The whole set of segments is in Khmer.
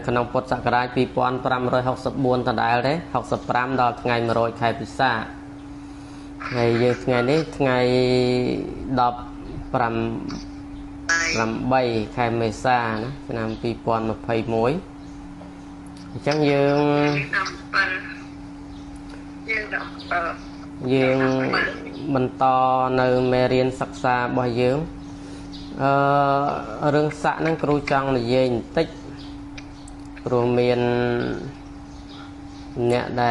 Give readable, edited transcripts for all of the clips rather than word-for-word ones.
ขนมปดสักการะปีปอนปรำร้อย64ตอนได้เลย65ดอกไงมาโรยไข่พิซซ่าไงยืนไงนี้ไงดอกปรำใบไข่เมซ่านะนำปีปอนมาไผ่มวยจังยืนมันต่อในเมเรียนศักษาบ่อยยืมเรื่องสะนั่งครูจังในเย็นติ๊กครูเมียนเนี่ยได้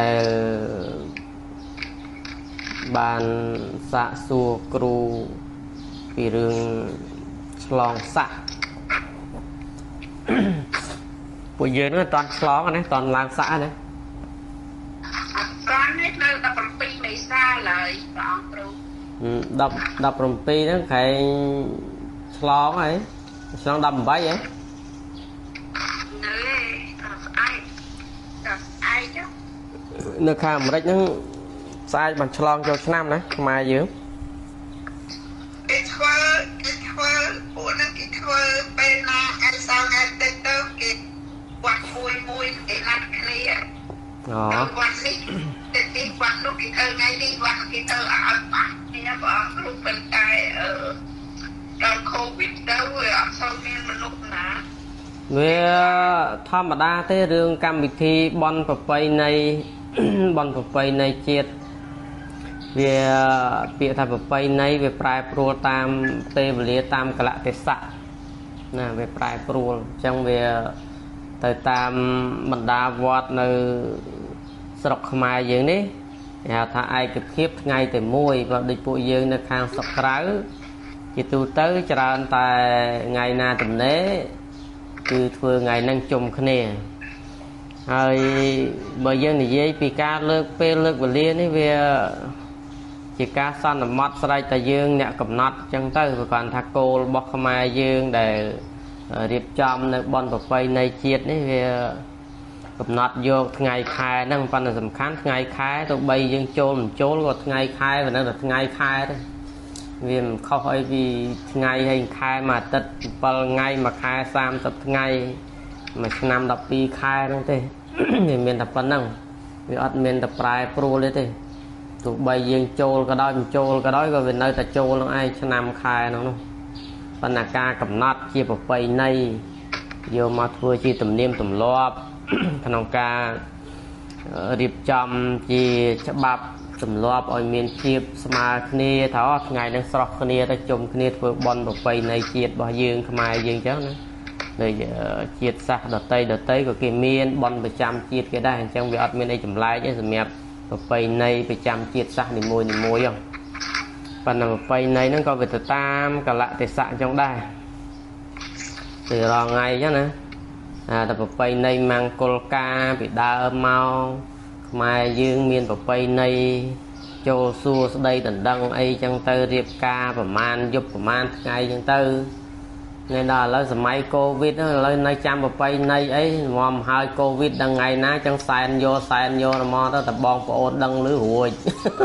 บานสะสูครูปีเรื่องฉลองสะปุยเยอะนั่นตอนฉลองนะตอนล้างสะนะตอนนี้เราดับปีไม่ซาเลยสองครูดับปีนั่นใครฉลองไอ้ฉลองดำใบไอ้เนื้อข้าวมันได้ยังสายบันฉลองโจชน้ำนะมาเยอะกิทเวอร์พวกนั้นกิทเวอร์เป็นไอ้สาวไอ้เต้เต้กิทวัดมวยไอ้นัดเคลียร์วันนี้เด็กวันลูกกิเธอไงดีวันกิเธอเอาปากเนี่ยบอกลูกเป็นไงตอนโควิดแล้วโซเมียนมันลุกนะเมื่อธรรมดาเต้เรื่องกรรมวิธีบอลประไปในบอลประไปในเจ็ดเวียเปียทำประไปในเวียปลายปลัวตามเตเวลีตามกะละเตสะนะเวียปลายปลัวจังเวียแต่ตามบรรดาวอดในสระขมายอย่างนี้ถ้าไอ้เก็บเทียบไงแต่มวยvàดิปุยในทางสักครั้งจิตูเตอร์จะรันแต่ไงนาตุ่มเน้คือเพื่อไงนั่งจมคะแนนไอ้บางอย่างนี่ยี่ปีกาเลิกเปเลิกบเลียนี่เวียจีกาสั้นมัดสไลแต่ยืงเนี่ยกับนัดจังเตอร์ก่อนทักโกบอกขมายยืงแต่เรียบจำในบอลต่อไปในเจียดนี่เวียกับนัดโยกไงคายนั่งปันสำคัญไงคายตัวใบยังโจมก็ไงคายvàนั่นไงคายđấy vì không phải vì ngày hay khai mà tật vào ngày mà khai sam tập ngày mà năm đọc đi khai đó thế thì mình tập văn năng vì ở mình tập bài pro đấy thế tụi bây giờ trôi cái đó rồi về nơi ta trôi nó ai cho năm khai nó luôn văn là ca cầm nát chia vào bay này vô mà thua chi tầm niêm tầm lo thằng ông ca điệp chăm chi chấp bạpสำรวจออยเมียนเชียบสมาคณีถ้าว่าไงนั่งสระคณีได้จมคณีเพื่อบอลบอกไปในเจียดบ่ยืงขมายยืงเจ้านะเลยเจียดสักดอกเตยก็เกี่ยเมียนบอลไปจำเจียดก็ได้จังวิอัดเมียนไอจำลายเนี่ยสมัยบอกไปในไปจำเจียดสักหนึ่งมวยยังปัญหาบอกไปในนั่นก็ไปติดตามกันละแต่สักจังได้từรอไงจ้ะนะแต่บอกไปในมังกรกาไปดาวเมามายืงเมียนประไปในโจซัวสได้ดันดังไอจังเตอเรียบกาประมาณยุบประมาณไงจังเตอในดาแล้วสมัยโควิดเลยในจำประไปในไอมอมหายโควิดดังไงนะจังแซนโยมอตั้งแต่บองปอดดังหรือหัว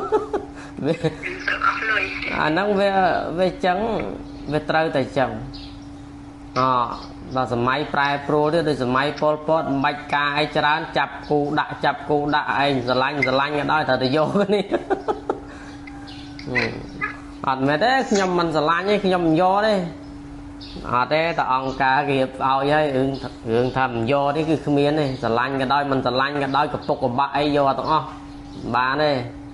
นั่งเวจังเวตรแต่จังเราสมัยปลายโปรที่โดยสมัยโปลปอดใบกาไอจรานจับกูด่าไอสลังกันได้แต่โยกันนี่อัดไม่ได้ขยำมันสลังนี่ขยำโยได้อัดได้แต่องกาเก็บเอาไว้อื่นทำโยนี่คือขมิ้นนี่สลังกันได้มันสลังกันได้กับปกกับใบไอโยต้องอ๋อบาเนี่ย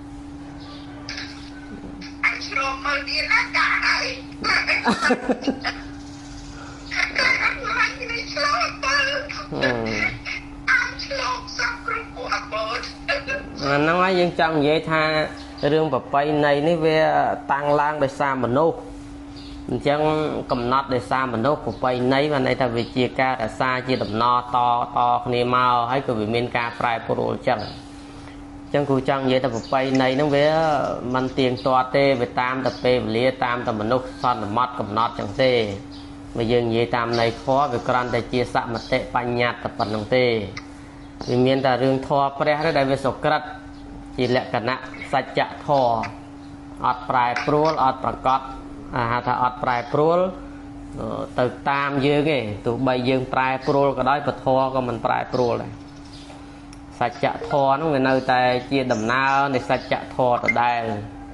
น้อยยังจังvậy thaเรื่องแบบไปในนี่เวตังล่างได้สามมนุษย์จังกำนัดได้สามมนุษย์ไปในวันในทวีเจียกาแต่ซาจีดับนอต่อคนนี้มาให้กับวิเมนกาปลายโปรจังกูจังvậyแต่ไปในนั่งเวมันเตียงตัวเตไปตามแต่เปเลียตามแต่มนุษย์ซ่อนมัดกำนัดจังเตมายังvậyตามในข้อไปกรันแต่เจียสะมาเตะปัญญาแต่ปัญญาเตวิเมียนแต่เรื่องทอแปรได้เวสกรัดจีแหลกกันนะสัจจะทออดปลายปลัวอดประกอบถ้าอดปลายปลัว từ tam dương ấy tụ bay dương prai pro cái đó bật thò có mình prai pro này sạch chạ thò nó người nơi tại chia đầm na để sạch chạ thò ở đây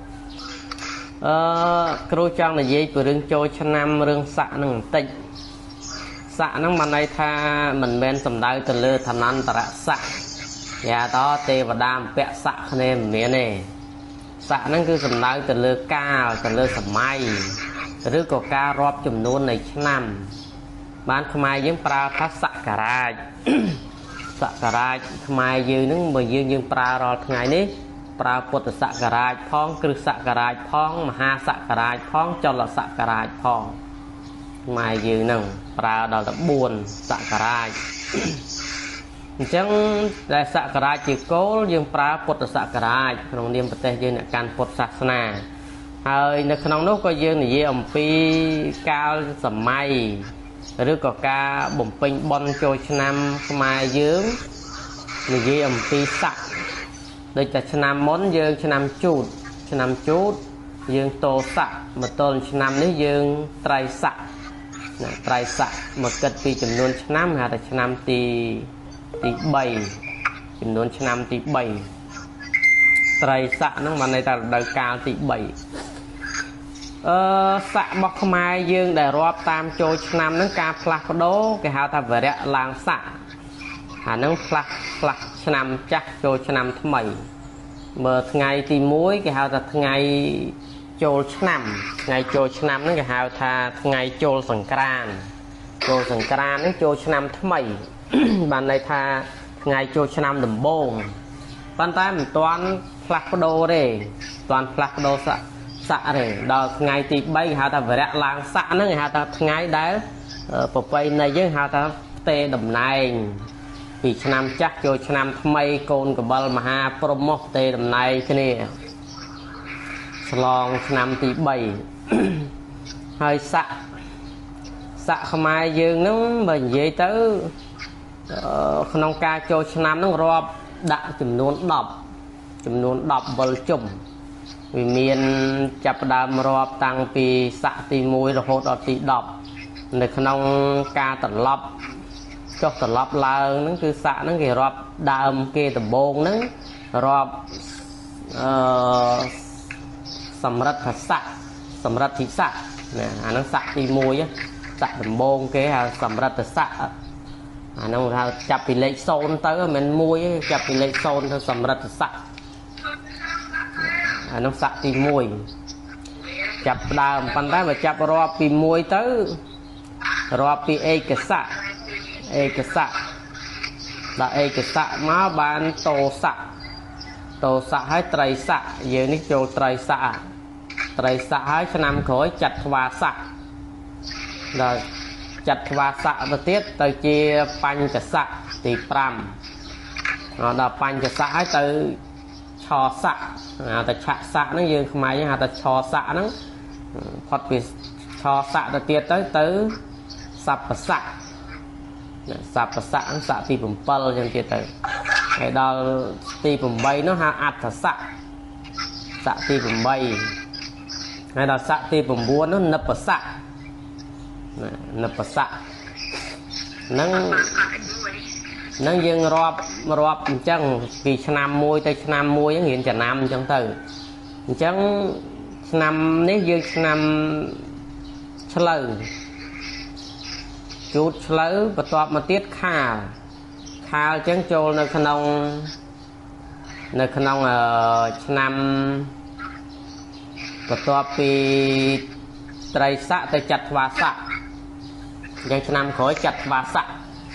kêu trang là gì của rừng trôi cho năm rừng xạ nó tịnh xạ nó mà này tha mình bên sầm đai từ lơ thành ăn tara xạ nhà đó tê và đam vẽ xạ nên miếng này xạ nó cứ sầm đai từ lơ cao từ lơ sầm maiឬក៏ការរាប់ចំនួននៃឆ្នាំបានខ្មែរយើងប្រើថាសករាជសករាជខ្មែរយើងនឹងបើយើងប្រើរាល់ថ្ងៃនេះប្រើពុទ្ធសករាជផងគ្រិស្តសករាជផងមហាសករាជផងចលសករាជផងខ្មែរយើងនឹងប្រើដល់ទៅ4សករាជអញ្ចឹងដែលសករាជជាគោលយើងប្រើពុទ្ធសករាជក្នុងនាមប្រទេសយើងអ្នកកាន់ពុទ្ធសាសនាហើយនៅក្នុងនោះក៏យើងនិយាយអំពីកាលសម័យឬក៏ការបំពេញបុណ្យចូលឆ្នាំខ្មែរយើងនិយាយអំពីស័ក្តិដូចតែឆ្នាំមុនយើងឆ្នាំជូតយើងតោស័ក្តិមកទល់ឆ្នាំនេះយើងត្រៃស័ក្តិត្រៃស័ក្តិមកគិតពីចំនួនឆ្នាំហៅថាឆ្នាំទី3ចំនួនឆ្នាំទី3ត្រៃស័ក្តិហ្នឹងបានន័យថារដូវកាលទី3ស័ក្តិរបស់ខ្មែរយើងដែលរាប់តាមចូលឆ្នាំហ្នឹងការផ្លាស់ប្ដូរគេហៅថាវរៈឡើងស័ក្តិអាហ្នឹងផ្លាស់ឆ្នាំចាស់ចូលឆ្នាំថ្មីមើលថ្ងៃទី1គេហៅថាថ្ងៃចូលឆ្នាំថ្ងៃចូលឆ្នាំហ្នឹងគេហៅថាថ្ងៃចូលសង្ក្រាន្តហ្នឹងចូលឆ្នាំថ្មីបានន័យថាថ្ងៃចូលឆ្នាំដំបូងប៉ុន្តែមិនទាន់ផ្លាស់ប្ដូរទេស័ក្តិទេដល់ថ្ងៃទី3គេហៅថាវរៈឡើងស័ក្តិហ្នឹងគេហៅថាថ្ងៃដែលប្រពៃណីយើងហៅថាផ្ទេរតំណែងពីឆ្នាំចាស់ចូលឆ្នាំថ្មីកូនកបិលមហាព្រហ្មផ្ទេរតំណែងគ្នាឆ្លងឆ្នាំទី3ហើយស័ក្តិខ្មែរយើងហ្នឹងបើនិយាយទៅក្នុងការចូលឆ្នាំហ្នឹងរាប់ដាក់ចំនួន10វិលជុំវាមានចាប់ផ្ដើមរាប់តាំងពីស័ក្តិទី1រហូតដល់ទី10នៅក្នុងការត្រឡប់ចុះត្រឡប់ឡើងហ្នឹងគឺស័ក្តិហ្នឹងគេរាប់ដើមគេដំបូងហ្នឹងរាប់សម្រិទ្ធស័ក្តិសម្រិទ្ធិស័ក្តិណាអាហ្នឹងស័ក្តិទី1ស័ក្តិដំបូងគេហៅសម្រិទ្ធស័ក្តិអាហ្នឹងហៅចាប់ពីលេខ0ទៅមិនមែន1ទេចាប់ពីលេខ0ទៅសម្រិទ្ធស័ក្តិអានោះស័ក្តិទី1ចាប់ដើមប៉ុន្តែបើចាប់រាប់ពី1ទៅរាប់ពីឯកស័ក្តិដល់ឯកស័ក្តិមកបានតោស័ក្តិហើយត្រីស័ក្តិយើងនេះចូលត្រីស័ក្តិហើយឆ្នាំក្រោយចាត់ថ្វាស័ក្តិដល់ចាត់ថ្វាស័ក្តិទៅទៀតទៅជាបញ្ចស័ក្តិទី5ដល់បញ្ចស័ក្តិហើយទៅឆស័ក្តិតែឆស័ក្តិហ្នឹងយើងខ្មែរយើងហៅថាឆស័ក្តិហ្នឹងផុតពីឆស័ក្តិទៅទៀតទៅសัพពស័ក្តិសัพពស័ក្តិហ្នឹងស័ក្តិទី7អញ្ចឹងទៀតទៅហើយដល់ទី8នោះហៅអដ្ឋស័ក្តិស័ក្តិទី8ហើយដល់ស័ក្តិទី9នោះនិព្វស័ក្តិហ្នឹងយើងរាប់អញ្ចឹងពីឆ្នាំ1ទៅឆ្នាំ1ហ្នឹងរៀនចំណាំអញ្ចឹងទៅអញ្ចឹងឆ្នាំនេះយើងឆ្នាំឆ្លូវជូតឆ្លូវបន្ទាប់មកទៀតខាលអញ្ចឹងចូលនៅក្នុងឆ្នាំបន្ទាប់ពីត្រីស័ក្តិទៅចាត់ថ្វាស័ក្តិអញ្ចឹងឆ្នាំក្រោយចាត់ថ្វាស័ក្តិ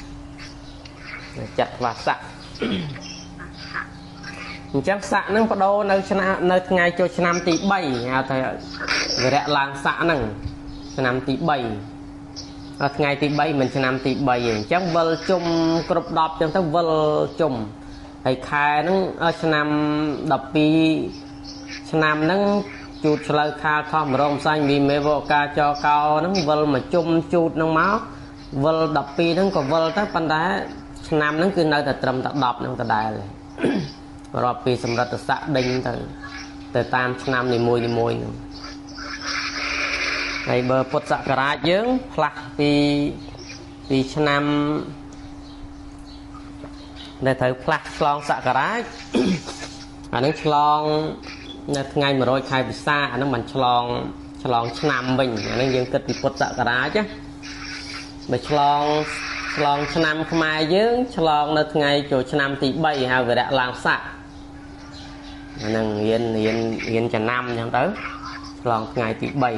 អញ្ចឹងស័ក្តិហ្នឹងបដូរនៅថ្ងៃចូលឆ្នាំទី3ហៅថាវរៈឡើងស័ក្តិហ្នឹងឆ្នាំទី3ដល់ថ្ងៃទី3មិនឆ្នាំទី3ទេអញ្ចឹងវិលជុំគ្រប់10អញ្ចឹងទៅវិលជុំហើយខែហ្នឹងឆ្នាំ12ឆ្នាំហ្នឹងជូតឆ្លូវខាលខំរងផ្សាញ់មីមេវកាចកោហ្នឹងវិលមកជុំជូតហ្នឹងមកវិល12ហ្នឹងក៏វិលទៅប៉ុន្តែឆ្នាំហ្នឹងគឺនៅតែត្រឹមតែ10ហ្នឹងដដែលរាប់ពីសម្រិទ្ធស័ក្តិដេញទៅតាមឆ្នាំនីមួយហ្នឹងហើយបើពុទ្ធសករាជយើងផ្លាស់ពីឆ្នាំដែលត្រូវផ្លាស់ឆ្លងសករាជអានឹងឆ្លងនៅថ្ងៃ100ខែពិសាអានឹងមិនឆ្លងឆ្នាំវិញអានឹងយើងគិតពីពុទ្ធសករាជណាបើឆ្លងឆ្នាំខ្មែរយើងឆ្លងនៅថ្ងៃចូលឆ្នាំទី3ហៅវិរៈឡើងស័កអានឹងរៀនចំណាំអញ្ចឹងទៅឆ្លងថ្ងៃទី3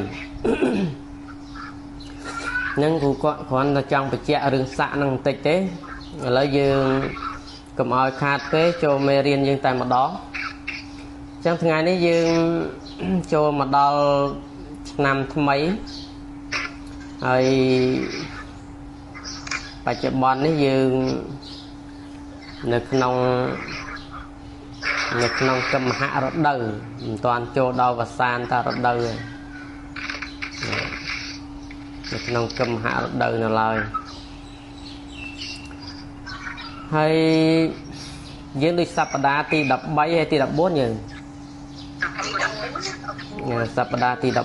នឹងគ្រូគាត់គ្រាន់តែចង់បញ្ជាក់រឿងស័កនឹងបន្តិចទេឥឡូវយើងកុំឲ្យខាតពេកចូលមេរៀនយើងតែម្ដងអញ្ចឹងថ្ងៃនេះយើងចូលមកដល់ឆ្នាំថ្មីហើយបច្ចុប្បន្ននេះយើងនៅក្នុងកមហរដូវមិនទាន់ចូលដល់វស្សានតែរដូវនៅក្នុងកមហរដូវនៅឡើយហើយយើងដូចសប្តាហ៍ទី13ហើយទី14យើងសប្តាហ៍ទី14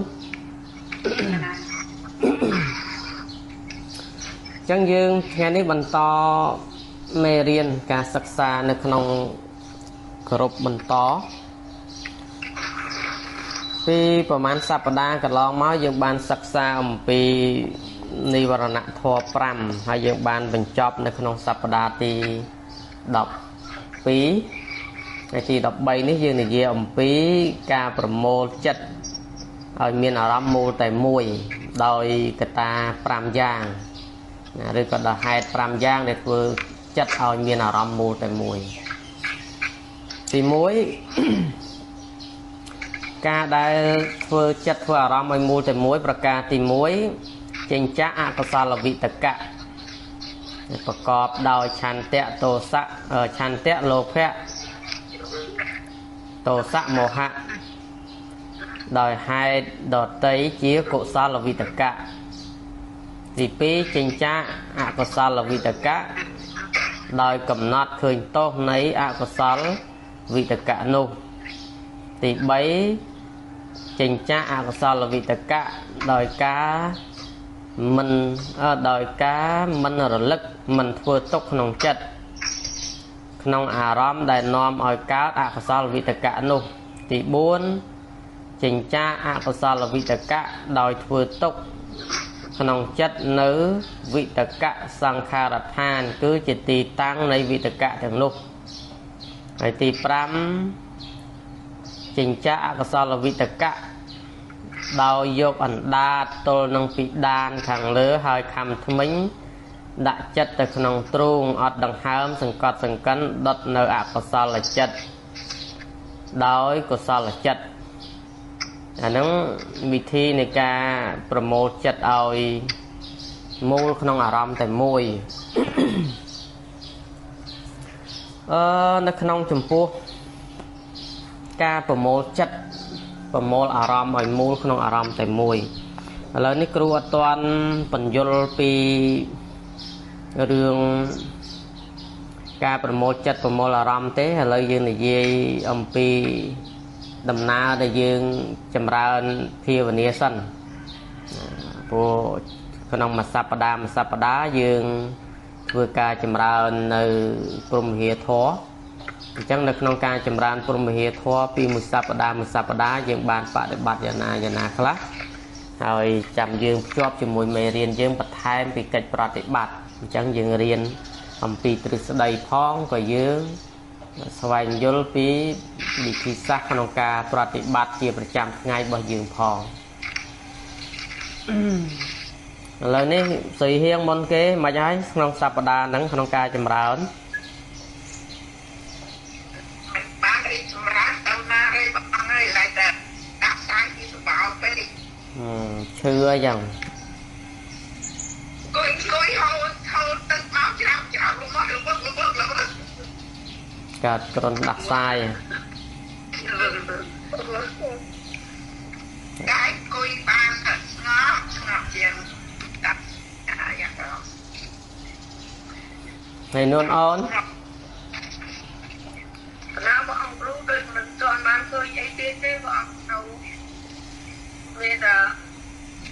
ចឹងយើងថ្ងៃនេះបន្តមេរៀនការសិក្សានៅក្នុងគ្រប់បន្តពីប្រហែលសប្តាហ៍កន្លងមកយើងបានសិក្សាអំពីនិវរណធម៌5ហើយយើងបានបញ្ចប់នៅក្នុងសប្តាហ៍ទី12ហើយទី13នេះយើងនិយាយអំពីការប្រមូលចិត្តឲ្យមានអារម្មណ៍មូលតែមួយដោយកត្តា5យ៉ាងឬក៏ដល់ហេតុ5យ៉ាងដែលធ្វើចិត្តឲ្យមានអារម្មណ៍មូលតែមួយទី1ការដែលធ្វើចិត្តធ្វើអារម្មណ៍ឲ្យមូលតែមួយប្រការទី1ចេញចាក់អកុសលវិតកៈប្រកបដោយឆន្ទៈទោសៈឆន្ទៈលោភៈទោសៈមោហៈដោយហេតុដតីជាកុសលវិតកៈទី2ចិញ្ចាអកុសលវិតកៈដោយកំណត់ឃើញទោសនៃអកុសលវិតកៈនោះទី3ចិញ្ចាអកុសលវិតកៈដោយការមិនរលឹកមិនធ្វើទុកក្នុងចិត្តក្នុងអារម្មណ៍ដែលនាំឲ្យកើតអកុសលវិតកៈនោះទី4ចិញ្ចាអកុសលវិតកៈដោយធ្វើទុកក្នុងចិត្តនៅវិតកៈសង្ខារដ្ឋានគឺជាទីតាំងនៃវិតកៈទាំងនោះហើយទី5ចិញ្ចាអកុសលវិតកៈដោយយកអណ្ដាតទល់នឹងពីដានខាងលើហើយខំថ្មិញដាក់ចិត្តទៅក្នុងទ្រូងអត់ដង្ហើមសង្កត់សង្កិនដុតនៅអកុសលចិត្តដោយកុសលចិត្តអាហ្នឹងវិធីនៃការប្រមូលចិត្តឲ្យមូលក្នុងអារម្មណ៍តែមួយនៅក្នុងចំពោះការប្រមូលចិត្តប្រមូលអារម្មណ៍ឲ្យមូលក្នុងអារម្មណ៍តែមួយឥឡូវនេះគ្រូអត់ទាន់បញ្យល់ពីរឿងការប្រមូលចិត្តប្រមូលអារម្មណ៍ទេឥឡូវយើងនិយាយអំពីដំណើរដែលយើងចម្រើនភាវនាសិនព្រោះក្នុងមួយសប្តាហ៍យើងធ្វើការចម្រើននៅព្រហ្មវិហារធម៌អញ្ចឹងនៅក្នុងការចម្រើនព្រហ្មវិហារធម៌ពីមួយសប្តាហ៍យើងបានបដិបត្តិយ៉ាងណាខ្លះហើយចាំយើងភ្ជាប់ជាមួយមេរៀនយើងបន្ថែមពីកិច្ចប្រតិបត្តិអញ្ចឹងយើងរៀនអំពីទ្រឹស្ដីផងក៏យើងស្វែងយល់ពីវិធីសាស្ត្រក្នុងការប្រតិបត្តិជាប្រចាំថ្ងៃរបស់យើងផងឥឡូវនេះស្រីហៀងមុនគេមិនហើយក្នុងសប្តាហ៍ហ្នឹងក្នុងការចម្រើនបានរីចម្រើនទៅណារីបងអើយឡើយតែដាក់សាយពីសបោពេកឈឺអីចឹងគួយហូតទឹកមកច្រាំរបស់កើតគ្រុនដាក់សាយកាយគួយបានស្ងប់ជាងដាក់យ៉ាងទៅហើយនួនអូនណាបងអង្គគ្រូដូចមិនទាន់បានឃើញអីទៀតទេបងអង្គនៅវាថា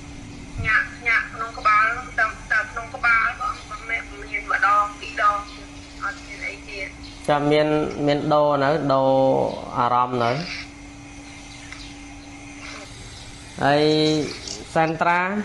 cho miền đô nữa đô aram nữa ấy Centra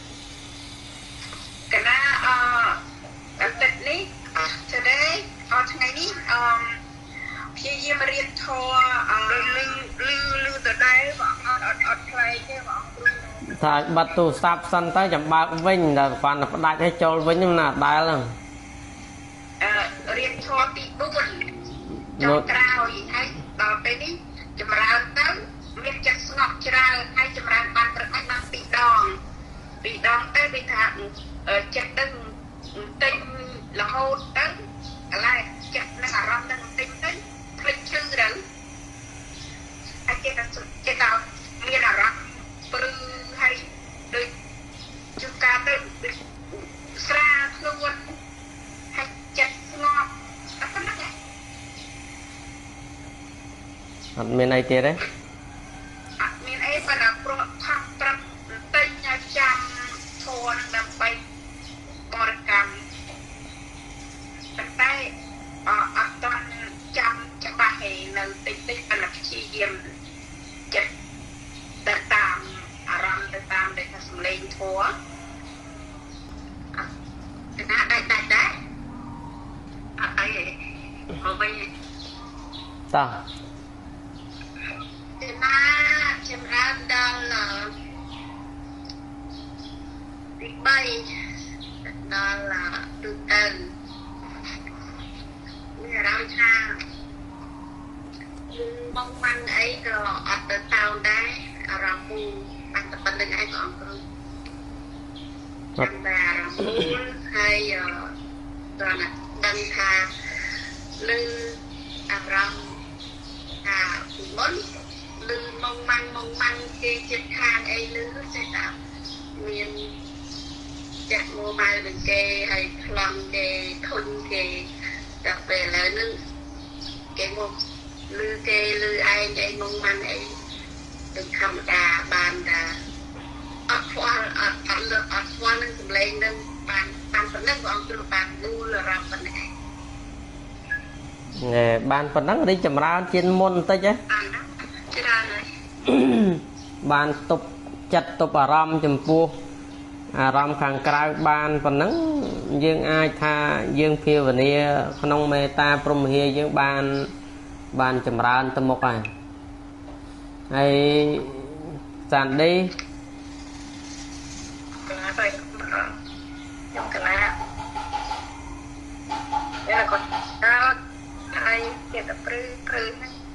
cái na tết ní today ngày níพี่ยิ้มเรียนโทลือแต่ได้บอกอดเพลย์ใช่บอกถ้าบัตรตู้ซับสันต้จำบากวิ่งแต่ฟันได้ให้โจลวิ่งยังน่าได้แล้วเรียนโทตีบุกจอดราวอีกให้ต่อไปนี้จำราวนั้นมีจักสงบจราวให้จำราวบานประทับนำปีดองได้ไปทางจัดตึงตึงละโหดตึงอะไรจัดนักร้องตึงตึงคลิกชื่อหรือไอ้เจ้าเรามีอะไรปลื้มให้โดยจุดการตึงสระคล้วนให้จัดงอบแล้วก็นั่นแหละอันเมนไอเตี้ยเลยมีไอ้ประดับโปรทับประตึงยาจำโทนดำไปบริกรรมตั้งแต่ตอนจำจะบาเหในติ๊กเป็นชีเยี่ยมจะตามอารมณ์ตามเด็กสมเลงทัวนะได้อะไรเอาไปต่อนะจำรันดอลลาร์บิ๊กไบดอลลาร์ดูตันนี่เราชามองมันไอ้ก็อัดเตาได้อารมณ์มูอัดเป็นหนึ่งไอ้ก็จำได้อารมณ์มูให้ตอนนั้นดังทาลืออารมณ์มนลือมองมันเกจิตทางไอ้ลือใช่ไหมมีจากโมบายหรือเกไอ้คลังเกคนเกแต่ไปแล้วนึงเกโมลือเกลือไอ้มองมันไอ้เป็นคำด่าบานด่าอัดว่านึงสำเร็จนึงบานคนนึงก็เอาตัวบานดูแลรำเป็นไงบานคนนั้นได้จำราเชียนมนต์ตัวจ้ะบานตบจัดตบอารมณ์จำปูอารมณ์ขังกลายบานคนนั้นยังอายทายังเพียววันนี้ขนมเมตาพรหมเฮียยังบานจำราตมกไอ้สันดีเก็บปลื้ม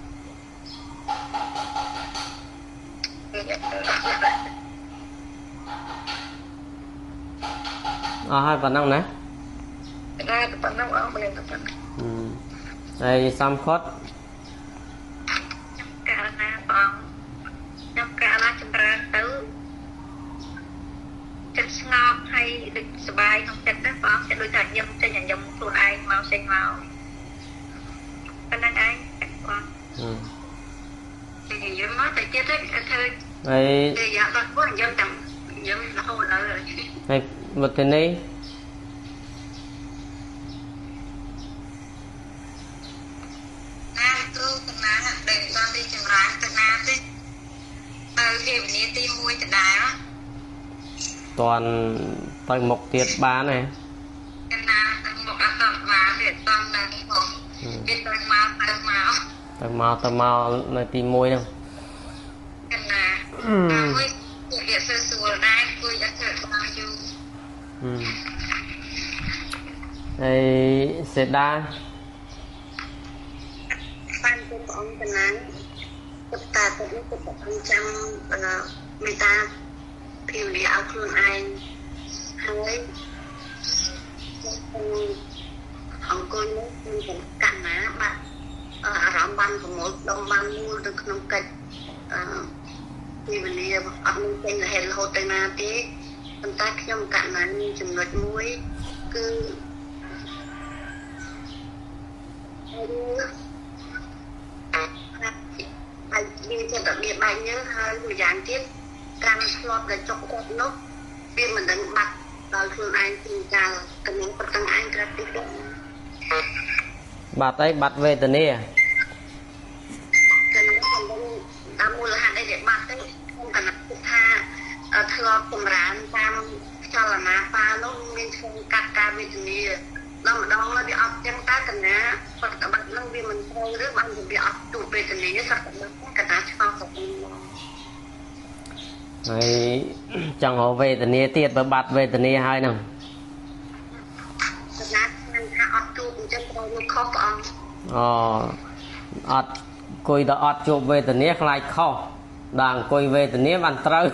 ให้ปนั่งนะได้ปนั่งเอาไปเลยปนั่งไอ้ซัมคอดจำการนะปองจำการนะจำราตื้อจัดสงบให้ดึกสบายของจัดนะปองจะโดยการยำจะอย่างยำตัวไอ้เมาเซ็งเมาเป็นยังไงปองthì dùm nói tại chết đấy thôi thì dạ con có dùm tầm dùm nó không ở rồi này một thế này tôi từng nói để con đi chừng ráng từng nói đi khi mình đi tìm mua chừng đài đó toàn tầng một tiệt ba này cái nào tầng một là tầng mà để tầng là biết tầng màu này tìm môi đâu cái nào môi địa sơ sùa đây tôi đã thử bao nhiêu đây sẽ đa ban của ông cái nắng tập ta cũng tập hàng trăm người ta phiêu đi áo thương ai hơi ông coi nó cũng căng á bạnรำบันของหมดดองบันมูดึกน้ำกัดที่วันนี้อันนี้เป็นเห็นโหดนาทีตั้งแต่ขยมกันนั้นมีจำนวนมวยคือไปยืนจะแบบเบียดใบเนื้อหาอยู่อย่างที่การสลบและจกกดนกเบียดเหมือนดังบัดเราคือไอ้จริงจังกันนี้ประกันไอ้กระติกបាត់អីបាត់វេទនាតាមមូលហេតុអីដែលបាត់ទៅខ្ញុំកណាត់ថាធ្លាប់ចម្រើនតាមចលនាប៉ានោះមានឈឹងកាត់ការវេទនាដល់ម្ដងវាអត់ចឹងតើកណាប្រតិបត្តិនឹងវាមិនត្រូវឬបានវាអត់ទូវេទនាសត្វកណាឆ្ងល់សុខមកហើយចង់រកវេទនាទៀតបើបាត់វេទនាហើយហ្នឹងកណាខ្ញុំថាអត់ជួបអញ្ចឹងត្រូវយកខុសព្រះអង្គអត់អង្គុយដល់អត់ជួបវេទនាខ្លាចខុសដល់អង្គុយវេទនាបានត្រូវ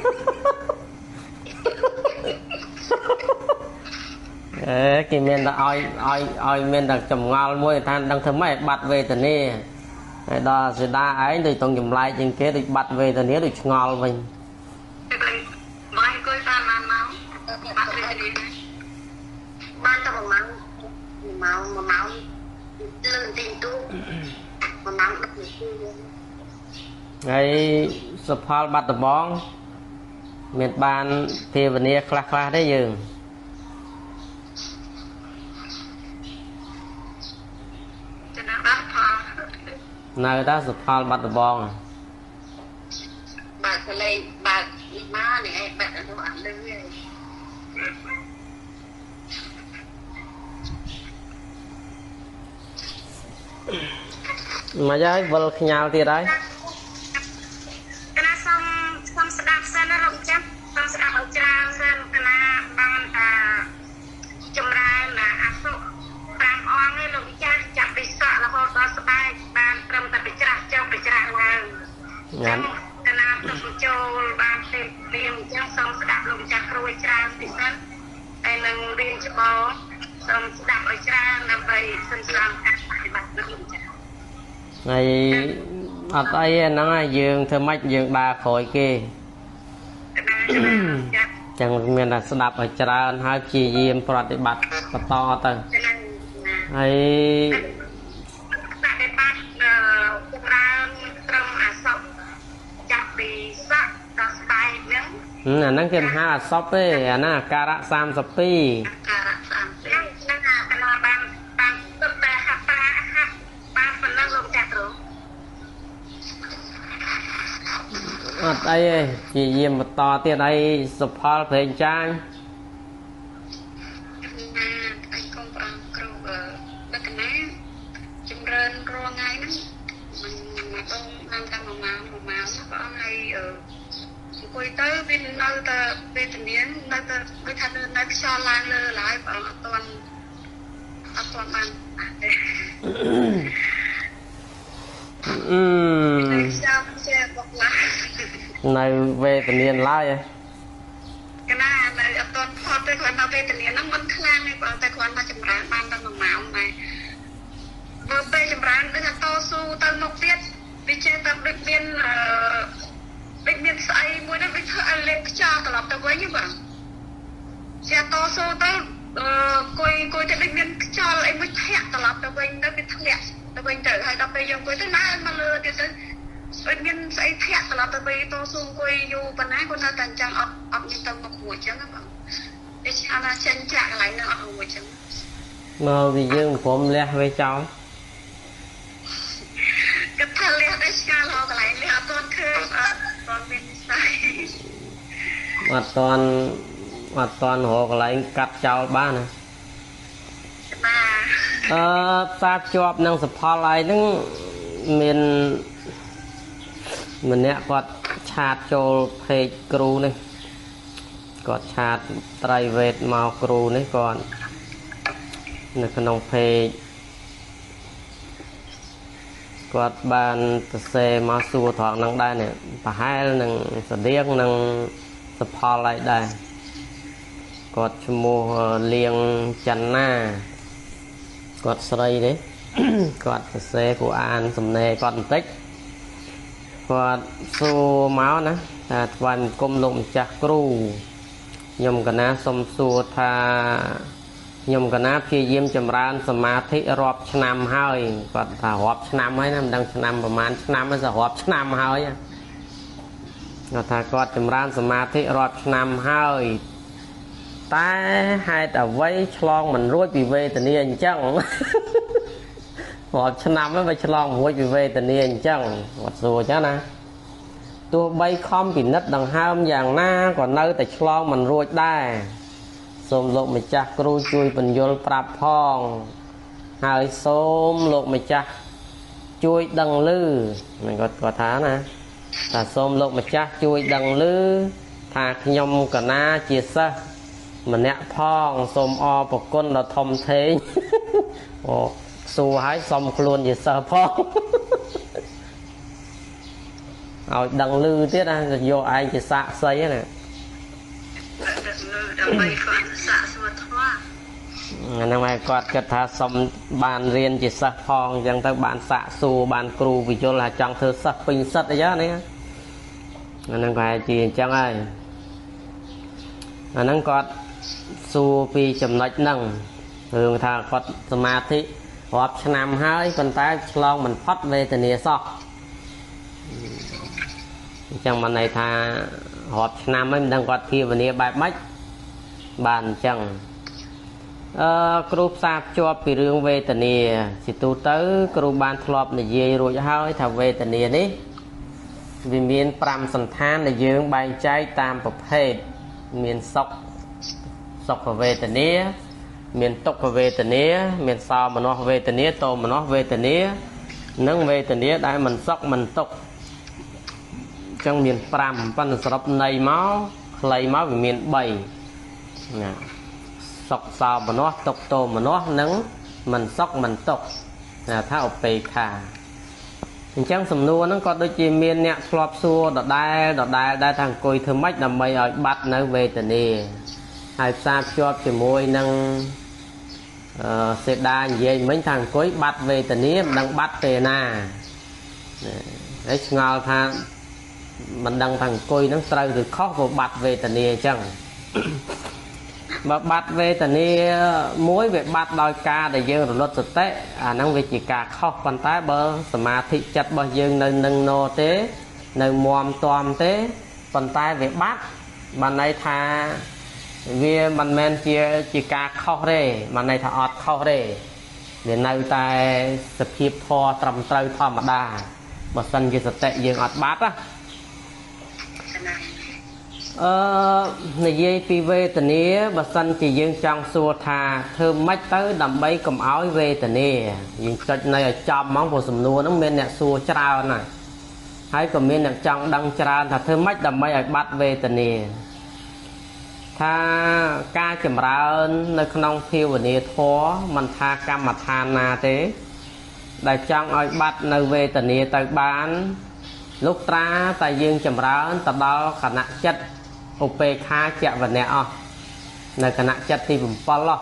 គេមានតែឲ្យមានតែចម្ងល់មួយថាដឹងធ្វើម៉េចបាត់វេទនាហើយដល់សេដាឯងដូចต้องចម្លែកជាងគេដូចបាត់វេទនាដូចឆ្ងល់វិញមកអង្គុយតាមមកបាត់វេទនាបានតែ1ម៉ោងលើទីទូ1ម៉ោង10នាទីហើយសុផលបាត់ដំបងមានបានភាវនាខ្លះទេយើងនៅតែសុផលបាត់ដំបងបាទកលេបាទមកនេះឯងបាត់ទៅអត់លឺទេមកហើយវិលខ្ញាល់ទៀតហើយកណាសុំស្ដាប់សិនណាលោកចាស់សុំស្ដាប់ឲ្យច្រើនសិនកណាបានចម្រើនអាសុ5អង្គឯងលោកចាស់ចាប់ពីសក់រហូតដល់ស្បែកបានត្រឹមតែបិច្រាស់ចុះបិច្រាស់ឡើងញ៉ាំកណាទៅចូលបានទេរៀងអញ្ចឹងសុំស្ដាប់លោកចាស់គ្រូឲ្យច្រើនពិសេសហើយនឹងរៀនច្បងសុំស្ដាប់ឲ្យច្រើនដើម្បីសន្សំការបប្រតិបត្តិលោកចាស់ហើយអត់អីហ្នឹងហើយយើងធ្វើម៉េចយើងដើរក្រោយគេចឹងមានតែស្ដាប់ឲ្យច្រើនហើយព្យាយាមប្រតិបត្តិបន្តទៅហើយបដិបត្តិចម្រើនត្រឹមអាសពចាប់ពីសក់ដល់ស្បែកហ្នឹងអាហ្នឹងគេមិនហៅអាសពទេអាហ្នឹងអាការៈ32 អាការៈ32ហ្នឹងអាកន្លងបានទឹកតែហាត់ប្រាហាត់បានប៉ុណ្ណឹងលោកចាស់គ្រូអត់អីទេព្យាយាមបន្តទៀតហើយសុផលប្រេងចាញអង្គុយទៅវានៅតែវេទនានៅតែដូចថានៅខ្យល់ឡើងលើឡើយបងអត់ទាន់បានទេចាំជាបុកឡានៅវេទនាឡើយហ៎កណានៅអត់ទាន់ផុតទេគាត់នៅវេទនាហ្នឹងមិនខ្លាំងទេបងតែគាត់មកចម្រើនបានតែ1ម៉ោងដែរបើពេលចម្រើននឹងតស៊ូទៅមុខទៀតវាចេះតែដូចមានស្អីមួយនោះវាធ្វើឲ្យលេបខ្យល់ត្រឡប់ទៅវិញបងជាតស៊ូទៅគួយទៅដូចមានខ្យល់អីមួយធាក់ត្រឡប់ទៅវិញទៅវាធ្លាក់ទៅវិញទៅហើយដល់ពេលយើងគួយទៅណាមកលើទៀតទៅដូចមានស្អីធាក់ត្រឡប់ទៅវិញតស៊ូគួយយូរប៉ុណ្ណាគាត់នៅតែអញ្ចឹងអត់មានទៅមកមួយអញ្ចឹងបងវាឆ្ងាល់ណាចេញចាក់កន្លែងហ្នឹងអត់មួយអញ្ចឹងមកពីយើងព្រមលះវាចោលគាត់ថាលះតែឆ្ងាល់កន្លែងនេះអត់ទាន់ឃើញអត់ទាន់មានស្អីអត់ទាន់រកកន្លែងកាត់ចោលបានណាផ្សារភ្ជាប់នឹងសផលឯហ្នឹងមានម្នាក់គាត់ឆាតចូលเพจគ្រូនេះគាត់ឆាតត្រៃវេទមកគ្រូនេះគាត់នៅក្នុងเพจគាត់បានសរសេរមកសួរត្រង់ហ្នឹងដែរនេះប្រហែលនឹងស្តៀងនឹងសផលឯដែរគាត់ឈ្មោះលៀងច័ន្ទណាគាត់ស្រីទេគាត់សរសេរគួរអានសំណេរគាត់បន្តិចគាត់សួរមកណាថាថ្វាយបង្គំលោកម្ចាស់គ្រូខ្ញុំកណាសុំសួរថាខ្ញុំកណាព្យាយាមចម្រើនសមាធិរាប់ឆ្នាំហើយគាត់ថារាប់ឆ្នាំហើយណាមិនដឹងឆ្នាំប្រហែលឆ្នាំហើយរាប់ឆ្នាំហើយគាត់ថាគាត់ចម្រើនសមាធិរាប់ឆ្នាំហើយតែហេតុអ្វីឆ្លងមិនរួចពីវេទនាអញ្ចឹង họ chân năm mới phải long mũi bị về tình yêu chẳng vật dù chứ nè tôi bay không bị nứt đằng ham vàng na còn nơi tại long mình ruột đai xôm lộn mày chắc cừu chui bình vô prap phong hai xôm lộn mày chắc chui đằng lư mình có thá nè ta xôm lộn mày chắc chui đằng lư thà nhom cả na chia sẻ mình nè phong xôm o bọc con là thom thế xù hái xong luôn gì sợ phong rồi đằng lư tiết á vô ai chỉ xạ xây nè năm nay quạt kết thả xong bàn riêng chỉ sợ phong chẳng tới bàn xạ xù bàn cừu vì cho là trong thơ sợ bình sật đấy chứ này năm nay chỉ chẳng ai nâng quạt xù vì chấm lệch nâng thường thà quạt ma thị họp năm hai phần tay long mình phát về từ nề sọ chẳng mà này thà họp năm ấy mình đang quạt kia về nề bài mách bàn chẳng group sạp cho bị rương về từ nề chỉ tu tới group ban thọp này về rồi hơi thà về từ nề đấy vì miền pram sẵn than là dương bài trái tam bậc hệ miền sọc sọc về từ nề miền tộc về từ nế miền sao mà nó về từ nế tô mà nó về từ nế nâng về từ nế đại mình sóc mình tộc trong miền pram pan sập này máu lấy máu về miền bảy sọc sao mà nó tộc tô mà nó nâng mình sóc mình tộc thao bề khà chẳng sầm nua nó có đôi chi miền nhẹ flop xua đợt đai thằng coi thưa mách làm mày ở bắt nó về từ nế hai xa cho thì môi nâng sẽ đa về mấy thằng cuối bắt về tình ý đang bắt về na đấy ngào tha mình đang thằng coi nó sợi từ khó của bắt về tình ý chẳng mà bắt về tình ý muối về bắt đòi ca để dương rồi luật thực tế nó về chỉ cả khó quan tái bơ mà thị chặt bao dương nơi nâng nô tế nơi mòm toàm tế quan tái về bắt bạn này tha vì mình men chia chỉ cả khó đấy mà này thà ọt khó đấy để nơi tại sập hiệp thò trầm trơi thò mà đà mà sân kia sập tệ dương ọt bát á này dây pi về tình ý mà sân chỉ dương trong xua thà thơm mách tới đầm bay cầm áo về tình ý dương cho này ở trong món của sầm nua nó men nè xua trao này hay còn men nè trong đăng trao thà thơm mách đầm bay ở bát về tình ý tha ca chậm ra nơi không phiêu về nề thó mình tha cam mặt tha na thế đại trong ở bắt nơi về tận nề tới bán lúc ta tại dương chậm ra tập đó khả năng chất op kha chẹo về nè nơi khả năng chất thì vùng pol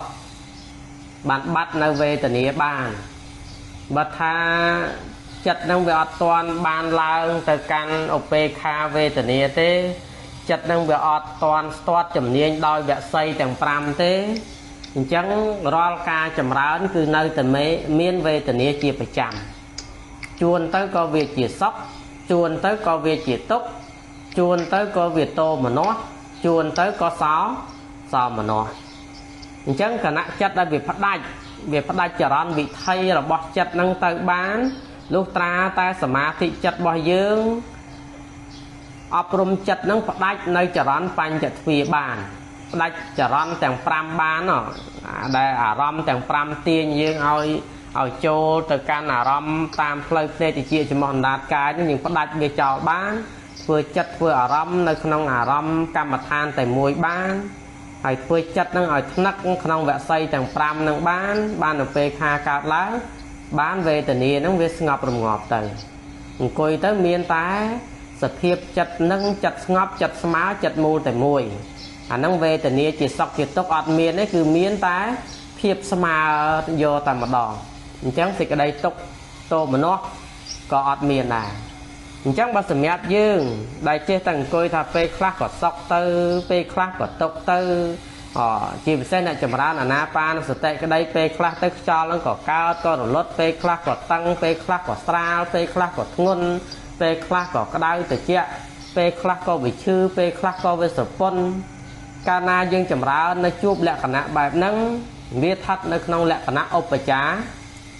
bạn bắt nơi về tận nề bàn bắt tha chất năng về toàn bàn lang từ căn op kha về tận nề thế chặt năng về ọt toàn start chấm niên đôi vẽ xây tầng pram thế chẳng rol ca chấm rán cứ nơi tận mấy miên về tận nia chia phải chạm chuồn tới có việc chỉ sóc chuồn tới có việc chỉ túc chuồn tới có việc tô mà nó chuồn tới có sao mà nó chẳng khả năng chất đã việc phát đai chở ăn bị thay là bọt chặt năng tới bán lúc ta sớm thị chặt bò dươngอบรมจัดนั่งได้ในจรอนปัญจทวีบานได้จรอนแต่งปรามบานเนาะได้อารมณ์แต่งปรามเตียนยังเอาโจต่อการอารมณ์ตามเพลย์เพลย์ที่เชี่ยวชาญด้านกายนี่ยังได้เบจอบ้านเพื่อจัดเพื่ออารมณ์ในขนมอารมณ์กรรมฐานแต่มวยบ้านให้เพื่อจัดนั่งเอานักขนมแวะใส่แต่งปรามนั่งบ้านเอาไปคาการแล้วบ้านเวทนีนั่งเวสงบรำงอบเตยคุยtới miền táiสเพียบจัดนั่งจัดงบจัดสมาจัดมูแต่มวยนั่งเวแต่นี้จิตสอกจิตตกอดเมียนนี่คือเมียนตายเพียบสมาโยแต่มาดองจังสิกระไดตกโตมันเนาะก็อดเมียนได้จังบาสมียืงได้เจตังกุยถ้าไปคลาก็ซอกเตอไปคลาก็ตกเตอจีบเส้นจำร้านนาปานสเตก็ได้ไปคลาเตกจอแล้วก็ก้าวก็รถไปคลาก็ตั้งไปคลาก็สตราไปคลาก็งนไปคลาก็กระได้แต่เจ้าไปคลาก็วิชื่อไปคลาก็วิสปนการนายังจำร้านในจูบแหลกขณะแบบนั้นเวียทัดในขนมแหลกขณะอุปจา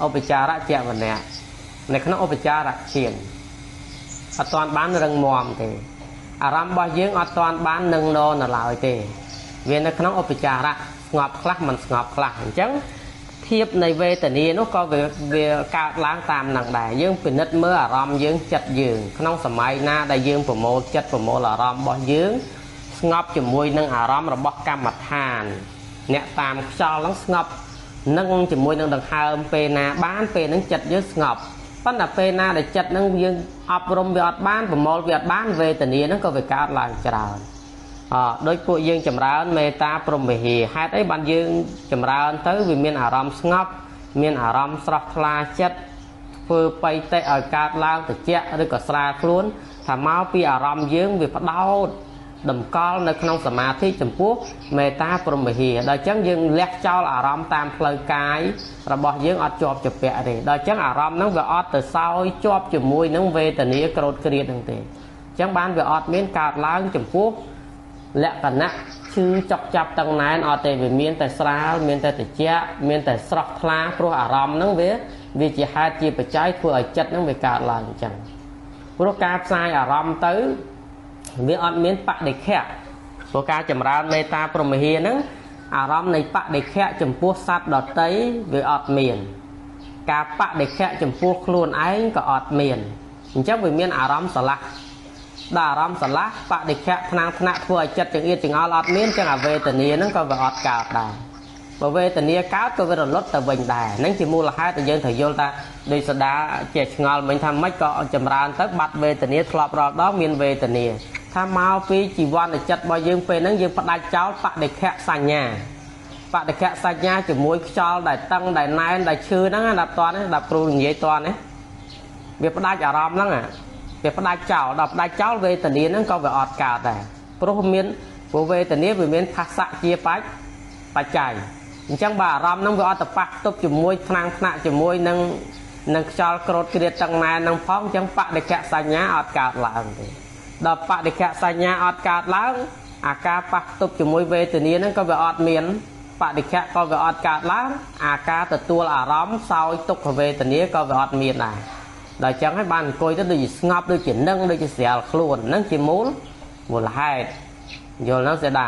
ឧបចារៈជាវណ្ណៈនៅក្នុងឧបចារៈជាអត់តាន់បានរឹងមាំទេអារម្មណ៍របស់យើងអត់តាន់បាននឹងណនៅឡើយទេវានៅក្នុងឧបចារៈស្ងប់ខ្លះមិនស្ងប់ខ្លះអញ្ចឹងធៀបនៃវេទនានោះក៏វាកើតឡើងតាមនឹងដែរយើងពិនិត្យមើលអារម្មណ៍យើងចិត្តយើងក្នុងសម័យណាដែលយើងប្រមូលចិត្តប្រមូលអារម្មណ៍របស់យើងស្ងប់ជាមួយនឹងអារម្មណ៍របស់កម្មដ្ឋានអ្នកតាមខ្យល់ហ្នឹងស្ងប់នឹងជាមួយនឹងដង្ហើមពេលណាបានពេលហ្នឹងចិត្តយើងស្ងប់ប៉ុន្តែពេលណាដែលចិត្តហ្នឹងយើងអប់រំវាអត់បានប្រមូលវាអត់បានវេទនាហ្នឹងក៏វាកើតឡើងច្រើនដោយពួកយើងចម្រើនមេត្តាព្រហ្មវិហារហេតុអីបានយើងចម្រើនទៅវាមានអារម្មណ៍ស្ងប់មានអារម្មណ៍ស្រស់ថ្លាចិត្តធ្វើបៃតិឲ្យកើតឡើងត្រជាក់ឬក៏ស្រាលខ្លួនថាមកពីអារម្មណ៍យើងវាផ្ដោតតម្កល់នៅក្នុងសមាធិចំពោះមេត្តាព្រហ្មវិហារដល់អញ្ចឹងយើងលះចោលអារម្មណ៍តាមផ្លូវកាយរបស់យើងអត់ជាប់ជាពាក់ទេដល់អញ្ចឹងអារម្មណ៍ហ្នឹងវាអត់ទៅសោយជាប់ជាមួយនឹងវេទនាក្រោធគ្រាតហ្នឹងទេអញ្ចឹងបានវាអត់មានកើតឡើងចំពោះលក្ខណៈឈឺចុកចាប់តឹងណែនអត់ទេវាមានតែស្រាលមានតែត្រជាក់មានតែស្រស់ថ្លាព្រោះអារម្មណ៍ហ្នឹងវាជាហេតុជាបច្ច័យធ្វើឲ្យចិត្តហ្នឹងវាកើតឡើងអញ្ចឹងព្រោះការផ្សាយអារម្មណ៍ទៅវាអត់មានបដិខៈព្រោះការចម្រើនមេត្តាព្រហ្មវិហារហ្នឹងអារម្មណ៍នៃបដិខៈចំពោះសត្វដទៃវាអត់មានការបដិខៈចំពោះខ្លួនឯងក៏អត់មានអញ្ចឹងវាមានអារម្មណ៍ស្រឡះដល់អារម្មណ៍ស្រឡះបដិខៈថ្នាំងថ្នាក់ធ្វើឲ្យចិត្តចង្អៀតចង្អល់អត់មានចឹងអាវេទនាហ្នឹងក៏វាអត់កើតដែរបើវេទនាកើតក៏វារលត់ទៅវិញដែរហ្នឹងជាមូលហេតុដែលយើងត្រូវយល់ថាដោយសដាជាឆ្ងល់មិញថាម៉េចក៏ចម្រើនទៅបាត់វេទនាធ្លាប់រាល់ដងមានវេទនាថាមកពីជីវ័នចិត្តរបស់យើងពេលហ្នឹងយើងផ្ដាច់ចោលបដិខៈសញ្ញាបដិខៈសញ្ញាជាមួយខ្យល់ដែលតឹងដែលណែនដែលឈឺហ្នឹងដល់តន់ដល់គ្រូនិយាយតន់ណាវាផ្ដាច់អារម្មណ៍ហ្នឹងវាផ្ដាច់ចោលដល់ផ្ដាច់ចោលវេទនាហ្នឹងក៏វាអត់កើតដែរព្រោះមានព្រោះវេទនាវាមានភាសៈជាបច្ច័យអញ្ចឹងបើអារម្មណ៍ហ្នឹងវាអត់ទៅប៉ះទប់ជាមួយថ្នាំងថ្នាក់ជាមួយនឹងខ្យល់ក្រោធគ្រាតតឹងណែនហ្នឹងផងអញ្ចឹងបដិខៈសញ្ញាអត់កើតឡើងទេដល់បដិខៈសញ្ញាអត់កើតឡើងអាការប៉ះទប់ជាមួយវេទនាហ្នឹងក៏វាអត់មានបដិខៈក៏វាអត់កើតឡើងអាការទទួលអារម្មណ៍សោយទុក្ខវេទនាក៏វាអត់មានដែរដល់អញ្ចឹងហើយបានអង្គុយទៅដូចជាស្ងប់ដូចជានឹងដូចជាស្រាលខ្លួនហ្នឹងជាមូលហេតុយល់ហ្នឹងសេដា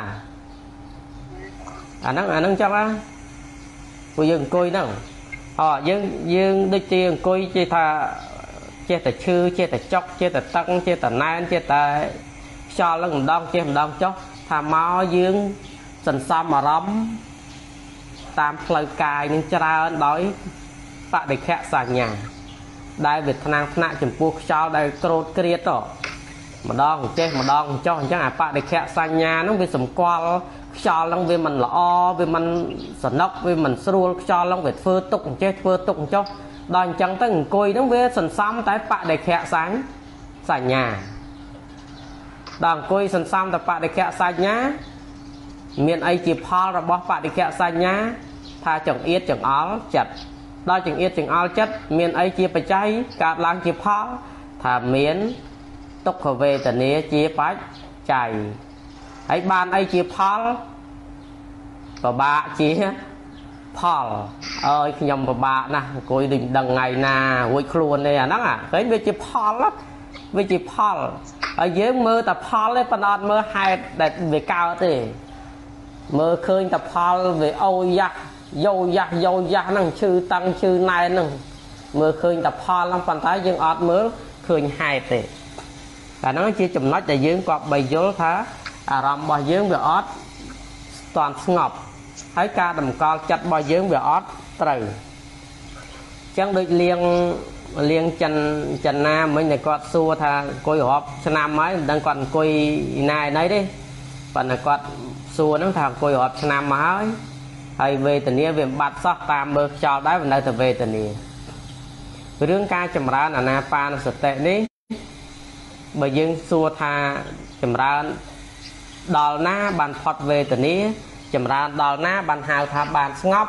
អាហ្នឹងចឹងណាពួកយើងអង្គុយហ្នឹងយើងដូចជាអង្គុយជាថាចេះតែឈឺចេះតែចុកចេះតែតឹងចេះតែណែនចេះតែខ្យល់ហ្នឹងម្ដងចេះម្ដងចុះថាមកយើងសន្សំអារម្មណ៍តាមផ្លូវកាយនឹងច្រើនដោយបដិខៈសញ្ញាដែលវាថ្នាំងថ្នាក់ចំពោះខ្យល់ដែលក្រោធគ្រាតម្ដងចេះម្ដងចុះអញ្ចឹងអាបដិខៈសញ្ញាហ្នឹងវាសម្គាល់ខ្យល់ហ្នឹងវាមិនល្អវាមិនសនុកវាមិនស្រួលខ្យល់ហ្នឹងវាធ្វើទុកអញ្ចេះធ្វើទុកអញ្ចុះដល់អញ្ចឹងទៅអង្គុយហ្នឹងវាសន្សំតែបដិខៈសញ្ញាដល់អង្គុយសន្សំតែបដិខៈសញ្ញាមានអីជាផលរបស់បដិខៈសញ្ញាថាចង្អៀតចង្អល់ចិត្តដល់ចង្អៀតចង្អល់ចិត្តមានអីជាបច្ច័យកើតឡើងជាផលថាមានទុក្ខវេទនាជាបច្ច័យហើយបានអីជាផលពិបាកជាផលអើយខ្ញុំពិបាកណាស់អង្គុយដូចមិនដឹងថ្ងៃណារួចខ្លួនទេអាហ្នឹងឃើញវាជាផលវាជាផលហើយយើងមើលតែផលទេប៉ុន្តែអត់មើលហេតុដែលវាកើតទេមើលឃើញតែផលវាអូយ៉ាស់យោយ៉ាស់ហ្នឹងឈឺតឹងឈឺណែនហ្នឹងមើលឃើញតែផលហ្នឹងប៉ុន្តែយើងអត់មើលឃើញហេតុទេតែហ្នឹងជាចំណុចដែលយើងក៏បីយល់ថាអារម្មណ៍របស់យើងវាអត់ស្ទាន់ស្ងប់ហើយការតម្កល់ចិត្តរបស់យើងវាអត់ត្រូវអញ្ចឹងដូចលៀងចិនណាមិញតែគាត់សួរថាអង្គុយរាប់ឆ្នាំហើយមិនដឹងគាត់អង្គុយណាឯណីទេប៉ុន្តែគាត់សួរហ្នឹងថាអង្គុយរាប់ឆ្នាំមកហើយវេទនាវាមិនបាត់សោះតាមមើលខ្យល់ដែរវានៅតែវេទនារឿងការចម្រើនអាណាបាណសតិនេះបើយើងសួរថាចម្រើនដល់ណាបានផុតវេទនាចម្រើនដល់ណាបានហៅថាបានស្ងប់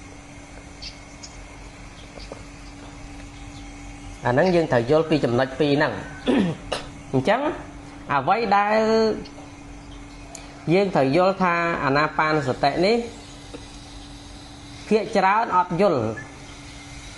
អាហ្នឹងយើងត្រូវយល់ពីចំណុចពីរហ្នឹងអញ្ចឹងអ្វីដែលយើងត្រូវយល់ថាអាណាបាណសតិនេះភាគច្រើនអត់យល់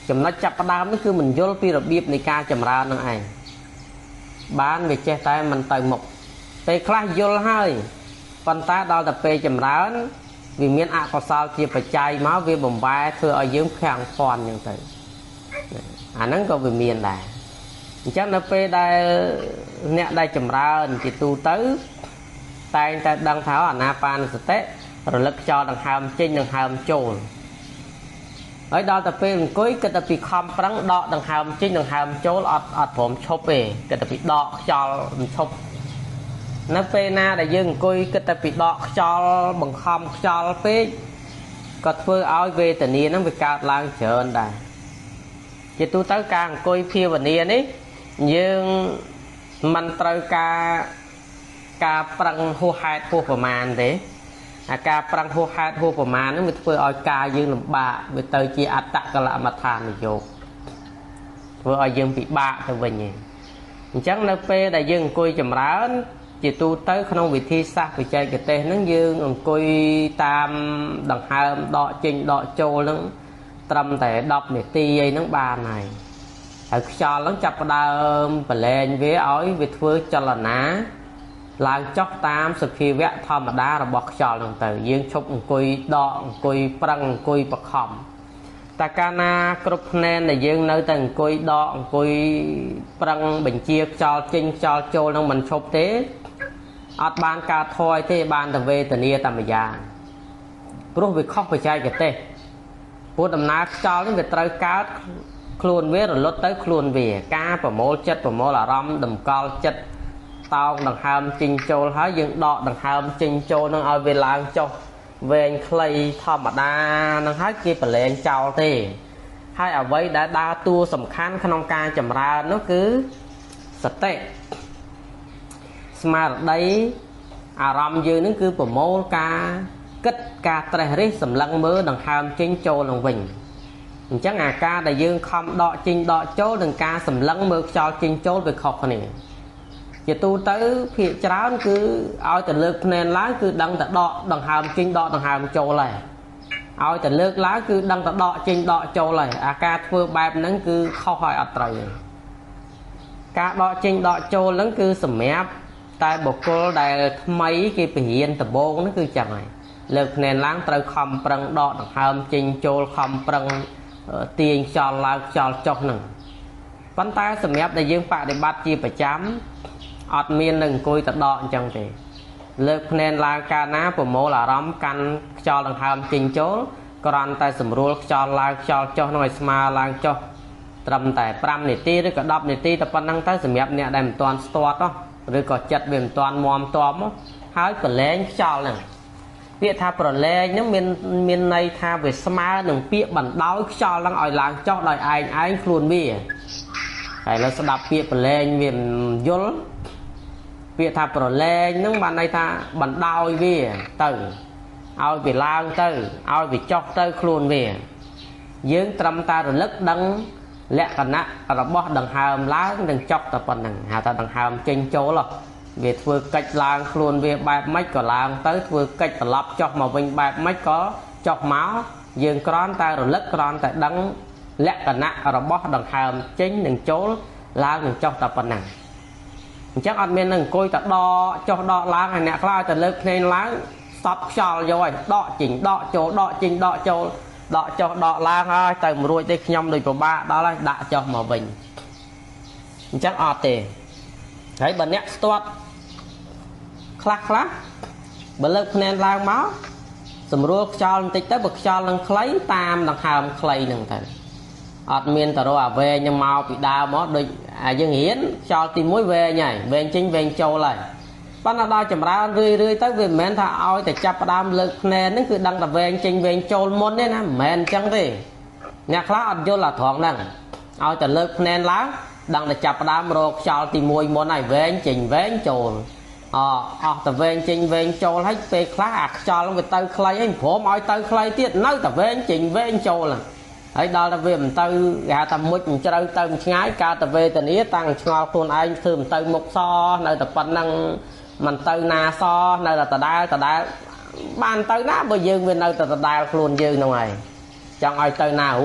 ចំណុចចាប់ផ្ដើមនេះគឺមិនយល់ពីរបៀបនៃការចម្រើននឹងឯងបានវាចេះតែមិនទៅមុខពេលខ្លះយល់ហើយប៉ុន្តែដល់តែពេលចម្រើនវាមានអកុសលជាបច្ច័យមកវាបំបែធ្វើឲ្យយើងខាំងភ័ន្តអញ្ចឹងទៅអាហ្នឹងក៏វាមានដែរអញ្ចឹងនៅពេលដែលអ្នកដែលចម្រើនជាទូទៅតែងតែដឹងថាអាណាបានសតិរលឹកខ្យល់ដង្ហើមចេញដង្ហើមចូលហើយដល់តែពេលអង្គុយគិតតែពីខំប្រឹងដកដង្ហើមចេញដង្ហើមចូលអត់ព្រមឈប់ទេគិតតែពីដកខ្យល់មិនឈប់នៅពេលណាដែលយើងអង្គុយគិតតែពីដកខ្យល់បង្ខំខ្យល់ពេកក៏ធ្វើឲ្យវេទនាហ្នឹងវាកើតឡើងច្រើនដែរជាទូទៅការអង្គុយភាវនានេះយើងមិនត្រូវការប្រឹងហួសហេតុហួសប្រមាណទេអាការប្រឹងហួសហេតុហួសប្រមាណហ្នឹងវាធ្វើឲ្យកាយយើងលំបាកវាទៅជាអត្តកលមដ្ឋានយោគធ្វើឲ្យយើងពិបាកទៅវិញឯងអញ្ចឹងនៅពេលដែលយើងអង្គុយចម្រើនជាទូទៅក្នុងវិធីសាស្ត្របច្ចេកទេសហ្នឹងយើងអង្គុយតាមដង្ហើមដកចេញដកចូលហ្នឹងត្រឹមតែ10នាទីអីហ្នឹងបានហើយខ្យល់ហ្នឹងចាប់ផ្ដើមប្រឡែងវាឲ្យវាធ្វើចលនាឡើងចុះតាមសភាវៈធម្មតារបស់ខ្យល់ហ្នឹងទៅយើងឈប់អង្គុយដកអង្គុយប្រឹងអង្គុយបខំតែកាលណាគ្រប់ភ្នែនដែលយើងនៅតែអង្គុយដកអង្គុយប្រឹងបញ្ជាខ្យល់ចេញខ្យល់ចូលហ្នឹងមិនឈប់ទេអត់បានការថយទេបានតែវេទនាតែម្យ៉ាងព្រោះវាខុសបច្ចេកទេសព្រោះដំណើរខ្យល់នេះវាត្រូវកើតខ្លួនវារលត់ទៅខ្លួនវាការប្រមូលចិត្តប្រមូលអារម្មណ៍តម្កល់ចិត្តតោងដង្ហើមចេញចូលហើយយើងដកដង្ហើមចេញចូលនឹងឲ្យវាឡើងចុះវែងខ្លីធម្មតានឹងហើយគេប្រឡែងចោលទេហើយអ្វីដែលដើរតួសំខាន់ក្នុងការចម្រើននោះគឺសតិស្មារតីអារម្មណ៍យើងនឹងគឺប្រមូលការគិតការត្រេះរិះសម្លឹងមើលដង្ហើមចេញចូលនឹងវិញអញ្ចឹងអាការដែលយើងខំដកចេញដកចូលនឹងការសម្លឹងមើលខ្យល់ចេញចូលវាខុសគ្នាជាទូទៅភាគច្រើនគឺឲ្យតែលើកភ្នែនឡើងគឺដឹងតែដកដង្ហើមចេញដកដង្ហើមចូលហើយឲ្យតែលើកឡើងគឺដឹងតែដកចេញដកចូលហើយអាការធ្វើបែបហ្នឹងគឺខុសហើយអត់ត្រូវទេការដកចេញដកចូលហ្នឹងគឺសម្រាប់តែបុគ្គលដែលថ្មីគេពរៀនដំបូងហ្នឹងគឺចឹងហើយលើកភ្នែនឡើងត្រូវខំប្រឹងដកដង្ហើមចេញចូលខំប្រឹងទាញខ្យល់ឡើងខ្យល់ចុះហ្នឹងប៉ុន្តែសម្រាប់ដែលយើងបដិបត្តិជាប្រចាំអត់មាននឹងអង្គុយទៅដកអញ្ចឹងទេលើកភ្នែនឡើងកាលណាប្រមូលអារម្មណ៍កាន់ខ្យល់ដង្ហើមចេញចូលគ្រាន់តែសម្រួលខ្យល់ឡើងខ្យល់ចុះនោះឲ្យស្មើឡើងចុះត្រឹមតែ5នាទីឬក៏10នាទីតែប៉ុណ្្នឹងទៅសម្រាប់អ្នកដែលមិនទាន់ស្ទាត់ឬក៏ចិត្តវាមិនទាន់មាំតបហើយប្រឡែងខ្យល់ហ្នឹងពាក្យថាប្រឡែងហ្នឹងមានន័យថាវាស្មើនឹងពាក្យបណ្ដោយខ្យល់ហ្នឹងឲ្យឡើងចុះដោយឯងខ្លួនវាហើយលើស្ដាប់ពាក្យប្រឡែងវាមិនយល់ពាក្យថាប្រឡែងហ្នឹងបានន័យថាបណ្ដោយវាទៅឲ្យវាឡើងទៅឲ្យវាចុះទៅខ្លួនវាយើងត្រឹមតែរលឹកដឹងលក្ខណៈរបស់ដង្ហើមឡើងនិងចុះតែប៉ុណ្្នឹងហៅថាដង្ហើមចេញចូលវាធ្វើកិច្ចឡើងខ្លួនវាបែបម៉េចក៏ឡើងទៅធ្វើកិច្ចត្រឡប់ចុះមកវិញបែបម៉េចក៏ចុះមកយើងគ្រាន់តែរលឹកគ្រាន់តែដឹងលក្ខណៈរបស់ដង្ហើមចេញនិងចូលឡើងនិងចុះតែប៉ុណ្ណឹងអញ្ចឹងអត់មាននឹងអង្គុយតែដកចុះដកឡើងហើយអ្នកខ្លះឲ្យតែលើកភ្នែនឡើងស្តប់ខ្យល់យកឲ្យដកចេញដកចូលដកចេញដកចូលដកចុះដកឡើងហើយទៅមិនរួចទេខ្ញុំដូចពិបាកដល់ហើយដាក់ចុះមកវិញអញ្ចឹងអត់ទេហើយបើអ្នកស្ទាត់ខ្លះបើលើកភ្នែនឡើងមកសម្រួលខ្យល់បន្តិចទៅបើខ្យល់នឹងខ្លីតាមដង្ហើមខ្លីនឹងទៅអត់មានតរអាវែងនឹងមកពីដើមមកដូចយើងរៀនខ្យល់ទី1វែងហើយវែងចេញវែងចូលហើយប៉ុន្តែដល់ចម្រើនរឿយទៅវាមិនមែនថាឲ្យតែចាប់ផ្ដើមលើកភ្នែនហ្នឹងគឺដឹងតែវែងចេញវែងចូលមុនទេណាមិនមែនអញ្ចឹងទេអ្នកខ្លះអត់យល់អាត្រង់ហ្នឹងឲ្យតែលើកភ្នែនឡើងដឹងតែចាប់ផ្ដើមរកខ្យល់ទី1មុនហើយវែងចេញវែងចូលអស់តែវែងចេញវែងចូលហើយពេលខ្លះអាខ្យល់វាទៅខ្លីហើយព្រមឲ្យទៅខ្លីទៀតនៅតែវែងចេញវែងចូលហើយដល់តែវាមិនទៅគេហៅថាមុជជ្រៅទៅឆ្ងាយកើតតែវេទនាតាំងឆ្ងល់ខ្លួនឯងធ្វើមិនទៅមុខសនៅតែប៉ុណ្្នឹងមិនទៅណាសនៅតែដដែលបានទៅណាបើយើងវានៅតែដដែលខ្លួនយើងហ្នឹងហើយចង់ឲ្យទៅណារួច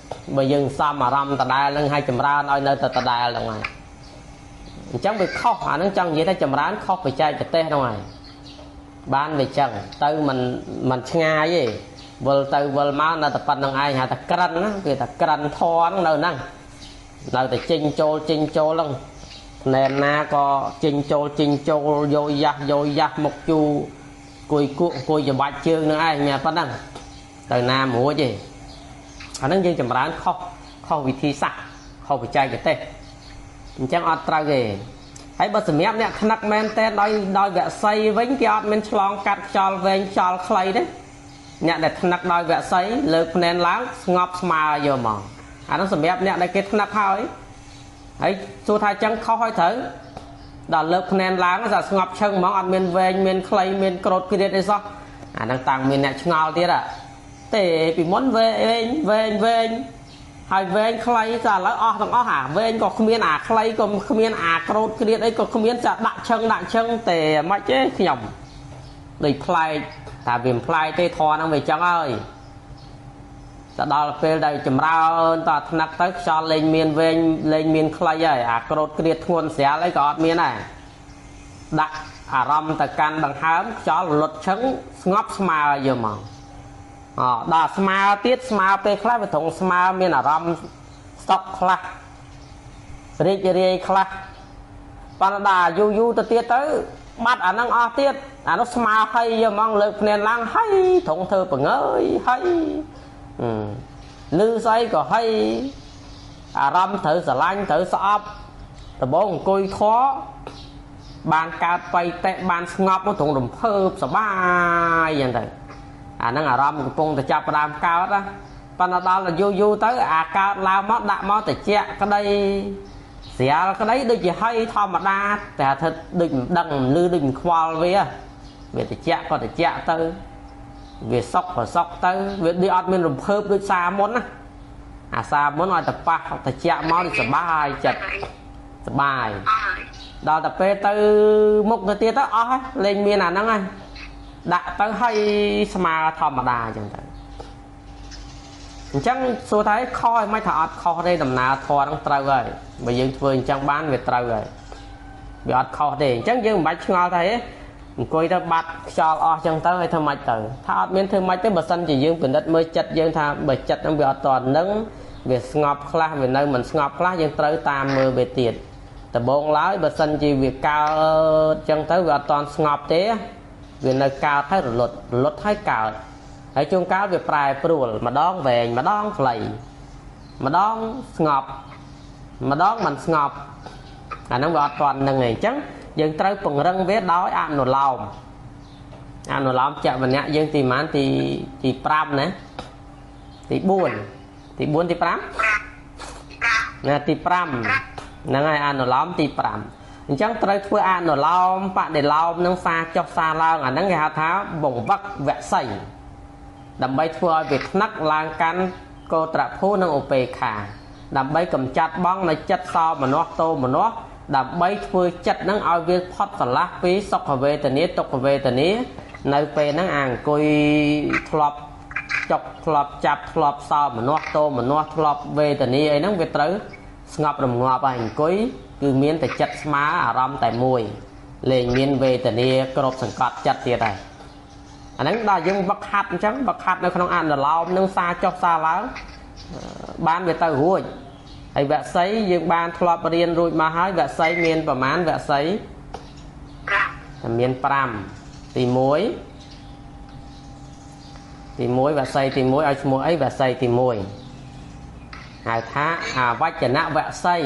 bởi dừng xăm mà râm ta đai lưng hay chầm ra nói nơi ta đai đâu này chẳng bị khóc hả nó chẳng vậy ta chầm ra khóc phải chay tê đâu này ban về chẳng từ mình nga gì vừa từ vừa máu là tập phần ai hà ta canh á vì ta canh thoa nó nơi ta chinh chô lưng nên na có chinh chô vô giặc một chu cùi cho bạch chương nữa ai nhà phân đăng từ nam múa gì nó dân chầm rán khóc vì thi sạch khóc vì chay cái tê chẳng ọt ra ghê hãy bật mép nè nắc men tên đôi vẽ xây vĩnh cái ọt men chlong cắt cho về cho khlây đấy nhẹ để nắc đôi vẽ xây lực nên láng ngọc mà giờ mà nó sầm mép nè đây cái nắc hơi ấy xua thay chẳng khóc hơi thử đó lực nên láng là ngọc chân mong ăn men về men khlây men cột cái đấy sao đang tăng men nè ngào tiết à để bị muốn về hai về khlây ra lại thằng hả về còn không biết khlây còn không biết cột cái đấy còn không biết chặt đại chân để mà chế nhầm để khlây tại vì khlây tê thò nó về chân ơi đó là về đây chầm ra ta nặc tới cho lên miền khlây vậy cột cái đấy thuần xé lấy gọt miền này đặt râm ta can bằng hám cho luật trứng ngóc mà giờ mà đà sma tiết sma pe khla về thùng sma miền râm stock khla rê khla pan đà yu tiết tới bắt năng tiết nó sma hay giờ mong lực nền lang hay thùng thơ bằng ơi hay lư say có hay râm thử xà lanh thử sọp từ bốn cùi khó bàn cà bay tệ bàn ngọc nó thùng đùm phơ sờ bay vậy thôi nó râm của phong từ chập đàm cao đó pan đó là du tới cao lao mót đạm mót từ chẹt cái đây xẻ cái đấy đôi chỉ hay thò mà đaแต่thật đừng đằng lư đừng khoal về từ chẹt còn từ chẹt tới về sóc tới về đi ăn miếng rùm phơ đôi xa món á xa món nói tập pa từ chẹt mót thì bay chật bài đó tập pe từ một cái tia tới lên miền nào nó ngay đã tới hay mà thò mà đà chẳng tới chẳng số thấy khoi mấy thọ kho đây đầm nào thò đang trâu rồi bây giờ vườn chẳng bán về trâu rồi bị kho để chẳng dương bạch ngò thấy coi ta bắt cho chẳng tới hay thơm mạch từ thọ miếng thơm mạch tới bờ sân chỉ dương bình đất mới chặt dương tha bờ chặt nó bị toàn nắng về ngọc khla về nơi mình ngọc khla dương tới tam mưa về tiền từ bốn lái bờ sân chỉ việc cao chẳng tới về toàn ngọc thế vì nơi cao thấy luật thấy cao ở chung cao việc prai pruol mà đón về mà đón lầy mà đón ngọc mà đón mình ngọc nó gọi toàn là ngày trắng dân tới phần răng vết đói ăn nồi lòng chợ mình nhá dân tìm ăn thì pram nè thì buồn thì pram nè thì pram là ngày ăn nồi lòng thì pram chẳng tới thưa ăn nồi lòng bạn để lòng nâng xa cho xa lao nâng ngày tháo bồng vắt vẽ sẩy đầm bay thua việc nắc lang can cô trạ phú nâng ô pê khả đầm bay cầm chặt bóng này chất so mà nó tô mà nó đầm bay thua chất nâng ao viên phót và lát phí sọc vào về tờ ní tục vào về tờ ní nơi phê nâng àng côi thọp chọc thọp chạp thọp so mà nó tô mà nó thọp về tờ ní ấy nâng về tới ngọc đầm ngọp ảnh cối cứ miên tờ chất má râm tại mùi lên miên về tờ ní cột sẵn cọt chất tiệt này anh đó dân bậc hạt chẳng bậc hạt nó không ăn là lao nâng xa cho xa lắm bán về tàu hùi hay vẽ sấy dương ban thọp riêng rồi mà hỏi vẽ sấy miền và mán vẽ sấy miền pram thì muối vẽ sấy thì muối ở muối ấy vẽ sấy thì muối hai thá vách chả nạ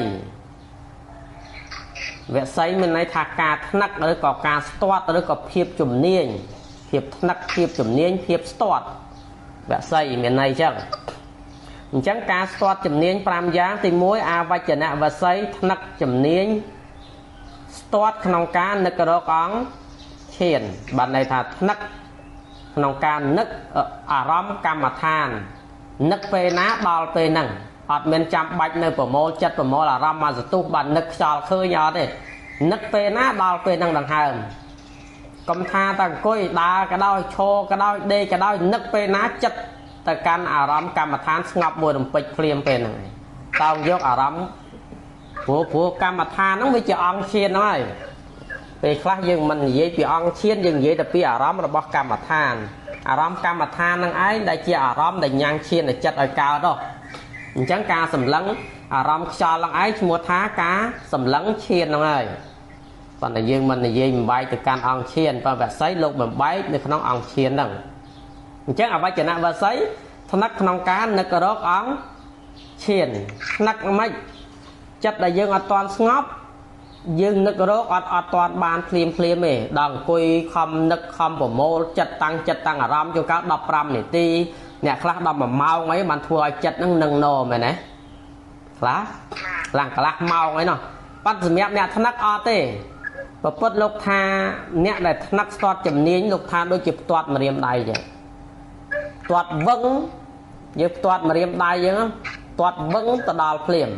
vẽ sấy mình này thà cà nắc ở có cà stoat ở có phiệp chùm niên hiệp nắc hiệp chùm niên hiệp stọt vẽ xây miền này chẳng cá stọt chùm niên pram giá thì muối vạch chả nạ và xây nắc chùm niên stọt khăn cá nực ở đó con khiển bạn này thà nắc khăn cá nực rõm cam mà than nực phê ná đo phê nâng họt mình chăm bạch nơi của mô chất của mô là rõm mà tu bạn nực cho khơi nhỏ đấy nực phê ná đo phê nâng đằng hờm cầm tha ta coi đa cái đôi cho cái đôi đê cái đôi nấc pe ná chất แต่การอารมณ์กรรมฐานสงบมวยลงไปเคลียมเป็นยังไงต้องยกอารมณ์ผัวกรรมฐานต้องไปเจาะองเชียนหน่อยไปคลายังมันเยี่ยไปองเชียนยังเยี่ยแต่ปีอารมณ์ระบบกรรมฐานอารมณ์กรรมฐานนั่งไอ้ได้เจาะอารมณ์ได้ยังเชียนได้จัดเอากาวดอกจังการสำลังอารมณ์จอลังไอ้ชัวท้ากาสำลังเชียนนั่งไอ้ตอนนี้ยังมันเยี่ยใบจากการองเชียนไปแบบไซโลกแบบใบในขนมองเชียนนั่งจังเอาไว้จะนับว่าไซทนักขนมการนักรอกองเชียนนักไม่จัดได้ยังอัตอนสงบยังนึกรู้อัตอนบานเพลียมเอ๋ดังคุยคำนึกคำผมโมจัดตั้งอารมณ์จนการดับรำเนี่ยตีเนี่ยคลาดดับแบบเมาไงมันทัวร์จัดนั่งนึ่งโนไหมนะคลาหลังคลาเมาไงเนาะปัจจุบันเนี่ยทนักอเต้ปปดลูกทาเนี่ยได้ทนักสตอดจำเนียนลูกทาโดยจิบตัวมาเรียมได้จ้ะตัววงยึดตัวมาเรียมได้ยังตัววงตะดาลเพลียม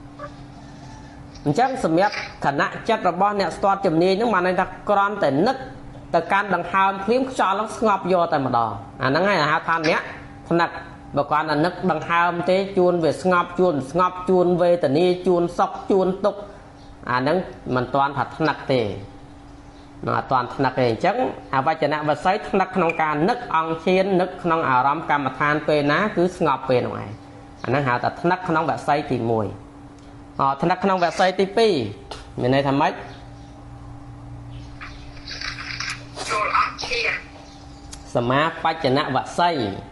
จังสมัยขณะจัดระบอบเนี่ยสตอร์จำเนียนนั่งมาในตะกรอนแต่นึกแต่การดังหามเพลียมจอลังสงบโยแต่มาดอนั่งไงนะฮะท่านเนี้ยถนัดบอกว่านึกดังหามเตจูนเวสงบจูนเวแต่นี้จูนซอกจูนตุกนั่งมันตอนผัดถนัดเตตอนถนัดเองจังอาวัจนะวัดไซถนัดขนมการนึกอังเชียนนึกขนมอารมณ์กรรมฐานเป็นนะคือสงบเป็นไงนั่งหาแต่ถนัดขนมแบบไซตีมวยธนักขนมแบบไซติปีมีในทำไมสมาปัจจนะวัดไซ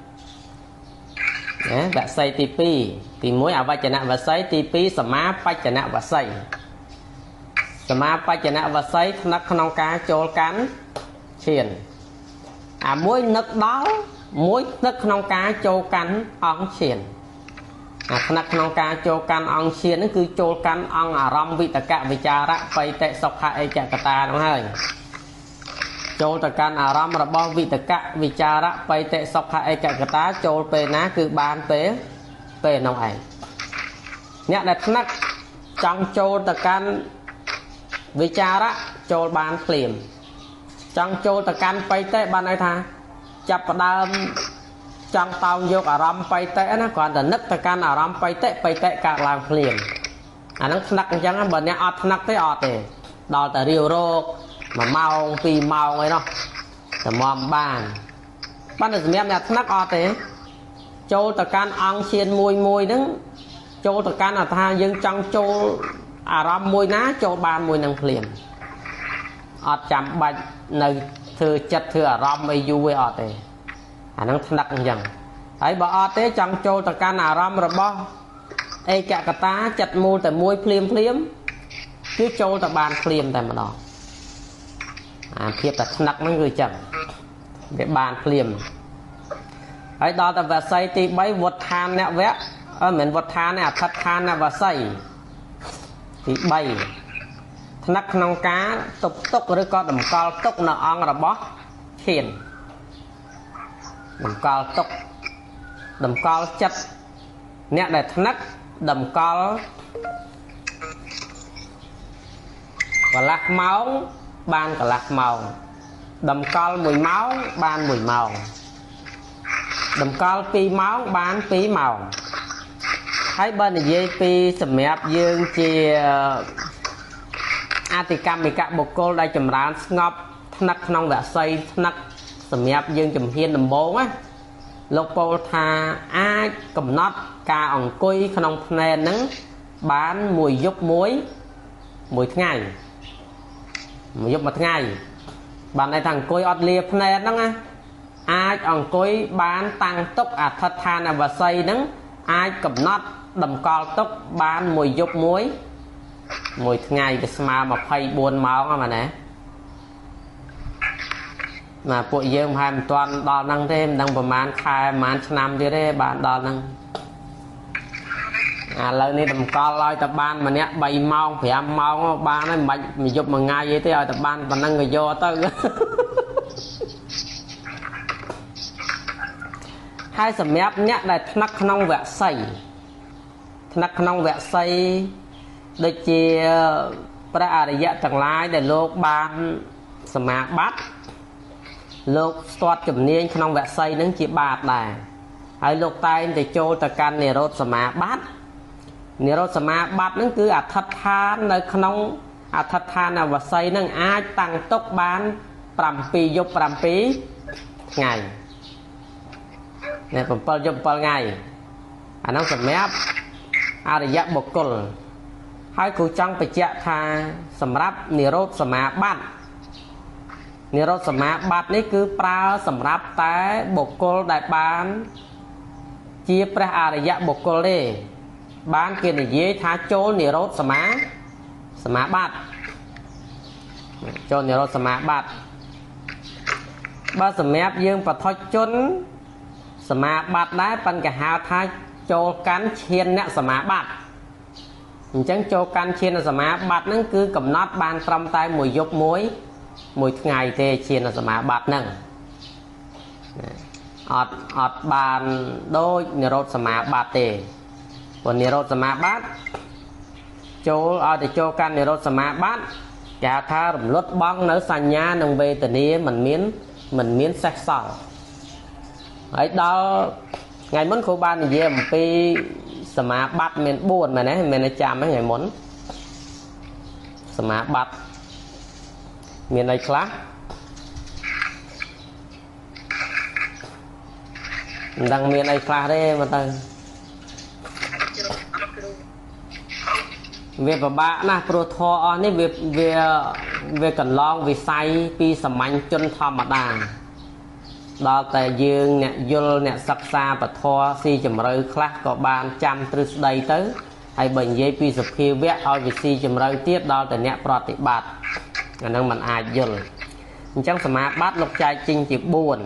แบบไซติปีตีมวยเอาวัจนะวัดไซติปีสมาปัจจนะวัดไซสมาปัจจนะวัดไซธนักขนมกาโจลกันเชียนมวยนึกดาวมวยนึกขนมกาโจกันอ่องเชียนขณะขนมการโจกันองเชียนนั่นคือโจกันองอารมณ์วิตกะวิจาระไปเตะสภาเอกกตาน้องเฮ้ยโจตกันอารมณ์ระบอบวิตกะวิจาระไปเตะสภาเอกกตาโจเปนะคือบานเปน้องไอเนี่ยแต่นักจังโจตกันวิจาระโจบานเปลี่ยนจังโจตกันไปเตะบานไอท่าจับประดามจังเตายกอารมณ์ไปเตะนะก่อนแต่นึกแต่การอารมณ์ไปเตะการลางเปลี่ยนนั้นนักจังนั้นแบบนี้อัดนักเตะอัดเลยดอแต่เรียวโรคมาเมาปีเมาไงเนาะแต่มอมบ้านแต่สมัยนี้นักอัดเลยโจแต่การอังเชียนมวยนั้นโจแต่การอัดทายังจังโจอารมณ์มวยนะโจบานมวยนังเปลี่ยนอัดจำบัดในเธอจัดเธออารมณ์ไม่อยู่ไว้อัดเลยนั่งถนัดอย่างไอ้บ่อเต้จังโจตะการอารมณ์ระบอบไอ้แกะกตาจัดมูแต่มวยเพลียมคือโจตะบานเพลียมแต่มาดอกเพียบแต่ถนัดนั่นคือจังเดี๋ยวบานเพลียมไอ้ดอแต่แบบใส่ตีใบวัดทานเนี่ยแวะเหมือนวัดทานเนี่ยทัดทานเนี่ยว่าใส่ตีใบถนัดขนมกาตกหรือก็ดำกอลตกหน้าอ่างระบอบเขียนđầm cao tốc đầm cao chất nè để thắc đầm cao và lạc máu ban cả lạc màu đầm cao mùi máu ban mùi màu đầm cao pi máu ban pi màu thấy bên này dây pi sầm mẹp dương chia atikam bị cả bột cô đây chầm rán ngọc thắc nong đã xây thắcสมัยยังจำเฮียนลำโบงáโลโปธาอากับน็อตกาอ่องกุยขนมเพลนนั้นบ้านมวยยกมวยง่ายมวยยกมาง่ายบ้านในทางกุยอดเลียเพลนนั่งอ่ะอาอ่องกุยบ้านตังตกอัฐทานอวสัยนั้นอากับน็อตดำกอลตกบ้านมวยยกมวยง่ายจะสมามาไฟบวนเมาส์มาเนี่ยmà phụ dương hai toàn đo năng thêm đangประมาณkhai màn năm chưa đấy bạn đo năng lời này tầm con lôi tập ban mà nè bay mau phải ăn mau ban ấy mình giúp mà ngay vậy tới tập ban và năng người vô tới hai sầm mép nhẹ là nắc nong vẽ xây đôi chia pra để dạy tầng lái để lô ban sầm mép bắtโลกสตอดจำเนียนขนมแวะไซนั่งจีบาทได้ហើយលោកតែងតែចូលទៅកាន់និរោធសមាបត្តិនិរោធសមាបត្តិហ្នឹងគឺអធិដ្ឋាននៅក្នុងអធិដ្ឋានអវស្ស័យហ្នឹងអាចតាំងទុកបាន7យប់7ថ្ងៃនេះ7យប់7ថ្ងៃអាហ្នឹងសម្រាប់អរិយបុគ្គលហើយគ្រូចង់បញ្ជាក់ថាសម្រាប់និរោធសមាបត្តិនិរោធសមាបត្តិនេះគឺប្រើសម្រាប់តែបុគ្គលដែលបានជាព្រះអរិយបុគ្គលទេបានគេនិយាយថាចូលនិរោធសមាបត្តិចូលនិរោធសមាបត្តិបើសម្រាប់យើងបឋិជនសមាបត្តិដែរប៉ុន្តែគេហៅថាចូលកាន់ឈានអ្នកសមាបត្តិអញ្ចឹងចូលកាន់ឈានសមាបត្តិហ្នឹងគឺកំណត់បានត្រឹមតែមួយយប់មួយថ្ងៃទេឈានសមាបត្តិហ្នឹងអត់បានដូចនិរោធសមាបត្តិទេព្រោះនិរោធសមាបត្តិចូលឲ្យទៅចូលកាន់និរោធសមាបត្តិគេហៅថារំលត់បង់នៅសញ្ញានិងវេទនាមិនមានសេសសល់ហើយដល់ថ្ងៃមុនគ្រូបាននិយាយអំពីសមាបត្តិមាន4មែនទេមានតែចាំហ្នឹងថ្ងៃមុនសមាបត្តិមានអីខ្លះមិនដឹងមានអីខ្លះទេមើលទៅវាពិបាកណាស់ព្រោះធម៌អស់នេះវាកន្លងវិស័យពីសាមញ្ញជនធម្មតាដល់តែយើងអ្នកយល់អ្នកសិក្សាពធស៊ីជម្រៅខ្លះក៏បានចាំទ្រឹស្ដីទៅហើយបើនិយាយពីសភាវៈឲ្យវាស៊ីជម្រៅទៀតដល់តែអ្នកប្រតិបត្តិអានឹងมันអាចយល់អញ្ចឹងសមាបត្តិលោកចែកចេញជា4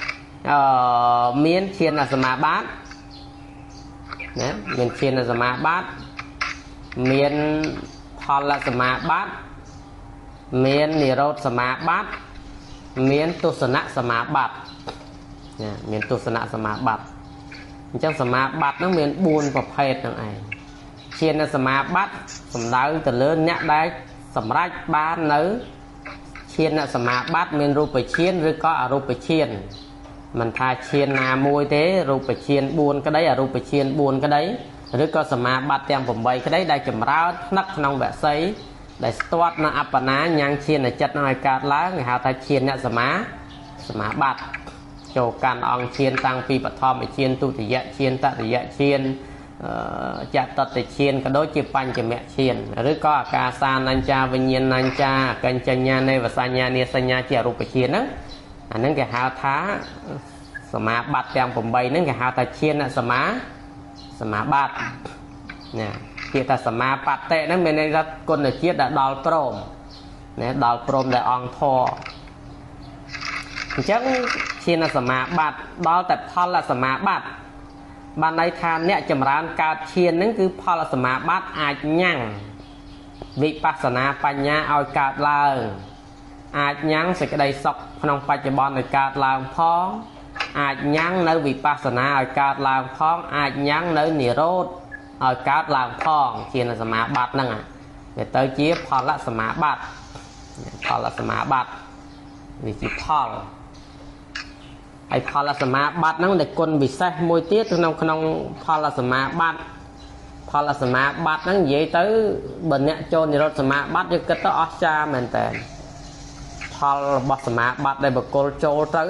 មានឈានសមាបត្តិណាមានឈានសមាបត្តិមានផលសមាបត្តិមាននិរោធសមាបត្តិមានទស្សនៈសមាបត្តិណាមានទស្សនៈសមាបត្តិអញ្ចឹងសមាបត្តិហ្នឹងមាន4ប្រភេទហ្នឹងឯងឈានសមាបត្តិសំដៅទៅលើអ្នកដែលសម្រេចបាននៅឈានសមាបត្តិមានរូបឈានឬក៏អរូបឈានមិនថាឈានណាមួយទេរូបឈាន4ក្តីអរូបឈាន4ក្តីឬក៏សមាបត្តិទាំង8ក្តីដែលចម្រើនថ្នាក់ក្នុងវស័យដែលស្ទាត់នៅអបណាញ៉ាំងឈានចិត្តនឹងឲ្យកើតឡើងគេហៅថាឈានអ្នកសមាបត្តិចូលកាន់អង្គឈានតាំងពីបឋមឈានទុតិយឈានតតិយឈានចតតិឈានក៏ដូចជាបញ្ចមឈានឬក៏អាកាសានញ្ចាវិញ្ញាណញ្ចាកញ្ចញ្ញានៃវសញ្ញានិសញ្ញាជារូបឈានហ្នឹងអាហ្នឹងគេហៅថាសមាបត្តិទាំង8ហ្នឹងគេហៅថាឈានសមាបត្តិណាពាក្យថាសមាបត្តិហ្នឹងមានន័យថាគុណជាតិដែលដល់ព្រមណាដល់ព្រមដែលអង្គធរអញ្ចឹងឈានសមាបត្តិដល់តែផលសមាបត្តិបានន័យថាអ្នកចម្រើនកើតឈានហ្នឹងគឺផលសមាបត្តិអាចញ៉ាំងវិបស្សនាបញ្ញាឲ្យកើតឡើងអាចញ៉ាំងសេចក្តីសុខក្នុងបច្ចុប្បន្នឲ្យកើតឡើងផងអាចញ៉ាំងនៅវិបស្សនាឲ្យកើតឡើងផងអាចញ៉ាំងនៅនិរោធឲ្យកើតឡើងផងជាសមាបត្តិហ្នឹងវាទៅជាផលសមាបត្តិវាជាផលហើយផលសមាបត្តិហ្នឹងដែលគុណពិសេសមួយទៀតក្នុងផលសមាបត្តិហ្នឹងនិយាយទៅបើអ្នកចូលនិរោធសមាបត្តិយើងគិតទៅអស្ចារ្យមែនតើផលរបស់សមាបត្តិដែលបុគ្គលចូលទៅ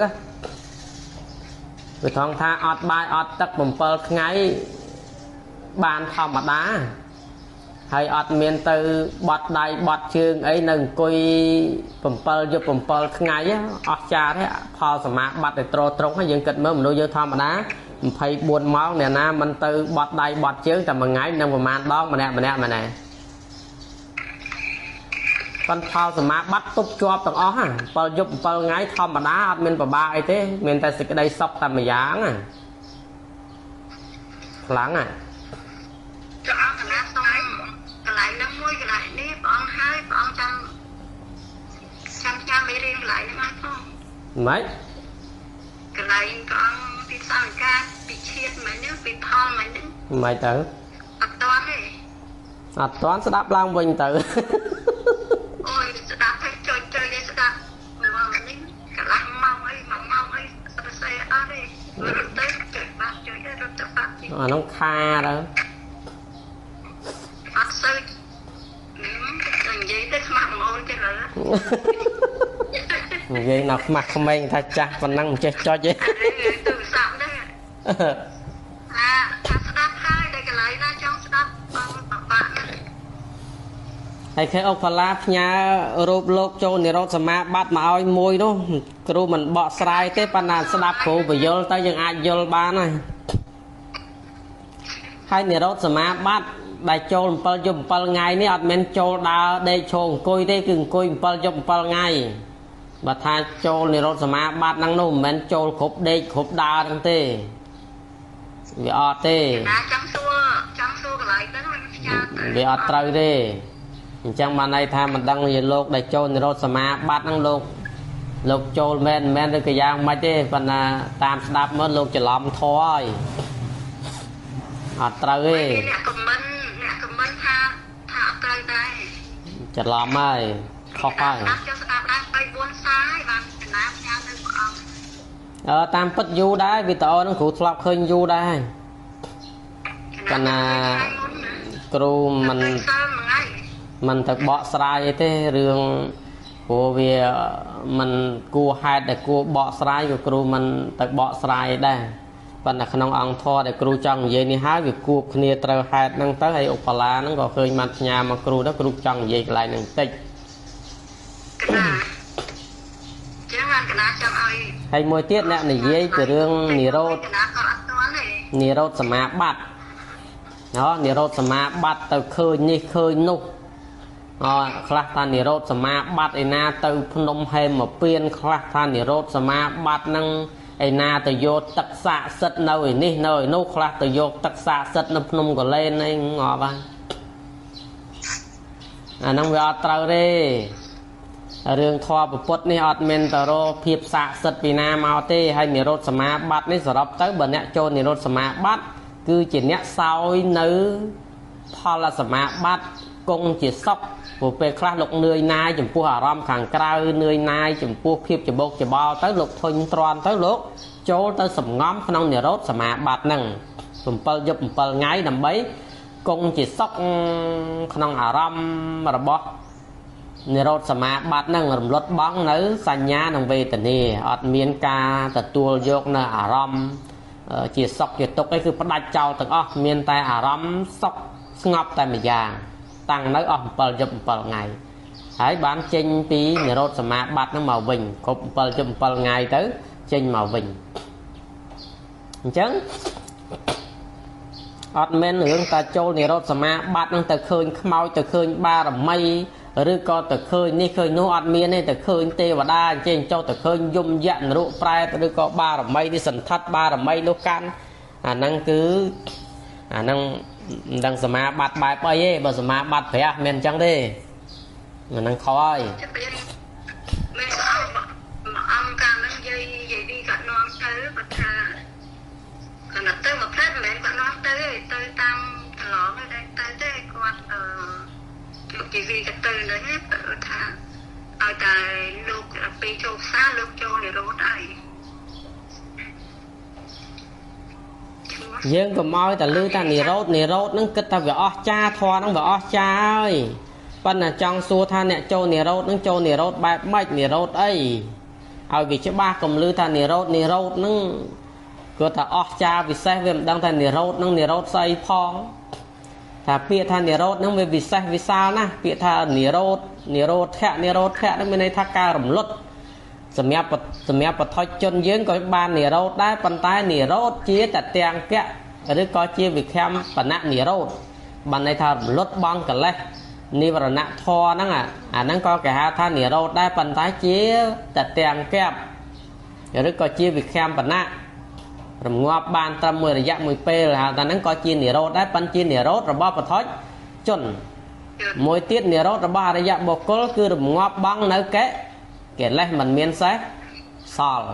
វាថងថាអត់បាយអត់ទឹក7ថ្ងៃបានធម្មតាហើយអត់មានទៅបត់ដៃបត់ជើងអីនៅអង្គុយ7យប់7ថ្ងៃអស្ចារ្យទេផលសមាបត្តិទៅត្រង់ហើយយើងគិតមើលមនុស្សយើងធម្មតា24ម៉ោងអ្នកណាមិនទៅបត់ដៃបត់ជើងតែមួយថ្ងៃនឹងប្រហែលដងម្នាក់ប៉ុន្តែផលសមាបត្តិទប់ជាប់ទាំងអស់7យប់7ថ្ងៃធម្មតាអត់មានពិបាកអីទេមានតែសេចក្តីសុខតែមួយយ៉ាងខ្លាំងចុះអង្គកណាសុំកន្លែងនឹងមួយកន្លែងនេះព្រះអង្គហើយព្រះអង្គចាំមេរៀនកន្លែងនេះមកផងម៉េចកន្លែងព្រះអង្គពីសង្ការពីឈាតមិននេះពីផលមិននេះម៉េចទៅអត់តាន់ទេអត់តាន់ស្ដាប់ឡើងវិញទៅអូយស្ដាប់ទៅចុយនេះស្ដាប់មកនេះកន្លះម៉ោងអី1ម៉ោងអីអត់ស្អីអត់ទេមើលទៅចុយបាក់ចុយ nó kha đó vậy nào mặt không anh thay cha còn năng chết cho chứ hay khi ông Phala nhà rụp lốc cho nè rốt mà bắt mà oi môi đó kêu mình bỏ sai thế pan là sẽ đạp cổ và vô tới những ai vô ba này hay nè rốt mà bắt đại châu pal dùng pal ngày ní ọt men châu đa đây châu coi đây cưng coi pal dùng pal ngày bà tha châu nè rốt mà bắt năng nô men châu khốp đây khốp đa đăng tê vì ọt tê vì ọt trời tê chẳng mà này tha mình đăng về lục đại châu nè rốt mà bắt năng lục châu men được cái giang mấy tê phần tam đạp mới lục chỉ làm thôi ọt trời chật lắm ơi khó khăn tam bất du đấy vì tao nó cũng lọc khơi du đấy còn kêu mình thật bỏ sai thế rương của việc mình cua hai để cua bỏ sai của kêu mình thật bỏ sai đây và là khả ông thọ để kêu trong vậy ni hái việc cua kia trời hai năng tới hay opala nó có khơi mặt nhà mà kêu đó kêu trong vậy lại năng tích hay môi tiết nè này dây từ rương nì rốt sma bát đó nì rốt sma bát từ khơi như khơi nục khắc than nì rốt sma bát ấy na từ phnom hem mà piên khắc than nì rốt sma bát năng ấy na từ vô tắc xạ sất nơi ní nơi nô khắc từ vô tắc xạ sất nó phnom có lên ấy ngọ ba năng về trâu đi rương thoa bột bột ní ọt men tờ rô phiệp xạ sất vì na màu tê hay nì rốt sma bát ní sở rập tới bờ nẹ cho nì rốt sma bát cứ chỉ nẹ sao nữ pha là sma bát công chỉ sóc của pe khắc lục nơi nai chấm pua hà ram khang cào nơi nai chấm pua phiệp chấm bột chấm bao tới lục thôi tròn tới lúc chỗ tới sầm ngóm không nè rốt sma bát nằng sầm pal giúp pal ngay nằm bấy công chỉ sóc không hà ram mà bó nè rốt sma bát nằng làm lót bóng nữ sanh nhá nằng về tận nè ọt miên ca tật tua dọc nè hà ram chỉ sóc chỉ tục ấyคือbắt đại châu từng ó miên tai hà ram sóc ngọc tai mà già tăng nói pal giúp pal ngày hãy bán chênh tí nè rốt sma bát nó màu vinh cục pal giúp pal ngày tới chênh màu vinh chấn ọt men hưởng ta châu nè rốt sma bát nó ta khơi mau ta khơi ba là mây rồi co ta khơi ní khơi nô ọt miên này ta khơi tê và đa chênh châu ta khơi dung dặn rượu prai rồi co ba là mây đi sần thắt ba là mây lô can năng cứ năng đang sma bát bài bay ấy bà sma bát phải à men chẳng đi mà năng khó ấy chỉ vì cái từ đấy hết ở thà ở tại lúc bị châu xa lúc châu để lỗ đại dương cầm môi ta lưu ta nì rốt nó kết ta về ó cha thoa nó về ó cha ơi phân là trong xua tha nè châu nì rốt bài mạch nì rốt ấy ở vì chứ ba cầm lưu ta nì rốt nó cứ ta ó cha vì xe về đang ta nì rốt xây phong ta bịa tha nì rốt nó về vì xe vì sao na bịa tha nì rốt thẹ nó bên đây tha ca rầm lốt sầm ép bật thoi chân dưới có ban nỉ rốt đá bàn tay nỉ rốt chia tạt tiền kẹ rồi có chia việc xem bản nặng nỉ rốt bàn này thà lót băng cả lên ni vào nặng thò năng năng có cả hai tha nỉ rốt đá bàn tay chia tạt tiền kẹ rồi có chia việc xem bản nặng rồi ngọc bàn trăm 10 là dạng 10 p là ta năng có chia nỉ rốt đá bàn chia nỉ rốt rồi bao bật thoi chân mỗi tiết nỉ rốt rồi ba là dạng bột cốt cứ được ngọc băng nơi kế kể lên mình miên xét sòl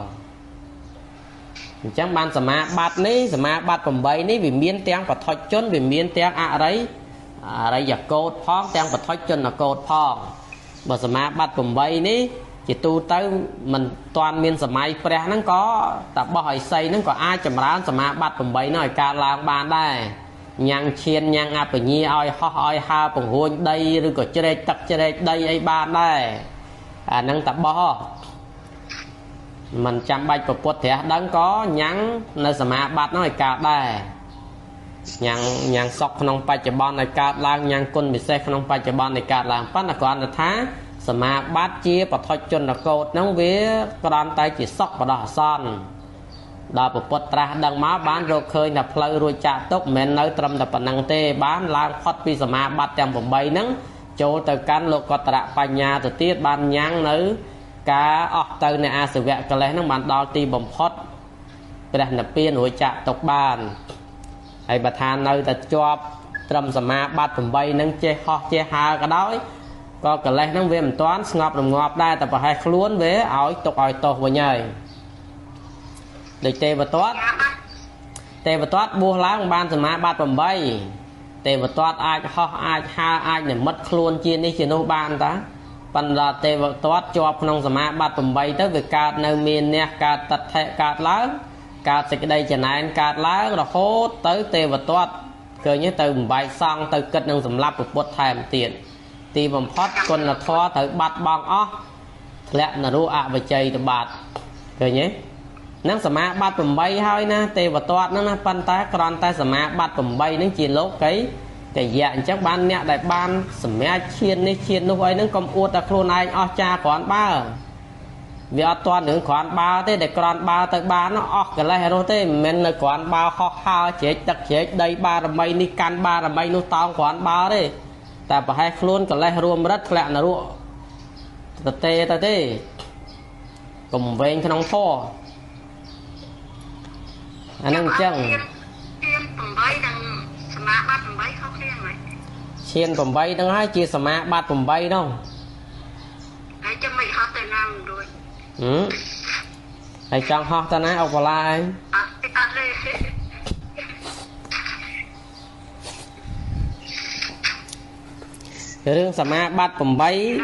chẳng ban sma bát cầm bay ní vì miên tiếng và thoi chân vì miên tiếng đấy giờ cột phong tiếng và thoi chân là cột phong bờ sma bát cầm bay ní chỉ tu tới mình toàn miền sầm mai pre nó có tập bao hỏi xây nó có ai chầm rán sầm mai bắt bầm bấy nó cả làng bàn đây nhang chiên nhang áp ở nhi oi ho oi ha bồng hôn đây rồi có chơi đây ai bàn đây nâng tập bao mình chăm bay bột bột thì đang có nhang nơi sầm mai bắt nó cả đây nhang sọc không phải chỉ ban này cả làng nhang côn bị xe không phải chỉ ban này cả làng bắt là còn là tháสมาบัติជាបថុជនរកោតហ្នឹងវាក្រាន់តែជាសក់បដោះអាសន្នដល់ពុទ្ធត្រាស់ដឹងមកបានរកឃើញថាផ្លូវរួចចាក់ទុកមិននៅត្រឹមតែប៉ុណ្ណឹងទេបានឡើងផុតពីសមាបត្តិទាំង8ហ្នឹងចូលទៅកាន់លោកតរបញ្ញាទៅទៀតបានញ៉ាំងនៅការអស់ទៅនៃអាសវៈកិលេសហ្នឹងបានដល់ទីបំផុតព្រះនិព្វានរួចចាក់ទុកបានហើយបើថានៅតែជាប់ត្រឹមសមាបត្តិ8ហ្នឹងចេះហោះចេះហើក៏ដោយក៏កិលេសហ្នឹងវាមិនទាន់ស្ងប់រងាប់ដែរតែប្រហែលខ្លួនវាឲ្យទុកឲ្យតោះវិញហើយដូចទេវទត្តបួសឡើងបានសមាបត្តិ8ទេវទត្តអាចហោះអាចហើអាចនិមិត្តខ្លួនជានេះជានោះបានតាប៉ុន្តែទេវទត្តជាប់ក្នុងសមាបត្តិ8ទៅវាកើតនៅមានអ្នកកើតតថៈកើតឡើងកើតសេចក្តីចំណែនកើតឡើងរហូតទៅទេវទត្តឃើញទៅបំបែកសង់ទៅគិតនឹងសម្លាប់ពុទ្ធថែមទៀតទីបំផុតគុណធម៌ត្រូវបាត់បង់អស់ធ្លាក់នរោអវិជ័យទៅបាត់ឃើញទេនឹងសមាបត្តិ8ហើយណាទេវទត្តហ្នឹងណាប៉ុន្តែគ្រាន់តែសមាបត្តិ8ហ្នឹងជាលោកីកយៈអញ្ចឹងបានអ្នកដែលបានសម្រាប់ឈាននេះឈាននោះអីហ្នឹងកុំអួតតែខ្លួនឯងអស់ចាគ្រាន់បើវាអត់ទាន់រឿងគ្រាន់បើទេតែគ្រាន់បើទៅបានអស់កិលេសរស់ទេមិនមែននៅគ្រាន់បើហោះហើរជ្រែកទឹកជ្រែកដីបារមីនេះកាន់បារមីនោះតោងគ្រាន់បើទេតែប្រហែលខ្លួនកលេសរួមរិទ្ធធ្លាក់នរកទៅទេកុំវែងក្នុងធម៌អាហ្នឹងអញ្ចឹងឈាន8នឹងសមាបត្តិ8ខុសគ្នាហ្មងឈាន8ហ្នឹងហើយជាសមាបត្តិ8ហ្នឹងហើយចាំមិនហោះទៅណាមិនរួចហើយចង់ហោះទៅណាអុកបលាឯងអត់ទេរឿងសមាបត្តិ8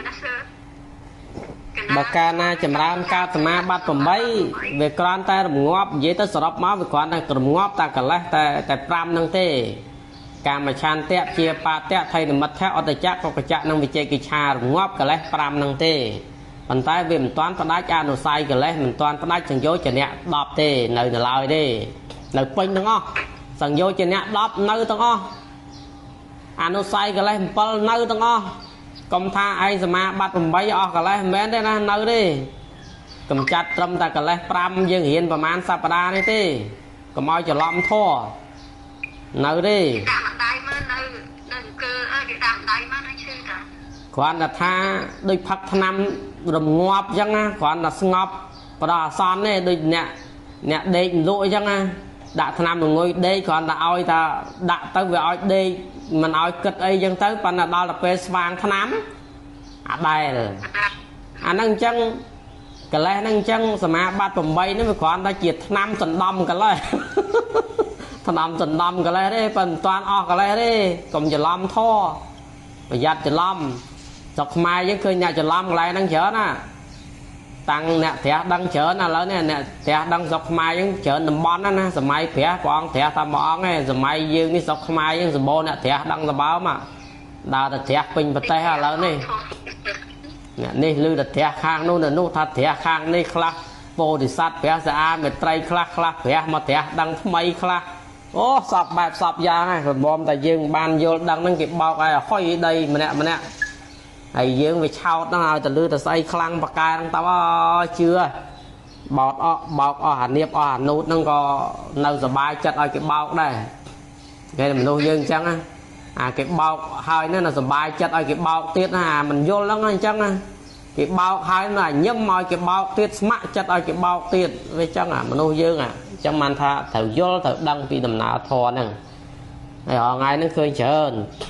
បើកាលណាចម្រើនកើតសមាបត្តិ8វាគ្រាន់តែរងាប់និយាយទៅសរុបមកវាគ្រាន់តែរងាប់តែកិលេសតែ5ហ្នឹងទេកាមឆន្ទៈជាបាតៈថៃនិមិត្តៈអតចៈកកចៈនិងវិជ័យកិច្ឆារងាប់កិលេស5ហ្នឹងទេប៉ុន្តែវាមិនទាន់ផ្ដាច់អនុស័យកិលេសមិនទាន់ផ្ដាច់សង្យោជនៈ10ទេនៅឡើយទេនៅពេញទាំងអស់សង្យោជនៈ10នៅទាំងអស់អនុស័យកិលេស7នៅទាំងអស់កុំថាឯងសមាបត្តិ8អស់កិលេសមិនមែនទេណានៅទេកំចាត់ត្រឹមតែកិលេស5យើងរៀនប្រហែលសប្តាហ៍នេះទេកុំឲ្យច្រឡំធម៌នៅទេដាក់ដៃមើលនៅអង្គើគេដាក់ដៃមកនៅឈឺតាគ្រាន់តែថាដូចផឹកថ្នាំរងាប់អញ្ចឹងណាគ្រាន់តែស្ងប់បដោះអាសន្នទេដូចអ្នកដេកលក់អញ្ចឹងណាដាក់ថ្នាំល្ងុយដេកគ្រាន់តែឲ្យថាដាក់ទៅវាឲ្យដេកមិនឲ្យគិតអីអញ្ចឹងទៅប៉ុន្តែដល់ទៅពេលស្វាងថ្នាំអាដែលអាហ្នឹងអញ្ចឹងកិលេសហ្នឹងអញ្ចឹងសមាបត្តិ8ហ្នឹងវាគ្រាន់តែជាថ្នាំសណ្ដំកិលេសថ្នាំសណ្ដំកិលេសទេប៉ុន្តែមិនទាន់អស់កិលេសទេកុំច្រឡំធေါ်ប្រយ័ត្នច្រឡំស្រុកខ្មែរយើងឃើញអ្នកច្រឡំកន្លែងហ្នឹងច្រើនណាតាំងអ្នកត្រាស់ដឹងច្រើនឥឡូវនេះអ្នកត្រាស់ដឹងស្រុកខ្មែរយើងច្រើនតំបន់ណាសម័យព្រះព្រះអង្គត្រាស់តែមួយអង្គឯងសម័យយើងនេះស្រុកខ្មែរយើងសម្បូរអ្នកត្រាស់ដឹងសម្បើមដើរតែត្រាស់ពេញប្រទេសឥឡូវនេះអ្នកនេះឮតែត្រាស់ខាងនោះនៅនោះថាត្រាស់ខាងនេះខ្លះពោធិសត្វព្រះសាអាមេត្រីខ្លះព្រះមកត្រាស់ដឹងថ្មីខ្លះអូសពបែបសពយ៉ាងហ្នឹងរំបំតែយើងបានយល់ដឹងហ្នឹងគេបោកឲ្យអហុយដីម្នាក់ហើយយើងវាឆោតហ្នឹងឲ្យទៅលឺទៅស្អីខ្លាំងបកែហ្នឹងទៅជឿបោកអស់អានៀបអស់អានូតហ្នឹងក៏នៅសុបាយចិត្តឲ្យគេបោកដែរគេមនុស្សយើងអញ្ចឹងណាអាគេបោកហើយនៅសុបាយចិត្តឲ្យគេបោកទៀតណាអាមិនយល់ហ្នឹងអញ្ចឹងណាគេបោកហើយនៅញឹមឲ្យគេបោកទៀតស្ម័គ្រចិត្តឲ្យគេបោកទៀតវាអញ្ចឹងអាមនុស្សយើងអញ្ចឹងបានថាត្រូវយល់ត្រូវដឹងពីដំណើរធម៌ហ្នឹងហើយថ្ងៃហ្នឹងឃើញច្រើន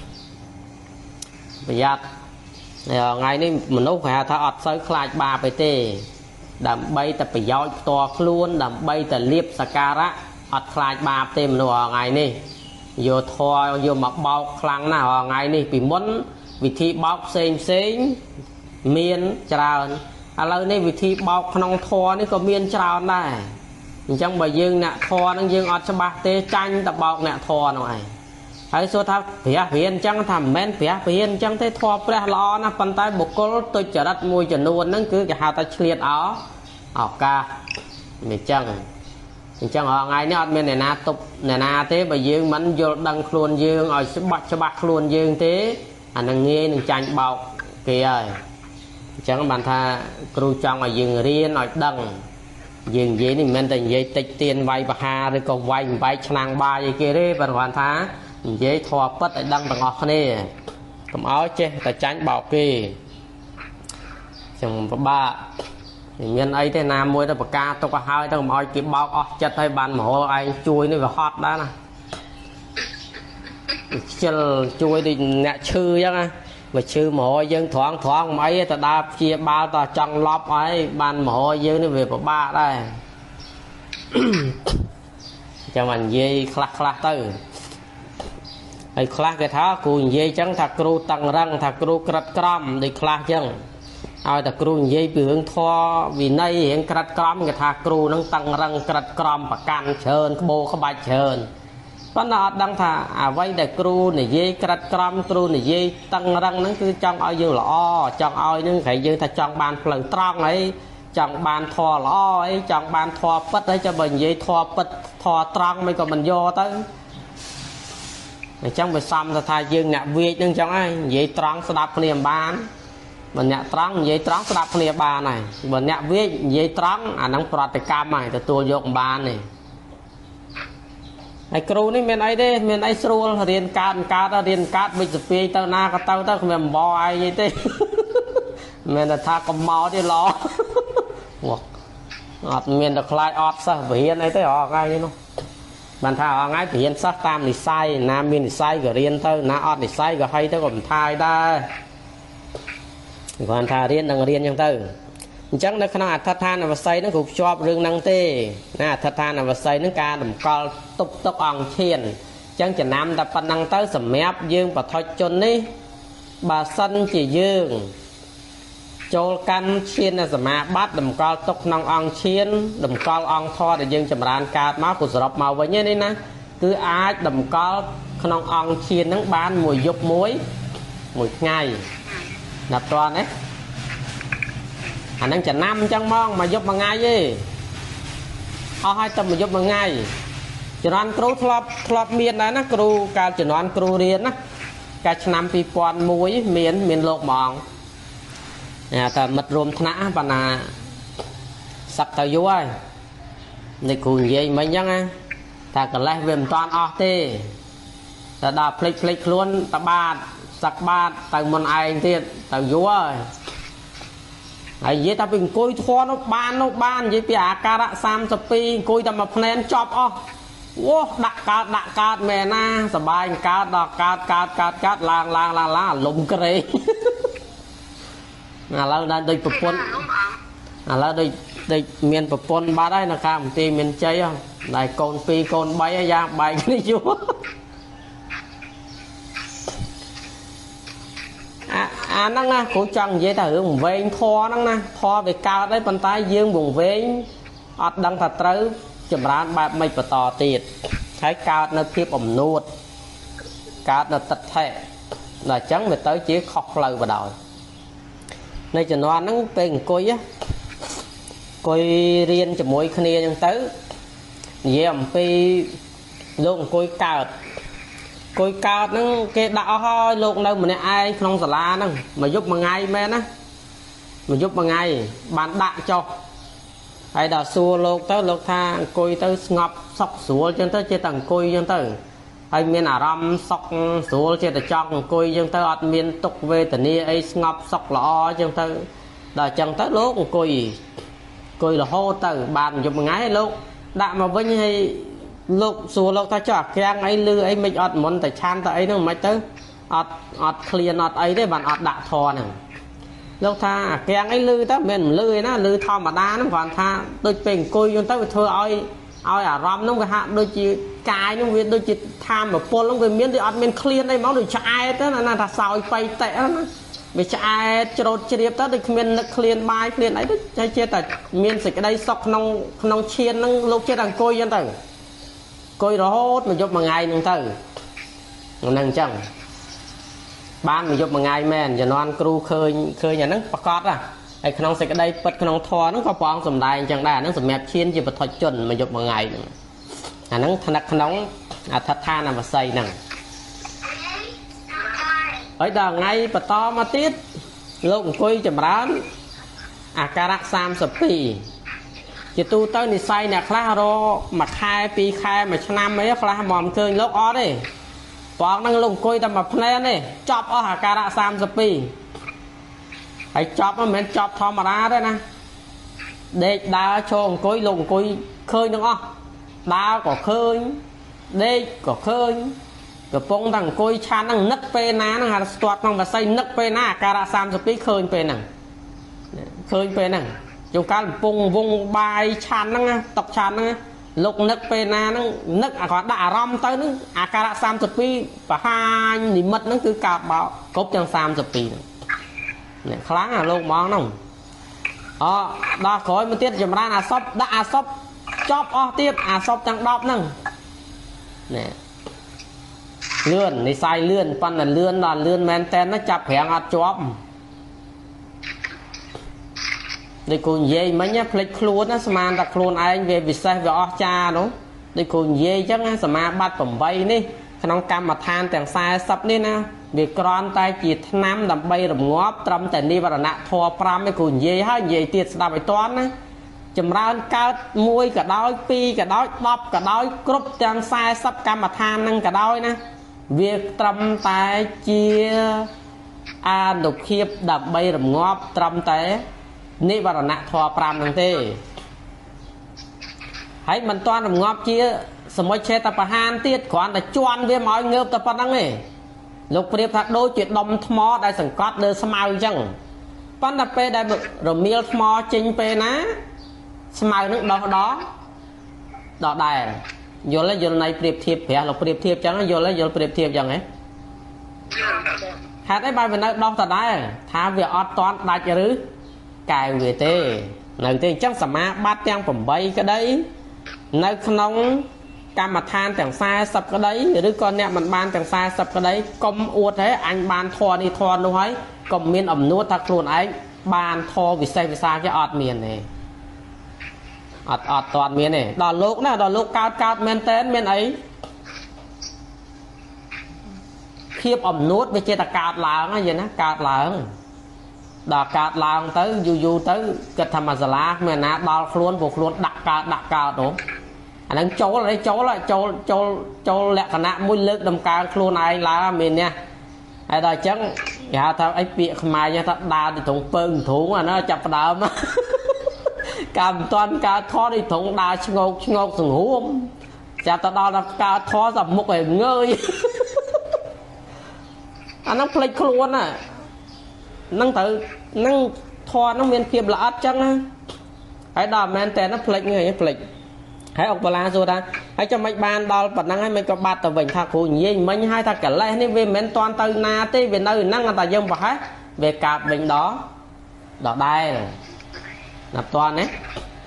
ប្រយ័ត្នថ្ងៃនេះមនុស្សគេហៅថាអត់សូវខ្លាចបាបទេដើម្បីតែប្រយោជន៍ផ្ទាល់ខ្លួនដើម្បីតែលៀបសការៈអត់ខ្លាចបាបទេមនុស្សថ្ងៃនេះយកធម៌យកមកបោកខ្លាំងណាស់ថ្ងៃនេះពីមុនវិធីបោកផ្សេងមានច្រើន lời này vị thi bọc nông thò này có miên trào này chẳng bởi dương nè thò nó dương ọt cho bạc tê chanh tập bọc nè thò này hãy số tháp phía phiền chẳng thầm men phía phiền chẳng thấy thò bè lo nè phần tay bục cô tôi trở đất mùi trở nuôn nó cứ cái hào ta liệt ó ca mày chẳng họ ngay nó bên này na tục này na thế bởi dương mắn vô đăng luôn dương rồi sẽ bắt cho bạc luôn dương thế anh nghe đừng chanh bọc kìa ơi chẳng bạn tha kêu trong ở dương riêng nói đằng dương dễ thì mình tình dễ tịch tiền vay và hà rồi còn vay năng ba gì kia đấy bạn hoàn thá dễ thò bất ở đằng bằng ngọt này cầm áo chứ ta tránh bảo kì chẳng ba thì miền ấy thế nào mua được ca tôi có hai tôi mọi cái bao chất hay bàn mổ anh chui nó vào hot đó nè chân chui thì nè chư chứ mà chư mổ dân thoáng mấy ta đạp chia ba ta trong lóp ấy bàn mổ dân nó về của ba đây cho mình dây khắc tư hay khắc cái tháo cùi dây trắng thật cừu tăng răng thật cừu cật crom để khắc chân ai thật cừu dây bị hướng thoa vì nay hiện cật crom cái thật cừu nó tăng răng cật crom và can chơn cái bô cái bài chơn vẫn là đang thà vay để cừu này dây cật crom cừu này dây tăng răng nó cứ trong ao dương lọ trong ao nhưng phải dương thật trong bàn lần tròn ấy trong bàn thò lọ ấy trong bàn thò bất đấy cho mình dây thò bất thò tròn mới còn mình vô tới trong về xong thay dương nhạc việt nhưng trong ấy dây tròn sẽ đạp niềm bán mình nhạc tròn dây tròn sẽ đạp niềm bàn này mình nhạc việt dây tròn nắng prot cam này từ tua dụng bàn nàyไอ้ครูนี่เป็นไอ้เด้เป็นไอ้สรูเรียนการไปสปีเต้าหน้าก็เต้าเป็นบอยยี่เต้เป็นแต่ท่ากำเมาที่ล้ออดเป็นแต่คลายอดซะเพียนไอ้เต้ออกไงนี่เนาะมันท่าออกไงเพียนซะตามนิสัยน้ำมีนิสัยก็เรียนเต้าน้าอดนิสัยก็ให้เต้าก็ทายได้ก่อนท่าเรียนดังเรียนยังเต้าจังในขณะทัศทานอวสัยนั่งถูกชอบเรื่องนังเต้นะทัศทานอวสัยนั่งการดมกอลตุกอ่องเชียนจังจะนำแต่ปนังเต้สมัยยืงปะทอยจนนี่บาสันจียืงโจกันเชียนในสมัยบัดดมกอลตุกนองอ่องเชียนดมกอลอ่องทอดยืงจำรานการมากุศลมาไว้เนี่ยนี่นะคืออาดมกอลขนองอ่องเชียนนั่งบ้านมวยยกมวยง่ายนับตัวนะanh đang chỉnh năm chân mong mà giúp bằng ngay gì hai tâm mà giúp bằng ngay chỉ nói cừu thọp miền đấy nó cừu cả chỉ nói cừu riêng á cả năm pi pon muối miền lộc mỏngแต่มัดรวมธนะปนาสักเท่าอยู่ไอ้ในกูยี่ไม่ยังไงถ้ากันแลเวียนตอนออกตีแต่ดาพลิกล้วนตะบาดสักบาดแต่มันไอ้ที่แต่อยู่ไอ้ไอ้ยี่ตาเป็นกุยทอนุบานยี่ปีอาการะ30 ปีกุยแต่มาเพลนจอบอ๋อว้าดักการแม่น่าสบายการดอกการลางลมกระเรยแล้วได้ปนแล้วได้เมียนปนบ้าได้นะครับตีเมียนใจอ่ะได้โกนปีโกนใบยาใบนี่อยู่นั่งนะกูจังvậy ta hưởng về thòนั่งนะthò về cao đấy bàn tay dương vùng về ọt đăng thật trứ chậm rãi bài mày phải tỏ tiệt thấy cao nó tiếp ẩm nuột cao nó tật thệ là chẳng về tới chỉ khóc lời vào đời này cho nó nắng bên coi á coi riêng cho mỗi khné nhân tới vậy ẩm pi luôn coi cao nó cái đạo hơi luôn đâu mà ai không xả la nè mà giúp bằng ngày men á mà giúp bằng ngày bán đạn cho hay là xua lột tới lột tha coi tới ngọc sọc sủa chân tới chơi tầng coi chân tới hay miền Ả Rập sọc sủa chơi tới trong coi chân tới ở miền tục về từ nia ấy ngọc sọc lọ chân tới là chân tới lốt coi là hô tới bàn giúp bằng ngày lúc đạn mà với hay lúc xua lúc ta cho keng ấy lư ấy mình ọt muốn tại chan tại ấy nó mới tới ọt clear ọt ấy đấy bạn ọt đạ thò nè lúc ta keng ấy lư ta mình lư nó lư thò mà đa nó còn tha đôi bình coi chúng ta thôi oi à rom nó cái hạ đôi chỉ cài nó đôi chỉ tham mà pol nó cái miếng thì ọt mình clear đây máu được cho ai tới là ta soi pay tệ nó bị chạy trộn chìa tới được miền nước liền bài liền ấy đấy chia tại miền dịch ở đây sọc nông chiên nông lúc chia đằng côi dân tử côi đó hốt mà giúp mà ngày nông tử nâng chẳng ban mà giúp mà ngày men cho nó ăn cừu khơi nhà nó bạc cọt àไอ้ขนมใส่กระไดปัดขนมทอนั่งก็ปองสมได้จังได้นั่งสมแมบเชียนจะไปทอดจนมาหยบมาไงนั่งถนัดขนมทัดทานมาใส่นั่งไอ้ดอกไงปะตอมาติดลูกคุยจำร้านอาการะ30 ปีจะตูเต้าในใส่เนี่ยคลาโรมาคายปีคายมาชนะไม่คลาหมอมเกินลูกอ้อดิปองนั่งลูกคุยแต่มาเพลนนี่จอบอ้ออาการะ30 ปีไอ้จอบมันเหมือนจอบธรรมดาด้วยนะเด็กดาวโชว์คุยลงคุยเคยนึกอ่ะดาวก็เคยเด็กก็เคยก็ปงตั้งคุยชานั่งนึกไปนะนั่งหาสตอดนั่งมาใส่นึกไปนะการะ30 ปีเคยไปนั่งจงการปงวงใบชานั่งตกชานั่งลูกนึกไปนะนั่งนึกก็ด่ารำtớiนึงอาการะ30 ปีปะฮานนิมิตนั่นคือกาบเบากบจัง30 ปีเนี่ยครั้งลูกมองน้องดาขอยมันเตี้ยจำร้านอาซบดาอาซบจอบเตี้ยอาซบจังดอบนั่งเนี่ยเลื่อนในทรายเลื่อนปั้นนั่นเลื่อนแมนแตนน่าจับแผงอัดจอบในกูเย่ไหมเนี่ยพลิกครูนะสมานตะครูไอ้เววิเศษเวอจาเนาะในกูเย่จังนะสมาบัดผมใบนี่ขนมกรรมมาทานแต่งทรายซับนี่นะเด็กกรอนตายจีดน้ำดำใบดำงอบตรำแต่นี่วรณะทอปรามไม่กูเย่ให้เย่เตี้ยสดับไอ้ต้นนะจำรานกาดมวยกระดอยปีกระดอยตบกระดอยกรุบจังทรายซับกรรมมาทานนั่งกระดอยนะเวียตรำตายเจียดุกเขียบดับใบดำงอบตรำแต่นี่วรณะทอปรามนั่งเต้ให้มันต้อนดำงอบเจียสมัยเชตปะฮานเตี้ยขวานแต่จวนเวียมอยเงือบแต่ปนังนี่ลูกเปรียบทักโดยจุดดมทมอได้สังกัดเดินสมัยจังปั้นแต่เปได้รมีลทมอจริงเปนะสมัยนึกดอกได้โยนแล้วโยนในเปรียบเทียบเพียเราเปรียบเทียบจังโยนแล้วโยนเปรียบเทียบจังไงหาได้ใบเป็นนักดอกแต่ได้ท้าเวียออดตอนได้จะรื้อกายเวเต้ในเต้จังสมาบัดยังผมใบก็ได้ในขนมกรรมฐานแต่งทรายสับก็ได้หรือก่อนเนี่ยมันบานแต่งทรายสับก็ได้กลมอวดให้อันบานทอนี่ทอน้อยกลมเมียนอ่ำนวดทักโคลนไอ้บานทอวิเศษจะอดเมียนเนี่ยอดตอนเมียนเนี่ยดอนลูกนะดอนลูกกาดเมียนเต้นเมียนไอ้เทียบอ่ำนวดไปเจตกาดหลังอะไรนะกาดหลังดอกกาดหลังtớiอยู่tớiกระทำมาสลากเมียนนะดอนโคลนบวกโคลนดักกาดโน้อันนั้นโจแหละขณะมุ่งเลิกดำการครูนายลาเมียนเนี่ยไอ้ดอยจังอย่าทำไอ้เปียขมายเนี่ยถ้าดาที่ถุงเปิงถุงอ่ะนะจับดาวมาการตอนการทอดที่ถุงดาชงกสูงหัวจับตาดาวการทอดสับมุกไอ้เงยอันนั้นพลิกครูน่ะนั่งถือนั่งทอนั่งเมียนเพียบละอัดจังนะไอ้ดาวแมนแต่นั่งพลิกเงยพลิกให้ออกเวลาสุดนะให้จะไม่บานดอลปัดนั่งให้มันก็บาดแต่วิ่งทางคู่ยิ่งไม่ให้ทางกันเลยนี่เวเหม็นตอนตื่นนาที่เวนั่งนั่งแต่ยังบ่ให้เวกาบวิ่งđóได้นับตอนนี้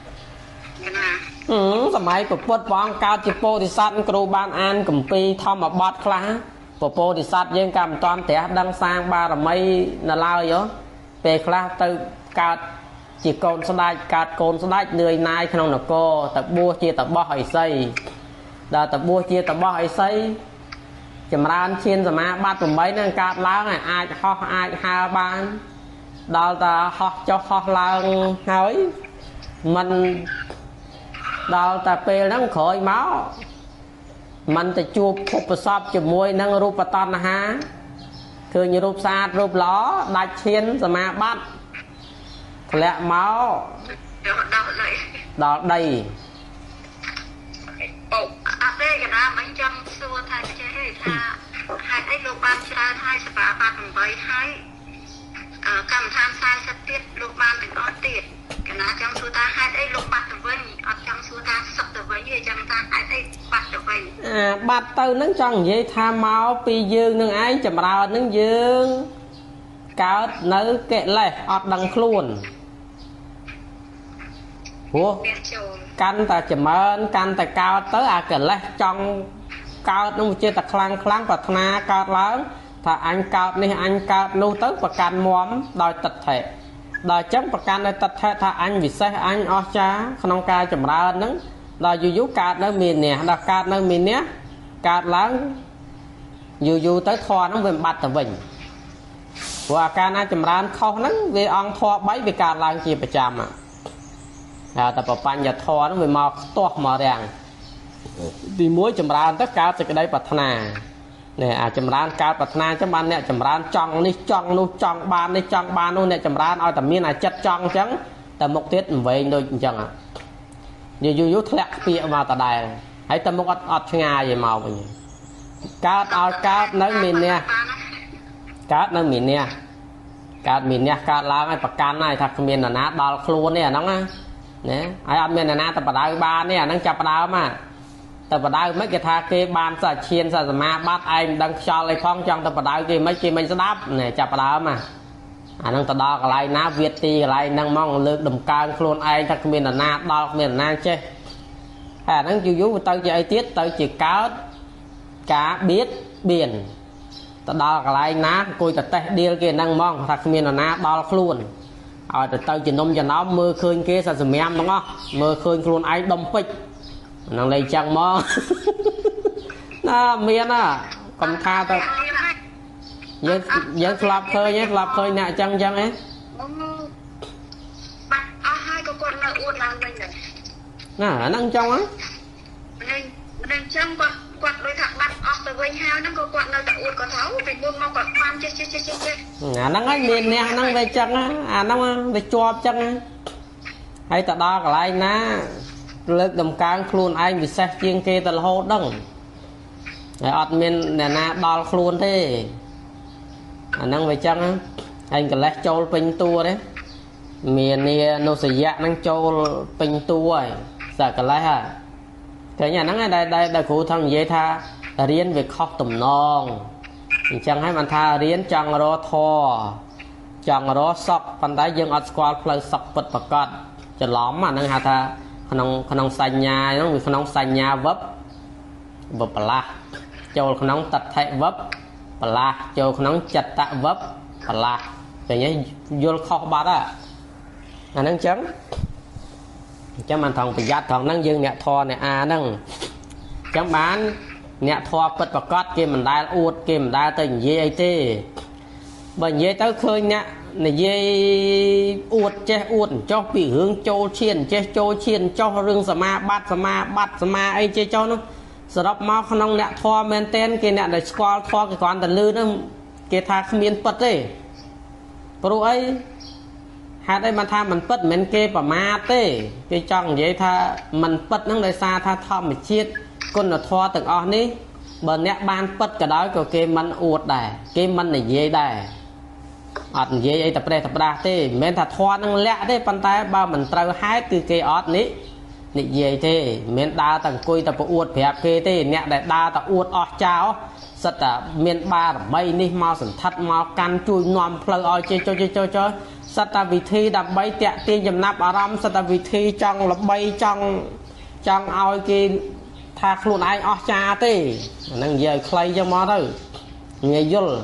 สมัยปปดวางกาจิโปติสัตครูบานอันกัมปีทอมบอดคลาปปติสัตยังกำตอนแต่ดังสร้างบารมีนาลาวเยอะเปคลาตื่นกาchỉ cònสได้การโกนสได้เหนื่อยนายขนมหนักโกแต่บัวเชียแต่บ่อยใส่แต่บัวเชียแต่บ่อยใส่จำรานเชียนสมาบ้านตุ่มใบนั่งการล้างอาจห่ออาจหาบานดาวตาห่อเจ้าห่อล้างหายมันดาวตาเปรนั่งขอยเมามันจะจูบพบประสอบจมวยนั่งรูปตอนนะฮะคือnhưรูปซาดรูปล้อได้เชียนสมาบ้านแหละเมาดอกđầy à đây cái đó mấy trăm xua thay chế tha hai ấy lục ban chơi hai sập bát mình bay hai cầm tham sai sắp tiết lục ban mình có tiết cái nào trong xua ta hai ấy lục bát được với ở trong xua ta sập được với gì trong ta hai ấy bát được với bát từ nâng trong vậy tha máu pi dương nâng ấy chầm rau nâng dương កើតនៅកិលេសអត់ដឹងខ្លួនព្រោះកាន់តែចម្រើនកាន់តែកើតទៅអាកិលេសចង់កើតនោះជាតែខ្លាំងប្រាថ្នាកើតឡើងថាអញកើតនេះអញកើតនោះទៅប្រកាន់មមដោយទិដ្ឋិដល់អញ្ចឹងប្រកាន់ដោយទិដ្ឋិថាអញវិសេសអញអស្ចារ្យក្នុងការចម្រើនហ្នឹងដល់យូរកើតនៅមានះដល់កើតនៅមានះកើតឡើងយូរទៅធម៌ហ្នឹងវាបាត់ទៅវិញព្រោះអាការណាចម្រើនខុសហ្នឹងវាអង្គធម៌3វាកើតឡើងជាប្រចាំតែប្របញ្ញធម៌ហ្នឹងវាមកខ្ទាស់មករាំងទី1ចម្រើនទៅកើតសេចក្តីប្រាថ្នានេះអាចម្រើនកើតប្រាថ្នាអញ្ចឹងបានអ្នកចម្រើនចង់នេះចង់នោះចង់បាននេះចង់បាននោះអ្នកចម្រើនឲ្យតែមានអាចិត្តចង់អញ្ចឹងតែមុខទៀតវែងដូចអញ្ចឹងយូរធ្លាក់ពាកមកដដែលហើយតែមុខអត់ឆ្ងាយឯមកវិញកើតឲ្យកើតនៅមានះកើតនៅមានះកើតមានះកើតឡើងឲ្យប្រកាន់ហើយថាគ្មាននរណាដល់ខ្លួននេះអាហ្នឹងណាហើយអត់មាននរណាទៅបដៅបាននេះអាហ្នឹងចាប់ដើមតែបដៅមិនគេថាគេបានសាឈានសាសមាបត្តិឯងមិនដឹងខ្យល់អីផងចង់ទៅបដៅគេមិនស្ដាប់ចាប់ដើមអាហ្នឹងទៅដល់កន្លែងណាវាទីកន្លែងហ្នឹងមកលើកដំកើងខ្លួនឯងថាគ្មាននរណាដល់គ្មាននរណាចេះហើយអាហ្នឹងយូរទៅជាអីទៀតទៅជាកើតការបៀតបៀនទៅដល់កន្លែងណាអង្គុយតតេះដៀលគេហ្នឹងហ្មងថាគ្មាននរណាដល់ខ្លួនឲ្យទៅជំនុំចំណោមមើលឃើញគេសាសម្ញាំទាំងអស់មើលឃើញខ្លួនឯងដុំពេជ្រហ្នឹងលេងចឹងមកណាមានណាកំថាទៅយើងស្លាប់ឃើញអ្នកចឹងហ៎បាត់អស់ហើយក៏គាត់នៅអួតឡើងវិញដែរណាហ្នឹងចឹងហ៎នឹងចឹងគាត់ដូចថាបាត់អស់ទៅវិញហើយហ្នឹងក៏គាត់នៅតែអួតក៏ទៅពីមុនមកគាត់បានចេះអាហ្នឹងហើយមានអ្នកហ្នឹងវាចឹងអាហ្នឹងវាជាប់ចឹងហើយទៅដល់កន្លែងណាលើកដំកើងខ្លួនឯងពិសេសជាងគេទៅរហូតដឹងហើយអត់មានអ្នកណាដល់ខ្លួនទេអាហ្នឹងវាចឹងហើយកលេសចូលពេញតួទេមាននានុសយៈហ្នឹងចូលពេញតួហើយសកលេសឃើញអាហ្នឹងដែលគ្រូថងនិយាយថារៀនវាខុសតំណងអញ្ចឹងហើយបានថារៀនចង់រកធម៌ចង់រកសុខប៉ុន្តែយើងអត់ស្គាល់ផ្លូវសុខពិតប្រាកដច្រឡំអាហ្នឹងហៅថាក្នុងសញ្ញាហ្នឹងវាក្នុងសញ្ញាវឹបប្រឡាស់ចូលក្នុងតដ្ឋិវឹបប្រឡាស់ចូលក្នុងចិត្តវឹបប្រឡាស់តែញ៉េយល់ខុសបាត់អាហ្នឹងចឹងបានថងប្រយ័ត្នថងហ្នឹងយើងអ្នកធរអ្នកអាហ្នឹងចឹងបានអ្នកធរពិតប្រកបគេមិនដែលអួតគេមិនដែលទៅនិយាយអីទេបើនិយាយទៅឃើញអ្នកនិយាយអួតចេះអួតចុះពីរឿងចូលឈានចេះចូលឈានចុះរឿងសមាបត្តិសមាអីចេះចុះនោះសរុបមកក្នុងអ្នកធម៌មែនតែនគេអ្នកដែលស្គាល់ធម៌គេគ្រាន់តែលឺហ្នឹងគេថាគ្មានពិតទេព្រោះអីហេតុអីបានថាមិនពិតមិនមែនគេប្រមាទទេគេចង់និយាយថាមិនពិតហ្នឹងដោយសារថាធម្មជាតិគុណធម៌ទាំងអស់នេះបើអ្នកបានពិតក៏ដោយក៏គេមិនអួតដែរគេមិននិយាយដែរអត់និយាយអីតែប្រេះតែប្រាស់ទេមិនមែនថាធម៌នឹងលាក់ទេប៉ុន្តែបើមិនត្រូវហេតុគឺគេអត់និយាយទេមិនមែនដើរតែអង្គុយតែប្រអួតប្រាប់គេទេអ្នកដែលដើរតែអួតអស់ចោលសិតតែមានបារមីនេះមកសន្ធិដ្ឋមកកាន់ជួយនាំផ្លូវឲ្យចេះចុះសិតតែវិធីដើម្បីតាក់ទាញចំណាប់អារម្មណ៍សិតតែវិធីចង់ល្បីចង់ឲ្យគេថាខ្លួនឯងអស់ចាទេអាហ្នឹងនិយាយឲ្យខ្លីចឹងមកទៅងាយយល់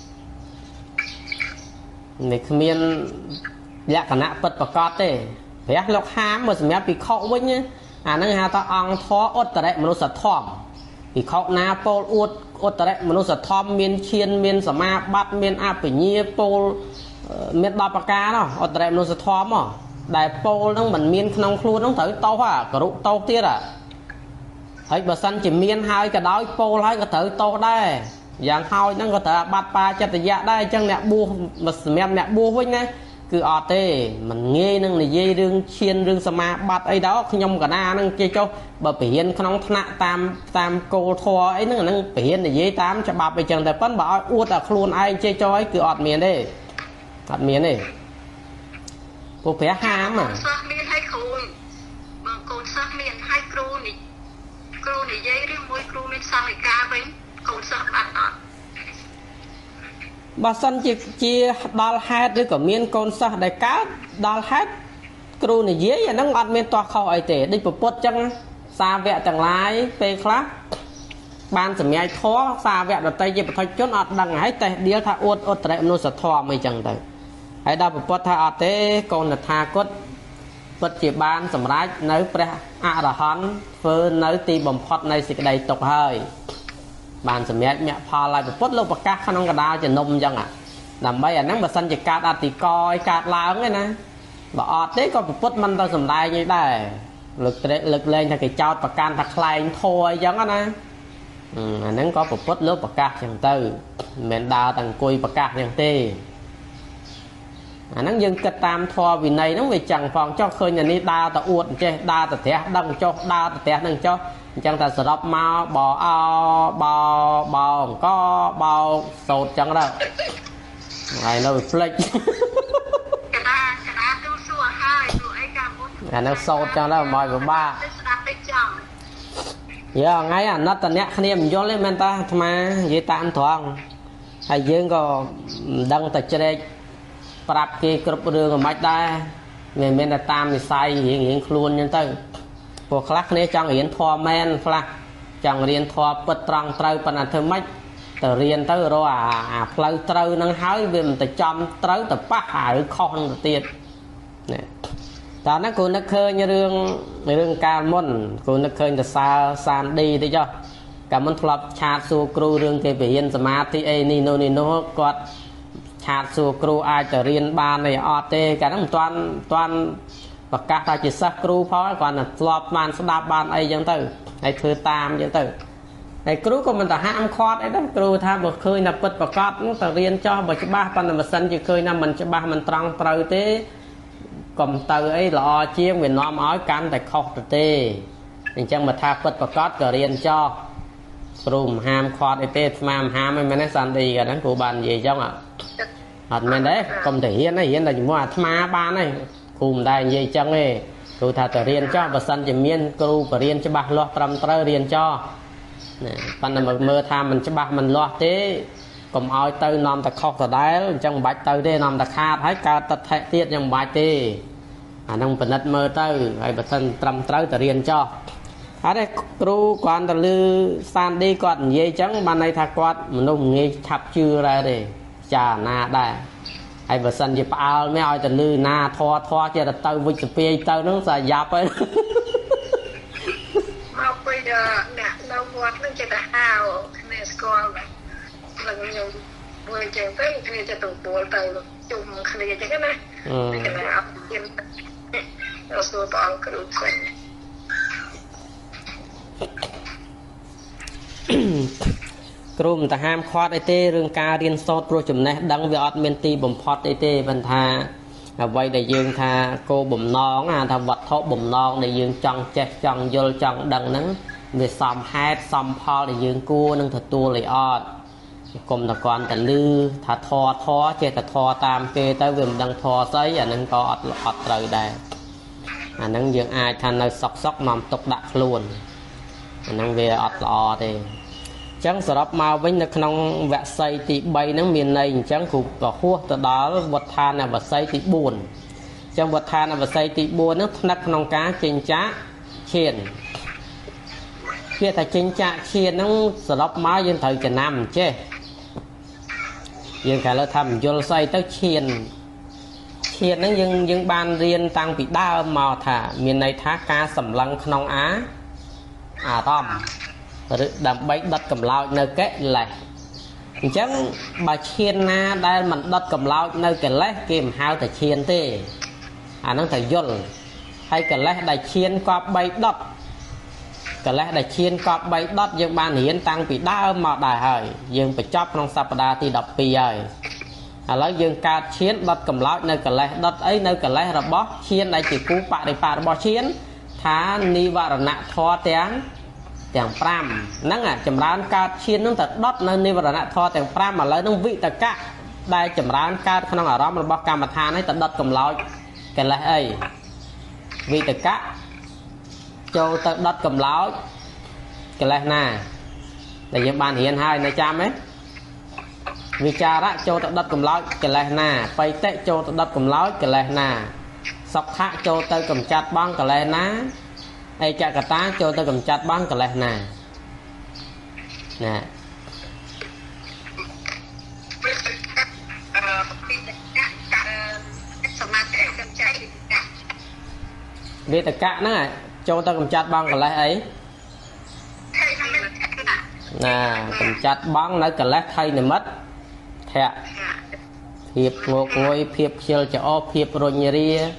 នេះគ្មានលក្ខណៈពិតប្រកបទេព្រះលោកហាមមកសម្រាប់ភិក្ខុវិញអាហ្នឹងហៅថាអង្គធរឧត្តរមនុស្សធម៌ភិក្ខុណាពោលអួតឧត្តរមនុស្សធម៌មានឈានមានសមាបត្តិមានអបញ្ញាពោលមាន10ប្រការនោះឧត្តរមនុស្សធម៌ដែលពោលហ្នឹងមិនមានក្នុងខ្លួនហ្នឹងត្រូវតោសករុតោសទៀតហើយបើសិនជាមានហើយក៏ដោយពោលហើយក៏ត្រូវតោសដែរយ៉ាងហើយហ្នឹងក៏ត្រូវបាត់បាចិត្តយៈដែរអញ្ចឹងអ្នកបួសសម្រាប់អ្នកបួសវិញណាគឺអត់ទេមិនងាយនឹងនិយាយរឿងឈានរឿងសមាបត្តិអីដល់ខ្ញុំកណាហ្នឹងគេចុះបើបរៀនក្នុងថ្នាក់តាមគោលធម៌អីហ្នឹងបរៀននិយាយតាមច្បាប់អីចឹងតែប៉ុន្តែបើឲ្យអួតតែខ្លួនឯងចេះចុះអីគឺអត់មានទេពួកព្រះហាមសិស្សមានឲ្យគ្រូបើកូនសិស្សមានឲ្យគ្រូនិយាយឬមួយគ្រូមានសង្ឃិកាវិញកូនសិស្សបាត់អត់ bà sân chia đal hát với cả miên con sa đại cá đal hát kêu này dễ vậy nó ngọt miên toa khâu ấy thế đi bột chân xa vẹt chẳng lái pe khác ban sầm nhai thó xa vẹt ở tây chỉ phải chốt ọt đằng ấy tây đĩa tha uất uất tây nó sẽ thò mày chẳng tới ấy đào bột tha ọt thế con là tha cốt bột chỉ ban sầm lái nấu pre à là hòn phơi nấu tì bầm phật này xịt đầy tục hơi bànสมัยmẹพอlại một phút lúc bạc cá khăn ông cả đào chỉ nôm chẳng à làm bây giờ nắng mà xanh chỉ cát à thì coi cát lao cái này bà ọt đấy có một phút mình tao sầm đai như đây lực lên thì cái chao bạc can thật lại thôi giống á nắng có một phút lúc bạc cá chẳng tư mẹ đào thằng cùi bạc cá chẳng tê nắng dân cất tam thò vì này nó về chẳng phòng cho khơi nhà ní đào ta uột chơi đào ta té đằng cho đào ta té đằng cho chẳng ta sập mau bò ao bò có bò sột chẳng đâu này nó bị flex nó sột chẳng đâu mọi người ba giờ ngay à nó tận nhắc niệm vô lên men ta mà vậy tạm thoáng hay dương có đăng ta chơi prap kia cướp đường ở mạch đây người men là tam thì sai hiện luôn như thếพวกคลักนี้จังเรียนทอแมนคลักจังเรียนทอเปิดตรังเตาปนันเธอไม่แต่เรียนเตาเราเพลาเตานั่งหายเวียนแต่จำเตาแต่ป้าหายคอนเตียดเนี่ยตอนนั้นกูนึกเคยในเรื่องการมุ่นกูนึกเคยแต่ซานดีที่จ้ะการมันพลับชาสูครูเรื่องเกี่ยวกับเรียนสมาธิเอนี่โนกอดชาสูครูอาจจะเรียนบานในออเตการนั้นตอนประกาศตาจิตสักครูเพราะก่อนสอบมันสดับบานไอ้ยังตื่นไอ้คือตามยังตื่นไอ้ครูก็มันแต่ห้ามคอร์ดไอ้ตั้งครูถ้าบอกเคยนับปิดประกาศตั้งแต่เรียนจ่อบอกจะบ้าปันนับสันจะเคยนับมันจะบ้ามันตรังเปล่าเต้กลมเตอไอ้หล่อเชี่ยงเวียนน้อมอ้อยกันแต่คอร์ดเต้ยังจังมาถ้าปิดประกาศก็เรียนจ่อครูห้ามคอร์ดไอ้เต้มาห้ามไม่ได้สันดีกันนั้นครูบันยี่จังอ่ะหัดไม่ได้กลมแต่เฮียนแต่อยู่ว่ามาบ้านไอ้คุมได้ยี่จังเลยครูถ้าจะเรียนจ่อภาษาจะเมียนครูไปเรียนจะบ้าล้อตรำเตอเรียนจ่อเนี่ยปันนั้นเมื่อทำมันจะบ้ามันล้อเต้ก็เอาเตอนำตะคอกตะได้จังบัดเตอเต้นำตะขาดให้การตัดแทะเตี้ยยังบัดเต้นั่งเป็นนัดเมื่อเตอไอ้ภาษาตรำเตอจะเรียนจ่ออะไรครูก่อนตะลือซานดีก่อนยี่จังบันในทากอดมันนุ่มงี้ทับชื่ออะไรเลยจ่าหน้าได้ไอ้ภาษาญี่ปุ่นไม่เอาแต่ลือหน้าทอเจตเตอวิจเปียเตอนั่งใส่ยับไปมาไปเด้อเนี่ยเราวัดนั่งจะได้ห้าวในสกอลแบบเราอยู่บริเวณเต้นนี่จะถูกตัวเตอจุ่มคดีจะกันนะแต่แล้วยังเราสู้ต่อครูเซนกลุ่มแต่ห้ามคอดไอเต้เรื่องการเรียนสดโปรจุ่มนะดังวิออดเมนตีบ่มพอดไอเต้บรรทาไว้ได้ยืงทาโกบ่มน้องทาวัดทบบ่มน้องได้ยืงจังเจ็ดจังยลจังดังนั้นมีซ้ำแฮดซ้ำพอได้ยืงกู้นั่งถัดตัวเลยออดกลมตะกอนแต่ลือถ้าทอเจตทอตามเกตเวิมดังทอไซอันนั้นก็อดเลยได้อันนั้นยืงอายทันในซอกนำตกดักล้วนอันนั้นเวอดลอเต้จังสำหรับมาวิ่งในขนมแวะใส่ตีใบนั่งเมียนในจังขุบต่อหัวต่อดาววัดทานแวะใส่ตีบุญจังวัดทานแวะใส่ตีบุญนั้นนักขนมกาเจนจ้าเขียนเพื่อแต่เจนจ้าเขียนนั่งสำหรับมายังเถอะจะนำเจ้ยังการเราทำโยนใส่เต้าเขียนนั้นยังบานเรียนตังปีดาวมาถ่าเมียนในท้ากาสำลังขนมต้อมหรือดำใบดัดกำลาวในแกะไหลจังบาเชียนนาได้มันดัดกำลาวในแกะไหลเกมหาวแต่เชียนเต้นั่งแต่ย่นให้แกะไหลได้เชียนกอบใบดัดแกะไหลได้เชียนกอบใบดัดยังบานเห็นตังปีดาวมาได้เหรอยังไปจับน้องสัปดาห์ที่ดับปีเลยแล้วยังการเชียนดัดกำลาวในแกะไหลดัดไอ้ในแกะไหลระบอบเชียนได้จีกูปะในป่าระบอบเชียนท้านิวารณะทอเตียงแต่งพรำนั่งจำร้านการเชียนนั่งแต่ดอดในนิวรณะทอแต่งพรำมาเลยนั่งวิตกะได้จำร้านการขนมอารมณ์ระบบการมาทานให้แต่ดอดกำลอยกันเลยไอ้วิตกะโจแต่ดอดกำลอยกันเลยน่ะแต่ยังบานเห็นให้ในจำไหมวิจาระโจตดัดกำลังกะเลนาไปเตะโจตดัดกำลังกะเลนาสักขะโจตกำจัดบ้างกะเลนาไอจักรตาโจตกำจัดบ้างกะเลนานะวิตกะนั่นโจตกำจัดบ้างกะเลไอนกำจัดบ้างในกะเลไทยในมัดแทะเพียบงกงอยเพียบเชียวจะอ้อเพียบโรญเรีย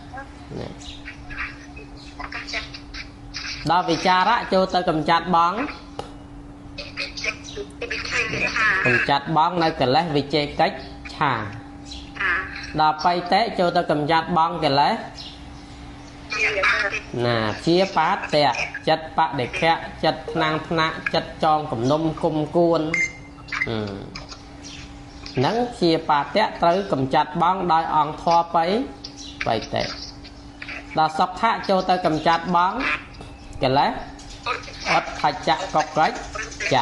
ดาวิจาระโจตกำจัดบ้างกำจัดบ้างในกะเลวิเจกัจฉาดาไปเตะโจตกำจัดบ้างกะเลเชียปาเตะจัดปะเด็กแค่จัดนางพนะจัดจองกับนมกุมกวนนังเชียปาเตะตรึกำจัดบ้างได้อ่างทอไปเตะดาสักขะโจตกำจัดบ้างกันแล้วอดขจักกอกไก่จะ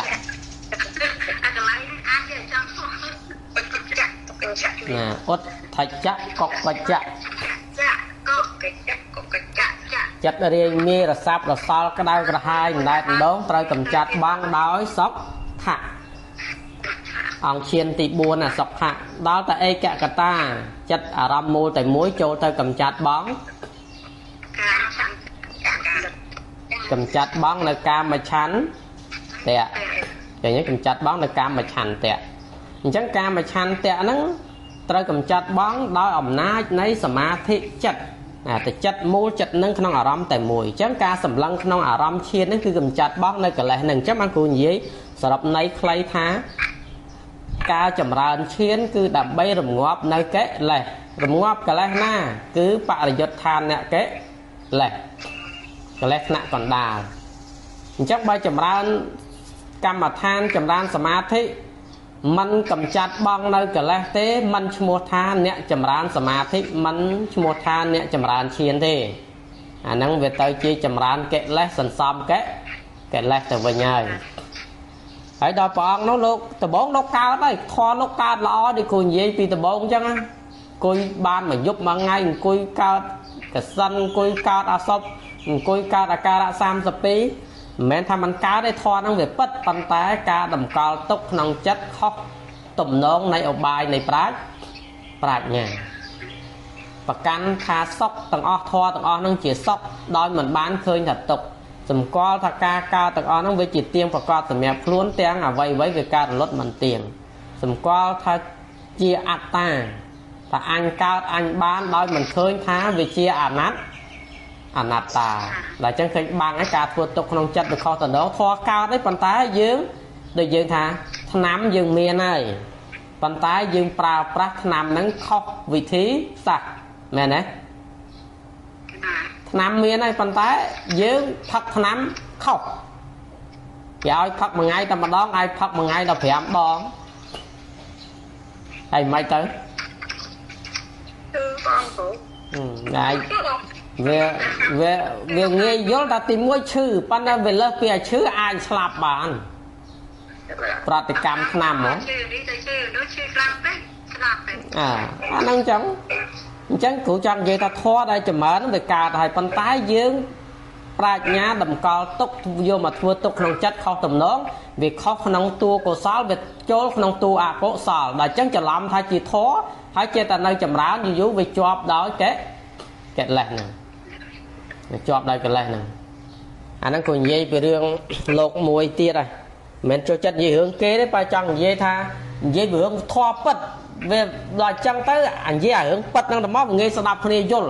อดขจักกอกไก่จะจัดเรียงมีระซับระซอลกระดาวกระหายได้โดนตรึกำจัดบ้างได้สักขะองเชียนติบัวน่ะสักขะดาวแต่เอกกตาจัดอารมณ์มูแต่มวยโจตกำจัดบ้างกำจัดบ้องในกามมาชั้นแต่อย่างนี้กำจัดบ้องในกามมาชั้นแต่จังกามมาชั้นแต่นั้นตรากำจัดบ้องได้อำนาจในสมาธิจัดแต่จัดมูจัดนั่งขนมอารมณ์แต่มวยจังการสำลังขนมอารมณ์เชียนนั่นคือกำจัดบ้องในกระไรหนึ่งจังมันกูยี่สำหรับในใครท้าการจำรานเชียนคือดับใบรำงอบในเกะเลยรำงอบกระไรหน้าคือปะยศทานเนี่ยเกะเลยก็เล็กหนักก่อนดาวจักใบจำรานกรรมฐานจำรานสมาธิมันกำจัดบ้องในกะเลเต้มันชโมทานเนี่ยจำรานสมาธิมันชโมทานเนี่ยจำรานเชียนเต้นั่งเวทจีจำรานเกะเล็กสันซอมเกะเล็กแต่วันใหญ่ไอ้ดาวปองน้องลูกตะบงนกกาได้คอนกกาล้อดิคุยยี่ปีตะบงจังอ่ะคุยบ้านมายุบมาไงคุยกาแต่สั้นคุยกาอาศพคุยการอาการสามสปีแม้ทำมันก้าได้ทอนั่งเวปัดปันแต่การดำกาลตกนองจัดคอกตุ่มน้องในอบายในปราดเนี่ยประกันคาซอกต่างอ้อทอต่างอ้อนั่งเจี๋ยซอกดอยเหมือนบ้านเคยถัดตกสมกอทากากาต่างอ้อนั่งเวจิตเตียงประกอบสมัยพล้วนเตียงไว้เวการลดมันเตียงสมกอทาเจียอัตตาแต่อันกาอันบ้านดอยเหมือนเคยท้าเวเจียอานัดอนัตตาหลายจังเคยบางไอ้การทัวตกขนมจัดไปคอต่อเนาะทอก้าวได้ปันท้ายยืมโดยยืมท่าถนำยืมเมียนายปันท้ายยืมปลาปลาถนำนั้นข้อวิธีสักแม่เนี่ยถนำเมียนายปันท้ายยืมพักถนำเข้าอย่าเอาพักมาไงแต่มาดองไอ้พักมาไงเราเพียมดองไอ้ไม่tớiไงvề nghe vô ta tìm ngôi chữ pan ra về lớp kia chữ ai slap bàn pratikam nam hả năng chẳng cụ chẳng vậy ta thoa đây chừng mở nó về cà thầy pan tái dương praj nhá đầm cò túc vô mà thua túc nông chất kho tầm nón vì kho nông tua cổ sáu về chỗ nông tua à cổ sò là chẳng chờ làm thay chỉ thoa thay chơi ta nơi chừng ráo như về job đó cái lẹ nèจอบได้กันแล้วนะอันนั้นคนยี่ไปเรื่องโลกมวยเตี้ยเลยเหมือนโจจัดยี่hướng kế đấyไปจังยี่ท่ายี่ไปhướng thoa bật về đòiจังtới anhยี่hướng bật năng đấm máu nghe sập đập này vô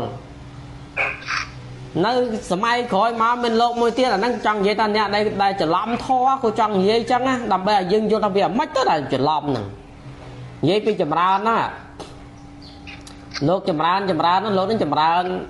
nơiสมัยคอยมาเป็นโลกมวยเตี้ยlà năngจังยี่ท่านเนี่ยได้จะล้อมท่อcôจังยี่จังá đập bây giờ dừng vô đập bây giờ mất tới làจะล้อมnèยี่ไปจำรานะโลกจำรานะโลกนั้นจำรา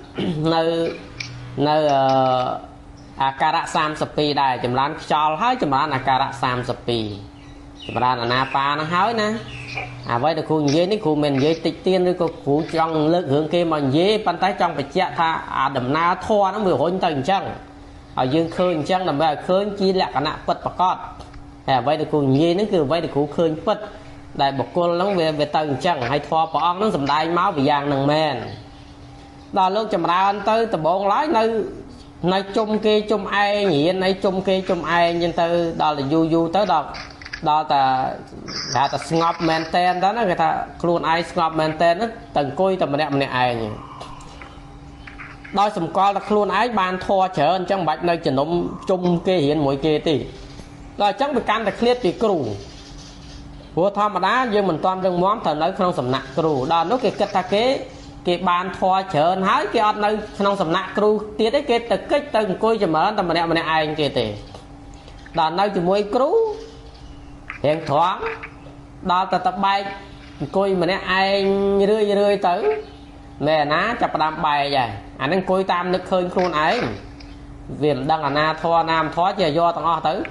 ในอาการะ30 ปีได้จำรานจอลให้จำรานอาการะ30 ปีจำรานนาปานะให้นะไว้แต่ครูเย่นี่ครูมันเย่ติดเตียนด้วยก็ครูจังเลิกhướng kia màเย่ปันท้ายจังไปเจ้าท่าดำนาท่อน้ำมือหุ่นตึงจังยืนคืนจังดำแบบคืนจีแหลกขณะปัดประกอบไว้แต่ครูเย่นั่นคือไว้แต่ครูคืนปัด đại bậc cô lắm về tầng chẳng hay thoa bỏ ông nó sầm đai máu bị giang nằng men đó lúc chầm ra anh tới từ bộ lái nơi chung kia chung ai nhỉ nơi chung kia chung ai nhưng từ đó là du tới đó đó ta ngọc men tên đó nó người ta luôn ai ngọc men tên nó từng coi tầm này ai nhỉ đôi sầm co là luôn ai ban thoa chở anh trong bạch nơi chừng nôm chung kia hiện mỗi kia thì rồi chắc bị can là clear thì cừu của thom mà đá nhưng mình toàn rừng móm thần nơi không sầm nặng cừu đó nó cái ta cái ban thoa chở anh hái cái ở nơi không sầm nặng cừu tiết đấy cái từ cái từng coi cho mở tầm này ai kia thì đó nơi chỉ mỗi cừu hiện thoáng đó tập bay coi mà nè ai rơi tới mẹ ná chập đam bài vậy anh đang coi tam nước khơi khuôn ấy việc đang là na thoa nam thoa chờ do tao o tới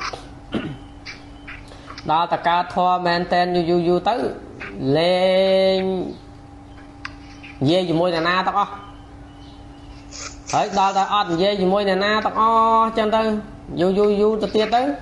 đó ta ca thoa men ten du tới lên dê gì môi là na tao o đấy đó ta on dê gì môi là na tao o chân tư du ta tiết tới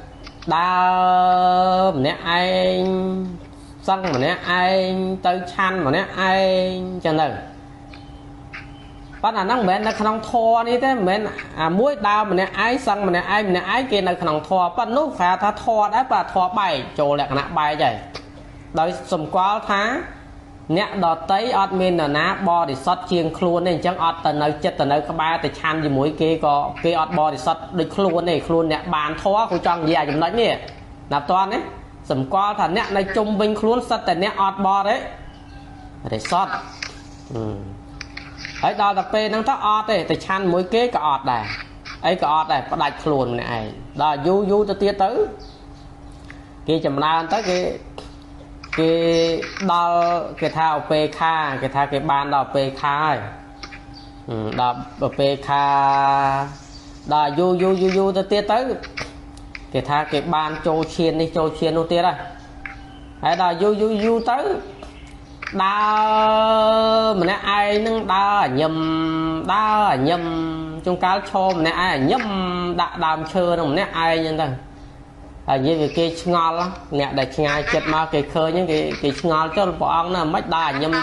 đa nè ai xăng mà nè ai tới chăn mà nè ai chân tư bắt là năng mẹ nó không thò đi thế mẹ muối đào mà nè ai xăng mà nè ai kia nó không thò bắt nút phải tha thò đấy và thò bài trồ lại nè bài vậy đôi sầm quá thá nè đọt tới admin là ná bo để sót chiên khuôn nên chẳng ọt tận nơi chết tận nơi các ba thì chăn gì mũi kia có kia ọt bo để sót đi khuôn này khuôn nè bàn thò của chọn gì chúng nói nè nạp toàn đấy sầm qua thằng nè này trung bình khuôn sót tận nè ọt bo đấy để sót ấy đó là pe năng thắt ọt đấy thì chăn mũi kia cả ọt này ấy cả ọt này có đại khuôn này đó du cho tia tới kia chầm na tới cái đo cái thao pk cái thao cái ban đo pk đo pk đo du tới tiết tới cái thao cái ban châu chiên đi châu chiên đâu tiết đây hãy đo du tới đo mà nè ai nâng đo nhầm trong cá cho mà nè ai nhầm đã đàm chơi đâu mà nè ai nhân đây như vậy cái ngon lắm nè để ngay chết mà cái khơi những cái ngon cho bọn nó mất đà nhâm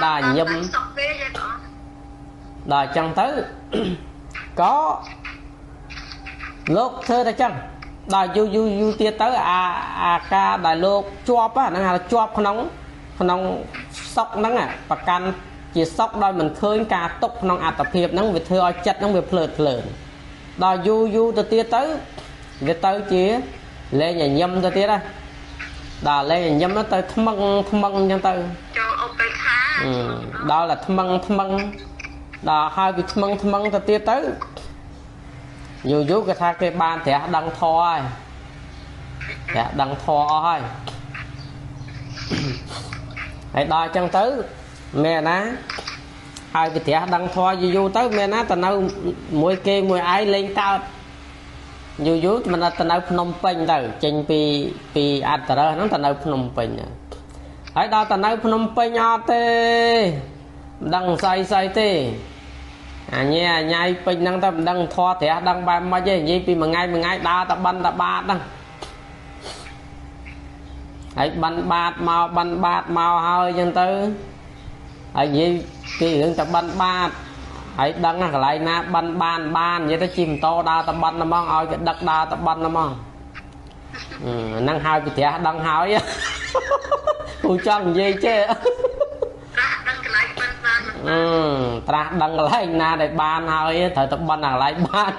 đà chẳng tới có lúc thơ đây chẳng đà du tiết tới ca đại lục chọp á nó là chọp nóng sóc nắng à và can chỉ sóc đôi mình khơi ca túc nóng tập hiệp nắng việc thưa chất nóng việc phượt đà du tiết tới việc tới chỉ lên nhà nhâm cho tiết đây đó lên nhà nhâm nó tới thâm măng cho tới đó là thâm măng đó hai vị thâm măng cho tiết tới dù cái thằng cái ban thẻ đăng thôi thẻ đăng thôi hãy đòi chân tới mẹ ná hai vị thẻ đăng thôi dù tới mẹ ná tao nấu mỗi kê mỗi ai lên cao dù mình là tận ở Phnom Penh rồi trên pi Adra nó tận ở Phnom Penh ở đó tận ở Phnom Penh thế đăng say thế nhẹ nhai Penh năng ta đăng thoa thẻ đăng bài mà gì gì pi mà ngay đa ta ban ta ba đăng ấy ban bát màu hơi dân tư ở gì cái hướng ta ban bát hãy đăng lại na ban vậy ta chìm to đa ta ban nó mong ơi cái đất đa ta ban nó mong năng hai cái thẻ đăng hỏi cô chân gì chứ ta đăng lại na để ban hơi thời tập ban lại ban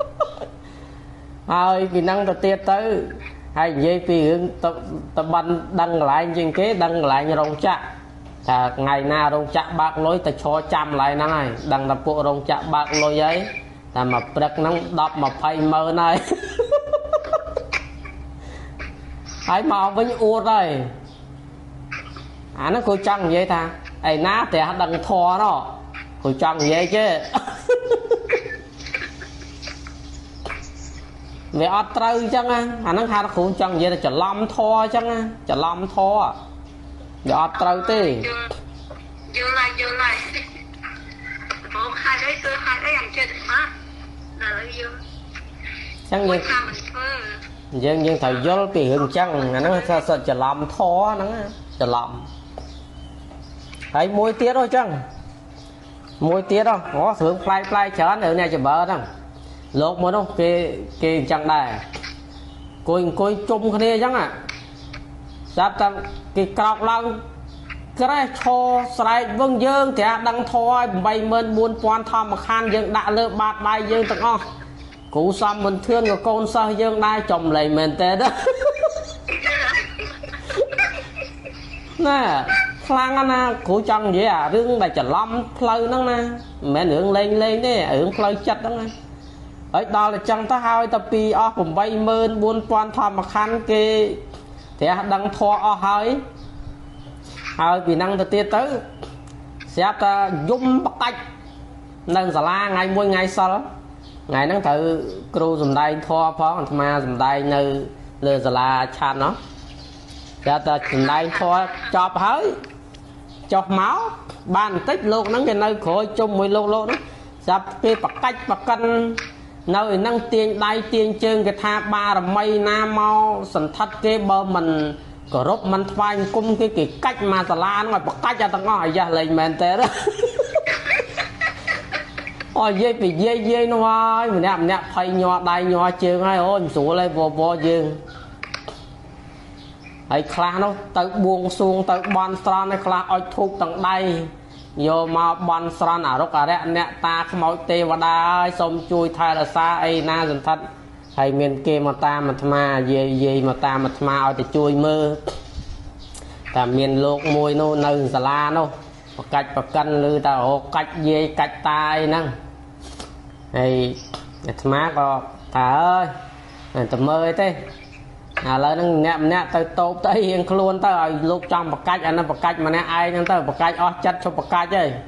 hơi vì năng ta tiết tới hay gì vì hướng ta ban đăng lại trên kế đăng lại như rong chạ ngày na rong chạ bạc lối ta cho chăm lại này đằng tập bộ rong chạ bạc lối ấy ta mà bật nắng đọc mà phay mơ này ấy mà với u rồi nó cô chăng vậy ta ấy ná thì đằng thò đó cô chăng vậy chứ về ở trâu chăng nó hai nó cũng chăng vậy là chả lom thò chăng chả lom thò để ở trâu tê vô lại bộ hai đấy ăn chơi má là vô chẳng nhưng thầy vô bị hưng chăng nó sợ chả lom thò nó จะลำthấy môi tiết thôi chăng môi tiết đâu có thường play chán ở này chỉ bờ đâu lột mà đâu cái chẳng đài coi chung cái này chăng à sắp tâm cái cọc lăng cái này cho sài vâng dương thì đăng thôi bay mơn buôn quan thom mà khan dương đã lơ bạt bay dương tận o cú xăm mình thương của con sao dương đai chồng lấy mình tê đó nè khang anh à cú chồng vậy à đương đại chả lắm phơi nó nè mẹ nương lên đấy ở phơi chặt đó nè ở đó là chẳng ta hai ta pi o cùng bay mơn buôn quan thom mà khan kia thì đăng thôi o hơi vì năng ta tới sẽ ta dung bắt tay nên giả la ngày mỗi ngày sau ngày năng thử kêu dùng đây thoa phó mà dùng đây nơi lừa giả la chan nó sẽ ta dùng đây thoa chọc hơi chọc máu bàn tích luôn nó cái nơi khối chung mùi lô đó sắp cái bắt cách bắt cân nơi năng tiền đây tiền chân cái tha ba là mây nam mau sần thắt cái bờ mình có rốt mình phai cung cái cách mà tà la nó bắt cách cho tao ngồi ra lên mền té đó ôi dây bị dây nó ơi mình nè phai nhỏ đầy nhỏ trường hay ôi sủa lên vò dương ấy khla nó tự buông xuông tự bon stron này khla ôi thuốc tận đây vô mà bon stron à rốt à đấy nè ta không mỏi tê vào đây xong chui thay là xa ấy na dần thật hay miền kia mà ta mà thà về mà ta mà thà thì chui mơ ta miền lục môi nô nâng xà la nô cách và cân lư ta hộ cách về cách tai năng hay thà có thà ơi ta mơ thế à lời nó nè tới tốt tới hiện luôn tới lúc trong một cách anh nó một cách mà nè ai nó tới một cách ó chất cho một cách chơi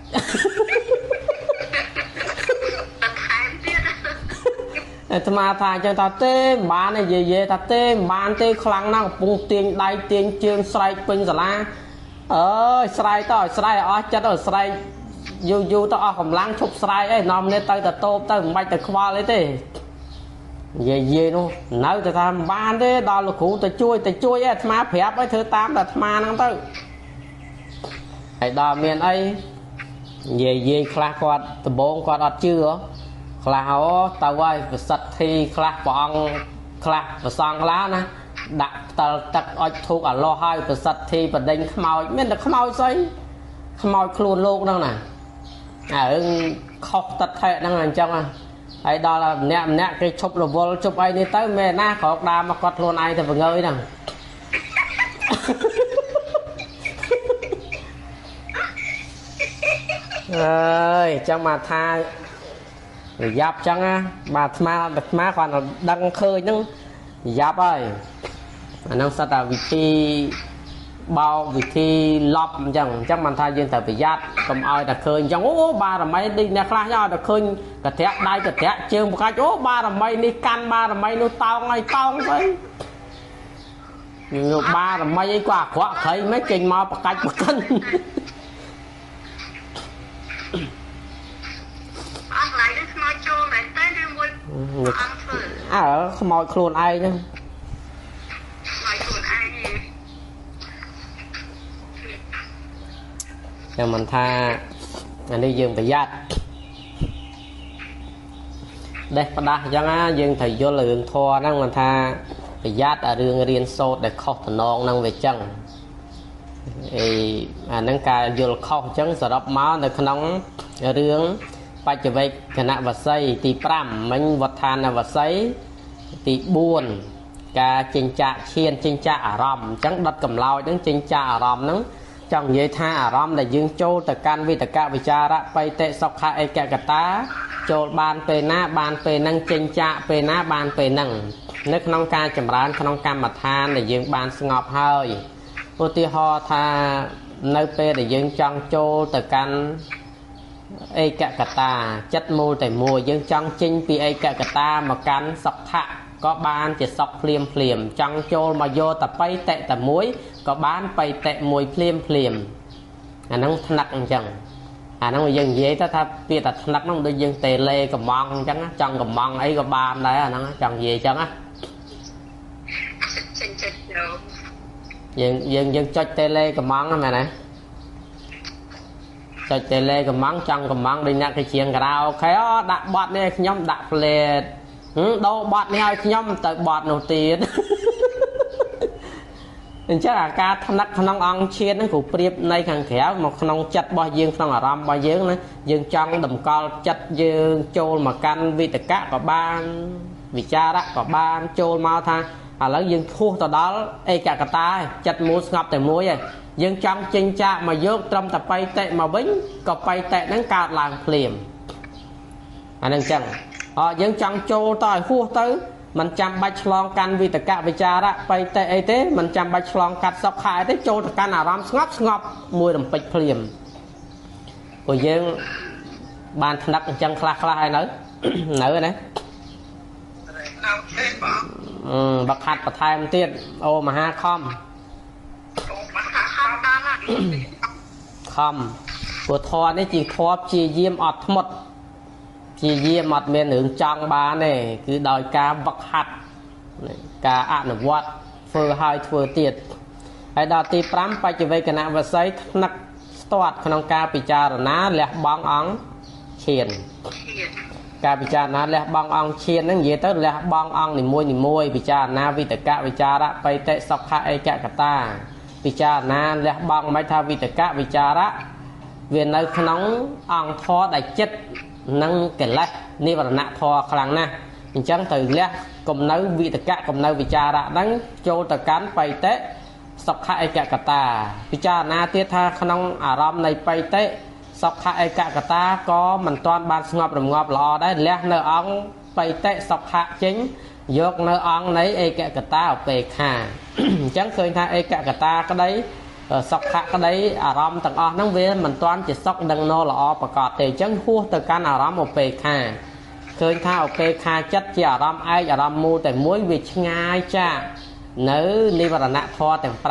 mà thà cho ta tê bán này về ta tê bán tê khăng năng bung tiền đai tiền chương sài pin la ơi sài tao sài ở chất ở sài du tao ở cầm lăng chụp sài ấy nằm lên tay ta tô tay bay ta khoa lấy tê về luôn nói ta tham bán thế đó là cụ ta chui ấy mà phép ấy thứ 8 là mà năng tới ấy đó miền ấy về khla quạt ta bốn quạt chưa khao tao quay và sạch thì khla bong khla và sang lá nè đặt tao tắt ở thuộc ở lo hai và sạch thì và đánh màu miền là màu giấy màu luôn luôn đâu nè ở khóc tật hệ đang làm trong à ấy đó là nè cái chụp là vô chụp ai đi tới mẹ na khó đa mà quạt luôn ai thì phải ngơi nè ơi trong mà tha giáp chẳng á bà má còn đăng khơi nhưng giáp ơi năng sao ta vị thi bao vị thi lọp chẳng chắc mình thay dương thời bị giáp cầm ai đã khơi chẳng ố ba là mấy đi nè khá nhau đã khơi cả thẻ đây cả thẻ chương một cái ố ba là mấy đi can ba là mấy nó tao ngay tao vậy ba là mấy quả khóa thấy mấy trình mau một cách một cân ở mọi khuôn ai chứ cho mình tha anh đi dương phải giặt đây bắt đa chẳng á dương thầy vô lượng thua năng mình tha phải giặt ở đường riêng sốt để khóc thần non năng về chân thì nâng ca vô khóc chân sợ đọc máu để nóng đường phải trở về khả năng vật xây thì pram mình vật than là vật xây thì buồn cả trình trạ chiên trình trạ ròm chẳng đất cầm lao những trình trạ ròm nắng trong dây tha ròm là dương châu từ can vi từ ca vi cha ra bay tệ sọc khai kẹt cả tá châu ban pe năng trình trạ pe na ban pe năng nước nông ca chầm rán nông ca mặt than là dương ban ngọt hơi ô ti ho tha nơi pe để dương trong châu từ can ai cả ta chất mô tại mùa dương trong chinh pi ai cả ta mà cắn sọc thạ có ban chỉ sọc phliềm trong chôn mà vô tập bay tệ tập muối có bán bay tệ mùi phliềm nó nặng chẳng nó dừng dễ ta thà việc ta nặng nó được dừng tề lê cầm mong chẳng trong cầm mong ấy có ban đấy nó chẳng gì chẳng á យើងចុចតេឡេកំងហ្នឹងមែនទេចុចតេឡេកំងចង់កំងដូចអ្នកគេជាងការ៉ាអូខេអូដាក់បត់នេះខ្ញុំដាក់ plate ដូរបត់នេះឲ្យខ្ញុំទៅបត់នោះទៀតអញ្ចឹងអាការថ្នាក់ក្នុងអង្គឈានហ្នឹងគ្រូប្រៀបនៃខាងក្រៅមកក្នុងចិត្តរបស់យើងក្នុងអារម្មណ៍របស់យើងណាយើងចង់តម្កល់ចិត្តយើងចូលមកកាន់វិតកៈក៏បានវិចារៈក៏បានចូលមកថាឥឡូវយើងឈោះទៅដល់ឯកកតាចិត្តមូលស្ងប់តែមួយឯងយើងចង់ចេញចាកមកយកត្រឹមតែបៃតេមកវិញក៏បៃតេហ្នឹងកើតឡើងភ្លាមអាហ្នឹងអញ្ចឹងយើងចង់ចូលទៅឲ្យហួសទៅมันចាំបាច់ឆ្លងកាន់វិតកៈវិចារៈបៃតេអីទេมันចាំបាច់ឆ្លងកាត់សុខៈអីទេចូលទៅកាន់អារម្មណ៍ស្ងប់មួយរំពេចភ្លាមព្រោះយើងបានថ្នាក់អញ្ចឹងខ្លះហើយនៅណានៅទេបងបាក់ខាត់បន្ថែមទៀតអូមហាខំខំព្រោះធម៌នេះជាធម៌ព្យាយាមអត់ធ្មត់ព្យាយាមអត់មានរឿងចង់បានទេគឺដោយការវឹកហាត់ការអនុវត្តធ្វើឲ្យធ្វើទៀតហើយដល់ទី5បច្ចវេកណវស័យថ្នាក់ស្ទាត់ក្នុងការពិចារណាលះបង់អង្គឈានការពិចារណាលះបង់អង្គឈានហ្នឹងនិយាយទៅលះបង់អង្គនីមួយពិចារណាវិតកៈវិចារៈបៃតេសុខៈឯកកតាពិចារណាលះបង់មិនថាវិតកៈវិចារៈវានៅក្នុងអង្គធម៌ដែលចិត្តនិងកិលេសនិវរណៈធម៌ខ្លាំងណាស់អញ្ចឹងទៅលះគំនៅវិតកៈគំនៅវិចារៈហ្នឹងចូលទៅកាន់បៃតេសុខៈឯកកតាពិចារណាទៀតថាក្នុងអារម្មណ៍នៃបៃតេសុខៈឯកកតាក៏មិនទាន់បានស្ងប់រងាប់ល្អដែរលះនៅអង្គបៃតេសុខៈចេញយកនៅអង្គនៃឯកកតាឧបេក្ខាអញ្ចឹងឃើញថាឯកកតាក្តីសុខៈក្តីអារម្មណ៍ទាំងអស់ហ្នឹងវាមិនទាន់ជាសុខដឹងណល្អប្រកបទេអញ្ចឹងហួសទៅកាន់អារម្មណ៍ឧបេក្ខាឃើញថាឧបេក្ខាចិត្តជាអារម្មណ៍ឯកអារម្មណ៍មូលតែមួយវាឆ្ងាយចាកនៅនិវរណៈធម៌ទាំង5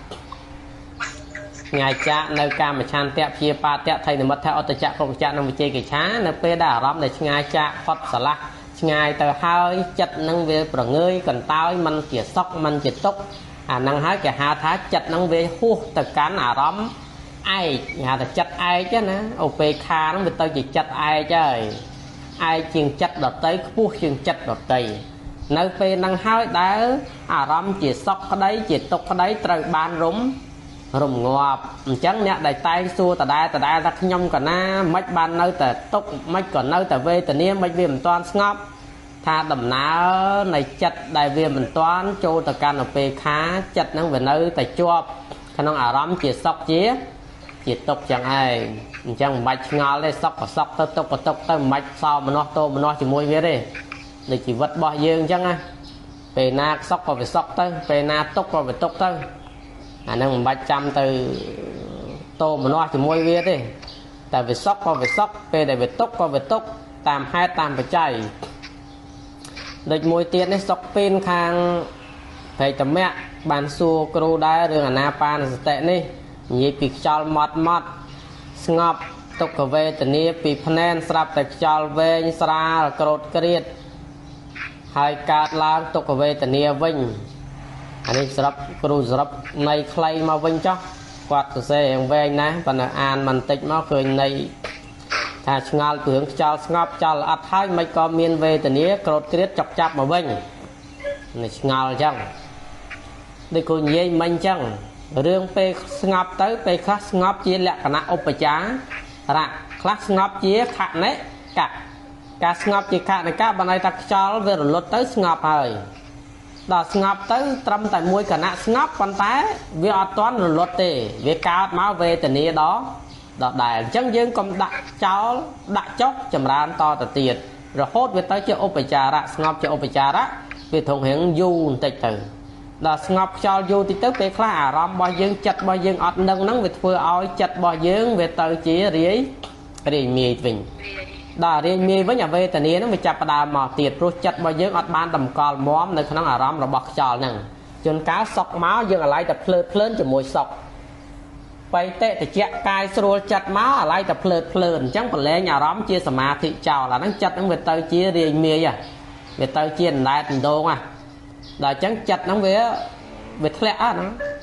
ឆ្ងាយចាកនៅកាមឆន្ទៈព្យាបាទៈថៃនិមិត្តថាអត្តចៈកុកចៈនិងវិជ័យកិច្ឆានៅពេលដែលអារម្មណ៍ដែលឆ្ងាយចាកផុតស្រឡះឆ្ងាយទៅហើយចិត្តនឹងវាប្រងើយកន្តើយมันជាសុខมันជាទុក្ខអាហ្នឹងហើយគេហៅថាចិត្តនឹងវាហួសទៅកាន់អារម្មណ៍ឯកគេហៅថាចិត្តឯកណាឧបេក្ខាហ្នឹងវាទៅជាចិត្តឯកហើយឯកជាងចិត្តដតីខ្ពស់ជាងចិត្តដតីនៅពេលហ្នឹងហើយដែលអារម្មណ៍ជាសុខក្តីជាទុក្ខក្តីត្រូវបានរំងាប់អញ្ចឹងអ្នកដែលតែងសួរដដែលថាខ្ញុំកណាមិនបាននៅតែទុក្ខមិនក៏នៅតែវេទនាមិនវាមិនទាន់ស្ងប់ថាដំណើរនៃចិត្តដែលវាមិនទាន់ចូលទៅកាន់ឧបេក្ខាចិត្តហ្នឹងវានៅតែជាប់ក្នុងអារម្មណ៍ជាសុខជាទុក្ខចឹងឯងអញ្ចឹងមិនបាច់ឆ្ងល់ទេសុខក៏សុខទៅទុក្ខក៏ទុក្ខទៅមិនបាច់សោមនស្សតោមនស្សជាមួយវាទេនៃជីវិតរបស់យើងអញ្ចឹងណាពេលណាសុខក៏វាសុខទៅពេលណាទុក្ខក៏វាទុក្ខទៅអាហ្នឹងមិនបាច់ចាំទៅតោមនស្សជាមួយវាទេតែវាសុខក៏វាសុខពេលដែលវាទុក្ខក៏វាទុក្ខតាមហេតុតាមបច្ច័យដូចមួយទៀតនេះសុខពីនខាងបេតមៈបានសួរគ្រូដែររឿងអាណាបានសតិនេះនិយាយពីខ្យល់ម៉ត់ស្ងប់ទុក្ខវេទនាពីភ្នែនស្រាប់តែខ្យល់វែងស្រាលក្រោតក្រៀតហើយកើតឡើងទុក្ខវេទនាវិញអានេះស្រាប់គ្រូសរុបនៃខ្លីមកវិញចុះគាត់សរសេរយ៉ាងវែងណាស់ប៉ុន្តែអានបន្តិចមកឃើញនៃថាឆ្ងល់ពីរឿងខ្យល់ស្ងប់ចោលអត់ហើយមិនក៏មានវេទនាក្រោតក្រៀតចាប់មកវិញនេះឆ្ងល់អញ្ចឹងដូចគ្រូនិយាយមិញអញ្ចឹងរឿងពេលស្ងប់ទៅពេលខ្លះស្ងប់ជាលក្ខណៈឧបចារៈខ្លះស្ងប់ជាខនិកៈការស្ងប់ជាខនិកៈបានន័យថាខ្យល់វារលត់ទៅស្ងប់ហើយដល់ស្ងប់ទៅត្រឹមតែមួយគណៈស្ងប់ប៉ុន្តែវាអត់ទាន់រលត់ទេវាកើតមកវេទនាដល់ដែរអញ្ចឹងយើងកុំដាក់ចោលដាក់ចុះចម្រើនតទៅទៀតរហូតវាទៅជាឧបចារៈស្ងប់ជាឧបចារៈវាធំរៀងយូរបន្តិចទៅដល់ស្ងប់ខ្យល់យូរតិចទៅពេលខ្លះអារម្មណ៍របស់យើងចិត្តរបស់យើងអត់នឹងហ្នឹងវាធ្វើឲ្យចិត្តរបស់យើងវាទៅជារាយមាយវិញដល់រាយមាយវិញអវេទនាហ្នឹងវាចាប់ផ្ដើមមកទៀតព្រោះចិត្តរបស់យើងអត់បានតម្កល់មាំនៅក្នុងអារម្មណ៍របស់ខ្យល់ហ្នឹងជួនកាលសុកមកយើងអាឡ័យតែភ្លើនជាមួយសុកបៃតេតិចកាយស្រួលចិត្តមកអាឡ័យតែភ្លើនអញ្ចឹងប្រឡែងអារម្មណ៍ជាសមាធិចោលអាហ្នឹងចិត្តហ្នឹងវាទៅជារាយមាយវាទៅជាអណ្ដែតដងដល់អញ្ចឹងចិត្តហ្នឹងវាធ្លាក់ហ្នឹង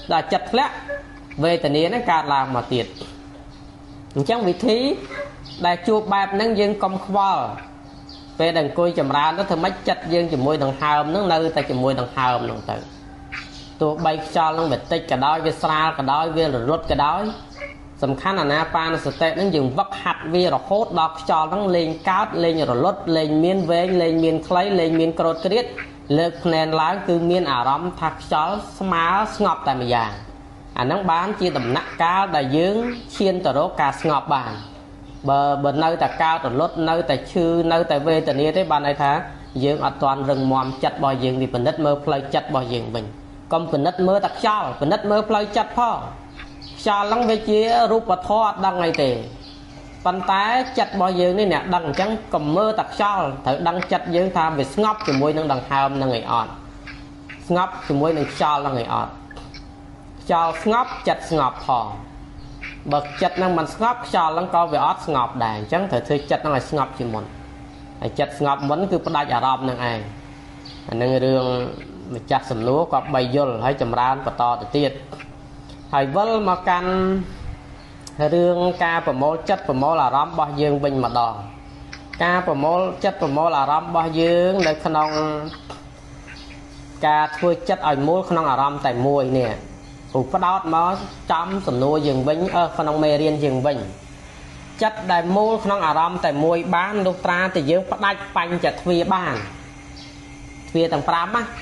đã chặt lẽ về tình yêu nó cả làm mà tiệt chẳng vị thí đại chua bạp nâng dương công khoa về đằng côi chầm ra nó thường mấy chặt dương chùm môi đằng hàm nó nơi ta chùm môi đằng hàm đằng tự tụi bay cho nó bị tích cả đói về xa cả đói về rồi rút cả đói sầm khăn là na pa nó sẽ tệ nó dừng vấp hạt về rồi hốt đọc cho nó lên cao lên rồi lót lên miên về lên miên khay lên miên cột kết lực nền lái cứ miên ả rắm thạc cho má ngọc tại mày giàng nó bán chia tầm nặng cao đại dương chiên tờ đố cả ngọc bàn bờ nơi ta cao rồi lót nơi ta chư nơi ta về tình yêu thế bàn này thá dương ở toàn rừng mòm chặt bò dương thì phần đất mơ play chặt bò dương mình còn phần đất mơ tạc cho phần đất mơ play chặt pho cho lắng về chia rúp và thoa đăng ngày tề bàn tay chặt bò dương này nè đằng trắng cầm mơ tạc cho thử đăng chặt dương tham về ngọc thì môi nâng đằng hàm nâng ngày ọt ngọc thì môi nâng cho là ngày ọt cho ngọc chặt ngọc phò bậc chặt năng bằng ngọc cho lắng co về ót ngọc đàn trắng thời thư chặt năng là ngọc chỉ muốn chặt ngọc vẫn cứ bắt đại giả rộp năng ai năng đường chặt sầm lúa có bay vô hay chầm ra và to từ tiệt hay vẫn mà can đường ca và mô chất và mô là rắm bao dương bình mà đỏ ca và mô chất và mô là rắm bao dương để khăn ông ca thui chất ở mô khăn ông là rắm tại mùi nè hụt phát đót mà chấm sầm lúa dương bình khăn ông mê riêng dương bình chất đại mô khăn ông là rắm tại mùi bán đô tra thì dương phát đách bánh chặt thuê bàn thuê tầng pram á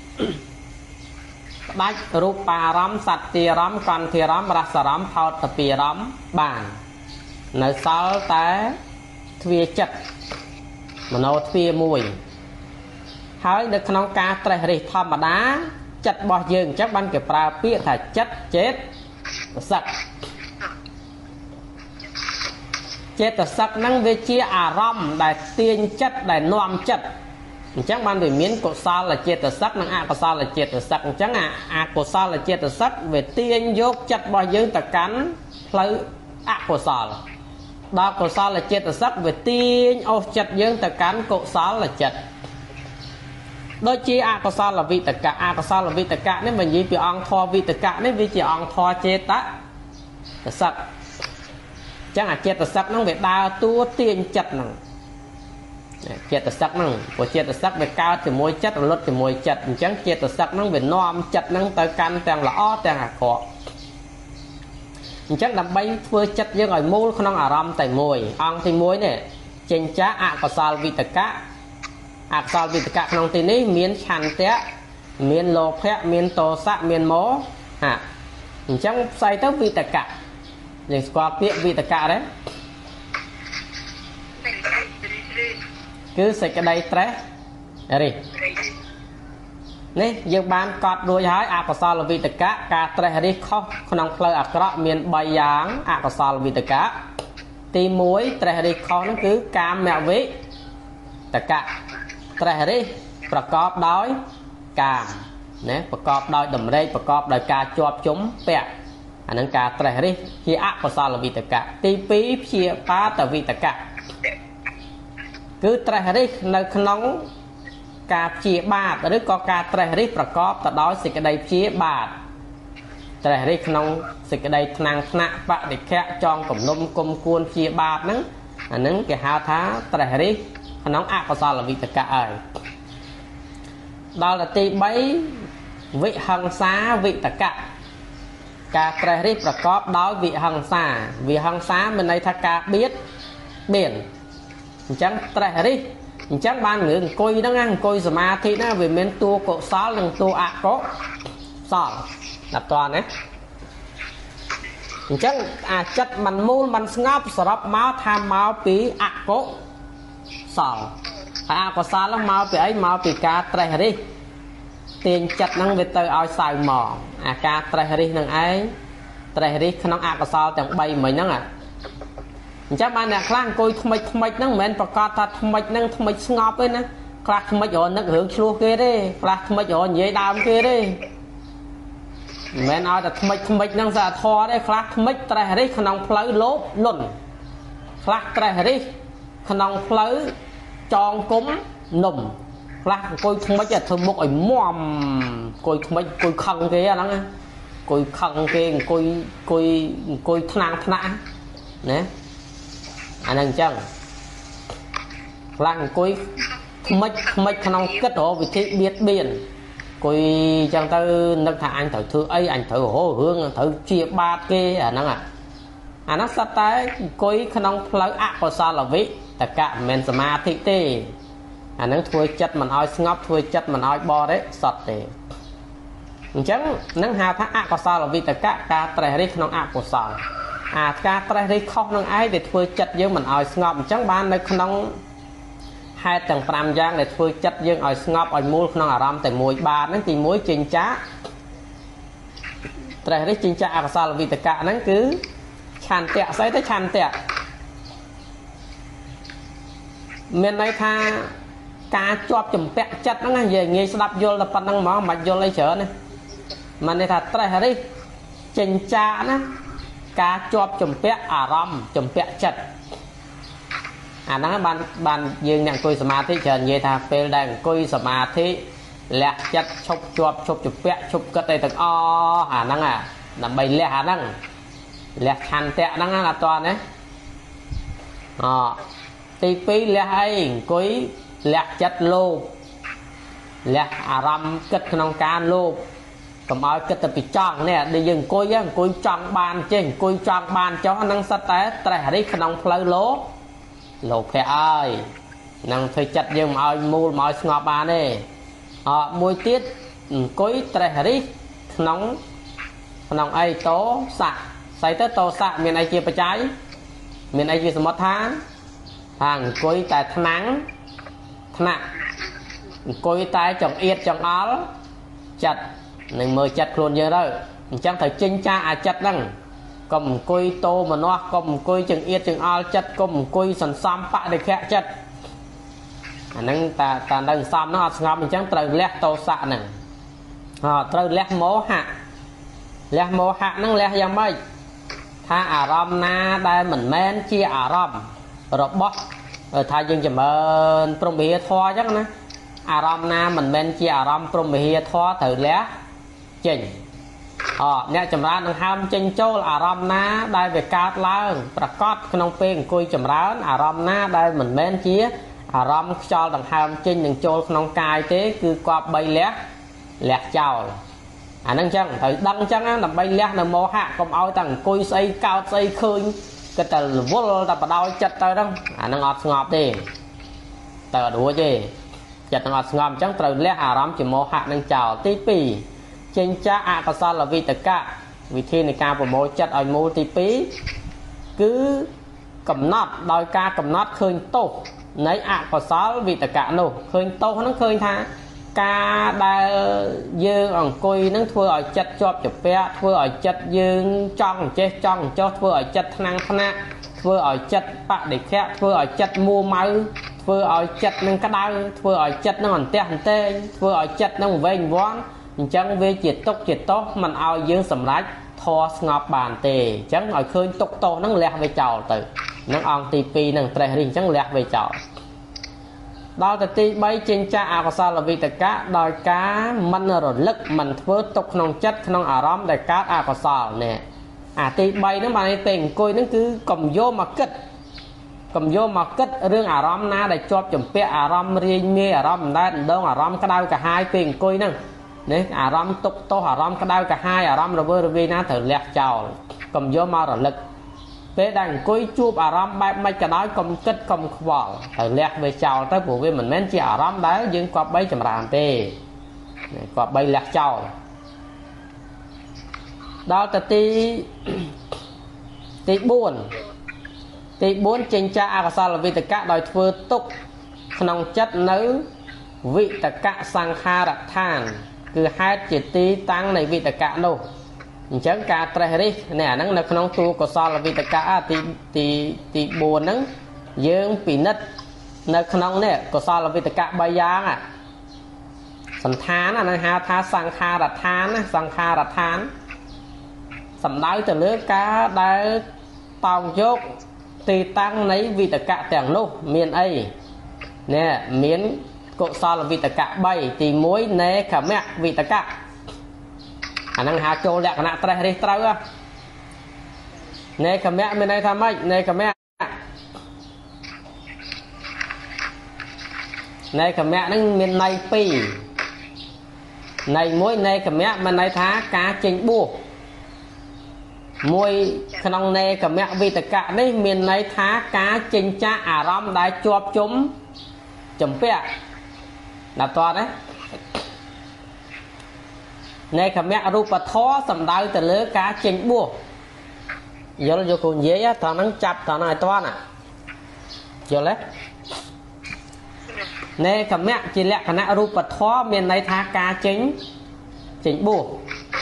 đách rúp bà rắm sạch tìa rắm con thìa rắm rasa rắm phao tập bìa rắm bàn nơi sáu té thuê chất mà nó thuê mùi hỏi được khăn ông ca trời rì thòm mà đá chất bỏ dương chắc bánh kìa pra biết thả chất chết sạch chết là sạch năng về chia răm đại tiên chất đại noam chất chắc ban về miếng cổ sao là chết là sắc năng cổ sao là chết là sắc chắc cổ sao là chết là sắc về tiên dốt chặt bao nhiêu ta cắn lấy cổ sao đó cổ sao là chết là sắc về tiên ô chặt dương ta cắn cổ sao là chặt đôi chi cổ sao là vị tất cả cổ sao là vị tất cả nếu mình gì bị ăn thò vị tất cả nếu vì chỉ ăn thò chết á là sắc chắc chết là sắc nó về đa tua tiên chặt năng chết sắc năng của chết sắc về cao thì môi chất lót thì môi chặt chẳng chết sắc năng về nom chặt năng tới căn tàng lõ tàng cọ chắc đầm bay vừa chặt với ngồi môi không năng ram tại môi ăn thì môi này trên chá có sao vị tất cả trong tí ní miên chăn té miên lô phép miên tô sạ miên mố chẳng say tới vị tất cả để qua tiệm vị tất cả đấy cứ sẽ cái đây stress đi nè dương ban cọt đuôi hái có sao là vì tất cả cả stress đi không không phơi cọ miền bay giáng có sao là vì tất cả tìm muối stress đi không nó cứ cam mẹo vĩ tất cả stress điประกอบដោយcam nè ประกอบដោយដំណេកប្រកបដោយការជាប់ជុំពាក់អានឹងការ stress នេះជាអកុសលវិតកៈទី2ព្យាបាទវិតកៈcứ trời rít nơi khung cà chia bạt rồi có cà trời rítประกอบទៅដោយសេចក្តីជាបាទtrời rítក្នុងសេចក្តីថ្នាំងថ្នាក់បដិខៈចងគំនុំគុំគួនជាបាទហ្នឹងអាហ្នឹងគេហៅថាtrời rítក្នុងអកុសលវិតកៈហើយដល់ទី3វិហង្សាវិតកៈការtrời rítប្រកបដោយវិហង្សាមានន័យថាការបៀតបៀនchẳng trời đi chẳng ban người coi nó ăn coi mà thì nó về miền tua cổ sáu lần tua có sò là toàn đấy chẳng chất mình mua mình ngáp sọp máu tham máu bị có sò có sao lắm máu bị ấy máu bị cá trời đi tiền chất năng về từ ao xài mỏ cá trời đi năng ấy trời đi không có sao chẳng bay mấy năng chắc bạn nè khang coi thmịch nắng menประกอบថាthmịch nắng thmịchស្ងប់ទេណាខ្លះthmịch rồiនឹករឿងឆ្លោះគេទេខ្លះthmịch rồiនិយាយដើមគេទេមិនឲ្យតែthmịch nắngសាធរទេខ្លះthmịchត្រេះរិះក្នុងផ្លូវលោភលន់ខ្លះត្រេះរិះក្នុងផ្លូវចងគុំនំខ្លះអង្គុយthmịchធ្វើមុខឲ្យមុំអង្គុយthmịchអង្គុយខឹងគេអាហ្នឹងអង្គ cùi khăn kia cùi thang nè anh đang chăng lăng cùi mấy khăn kết hổ vì thế biết biển cùi chẳng tới nâng thả anh thử thư ấy anh thử hổ hương thử chia ba kia à năng nó sắp tới cùi khăn lấy ác của sao là vị tất cả mình sẽ mà thị tê nó thui chất mình oi ngóc thui chất mình oi bo đấy sọt để chẳng nâng hà thác ác của sao là vì tất cả ca trẻ đi khăn ác của sao ca trẻ đi khóc nâng ai để thui chất với mình oi ngóc chẳng ban nơi khăn hai tầng pram giang để thui chất với oi ngóc oi mua khăn ở ram tại mùi ba nó thì muối trình chá trẻ đi trình chá của sao là vì tất cả nó cứ chàn tẹo xây tới chàn tẹo miền đây tha cá chọp chùm pẹt chất nó nghe về nghe đập vô là phần năng mỏ mạch vô lấy chở này mà này thật trời đi trình cha nó cá chọp chùm pẹt ram chùm pẹt chất nó ban dương nhận cùi samadhi chờ như tha phê đang cùi samadhi lẹ chất chụp chụp pẹt chụp cất đây thật o năng làm bay lẹ năng lẹ hành tẹt năng là toàn đấy tí phí lẹ hay cùi lẹ chất lô lẹ ram kết nông can lô cầm ơi kết tập bị chọn nè đi dừng cùi chọn bàn trên cùi chọn bàn cho năng sát té trẻ đi nông phơi lố lô phe ơi năng thuê chất dừng ơi mua mọi ngọt bàn đi mùi tiết cùi trẻ đi nông ai tố sạ xây tới tô sạ miền ai chia phải trái miền ai chia một tháng hàng cùi tại nắng nè cùi tay chồng yết chồng áo chặt nên mời chặt luôn giờ đó chẳng phải chinh cha chặt năng cầm cùi tô mà nó cầm cùi chừng yết chừng áo chặt cầm cùi sần xăm bạ để khẽ chặt năng ta đang xăm nó ngọc mình chẳng từ lẹ tô xạ nè từ lẹ mố hạ năng lẹ yang mấy tha ram na đây mình men chia ram rồi bóc thay dương chậm prom bìa thoa chắc nè ram na mình men chia ram prom bìa thoa thử lẽ chỉnh nè chậm ra đừng ham chỉnh châu ram na đây về cao lao bạc cót không phê cùi chậm ra ram na đây mình men chia ram cho đừng ham chỉnh đừng châu không cài thế cứ qua bay lẹ chào nâng chân thử đăng chân là bay lẹ là mô hạ không ao tầng cùi xây cao xây khơi cái tờ vô tập đau chặt tới đó nó ngọt đi tờ đũa chứ chặt ngọt chẳng từ lẽ ram chỉ mô hạ nâng chào tí pì trên cha có sao là vì tất cả vì thi này ca của mô chặt ở mô tí pì cứ cầm nọt đòi ca cầm nọt khơi tô nấy có sao vì tất cả nô khơi tô nó khơi tha ca đã dư ở cùi nó thua ở chất cho chụp bé thua ở chất dương trong chết trong cho thua ở chất năng thana thua ở chất bạc để khẽ thua ở chất mua máu thua ở chất nâng cá đau thua ở chất nó còn tê thua ở chất nó về vón chẳng về triệt tốt mình ao dương sầm rách thò ngọc bàn tề chẳng ở khơi tục to nó lẹ về chào từ nó on tivi nâng tre riêng chẳng lẹ về chào đó là tí bay trên cha có sao là vì tất cả đòi cá mình rồi lực mình thưa tục nông chất nông ram để cá có sao nè tí bay nó mà tiền coi nó cứ cầm vô mà kết riêng ram na để cho chùm pe ram riêng nghe ram đây đâu ram cái đau cả hai tiền coi nè đấy ram tục to ram cái đau cả hai ram rồi vì na thử lẹt chào cầm vô mà rồi lực thế đang cối chụp ram bay mấy cái nói công kết công vào thử lẹt về chào tới của mình men chỉ ram đấy nhưng qua bay chầm ràn tê qua bay lẹt chào đó là tí buồn trên cha sao là vì tất cả đòi thưa tục nông chất nữ vị tất cả sang kha đặt than cứ hai chỉ tí tăng này vị tất cả đâu chẳng cả tre đi nè nó là không tu có sao là vì tất cả thì buồn nó dương bị nứt nó không nè có sao là vì tất cả bay giang sẵn thán nó ha tha sang kha đặt than sẵn đáy từ lứa cá đã tàu dốt thì tăng lấy vì tất cả tiền lúc miền ấy nè miền có sao là vì tất cả bay thì muối nè cả mẹ vì tất cả អានឹងហៅចូលលក្ខណៈត្រេះរិះត្រូវណែកមៈមានន័យថាម៉េចណែកមៈណែកមៈហ្នឹងមានន័យពីរន័យមួយណែកមៈមានន័យថាការចេញបួសមួយក្នុងណែកមៈវិតកៈនេះមានន័យថាការចេញចាកអារម្មណ៍ដែលជាប់ជុំចំពាក់ដល់តើណាណែកមៈរូបធម៌សំដៅទៅលើការចេញបួសយល់យកគូនិយាយត្រង់ហ្នឹងចាប់ត្រង់ហ្នឹងឲ្យតន់យល់ទេណែកមៈជាលក្ខណៈរូបធម៌មានន័យថាការចេញបួស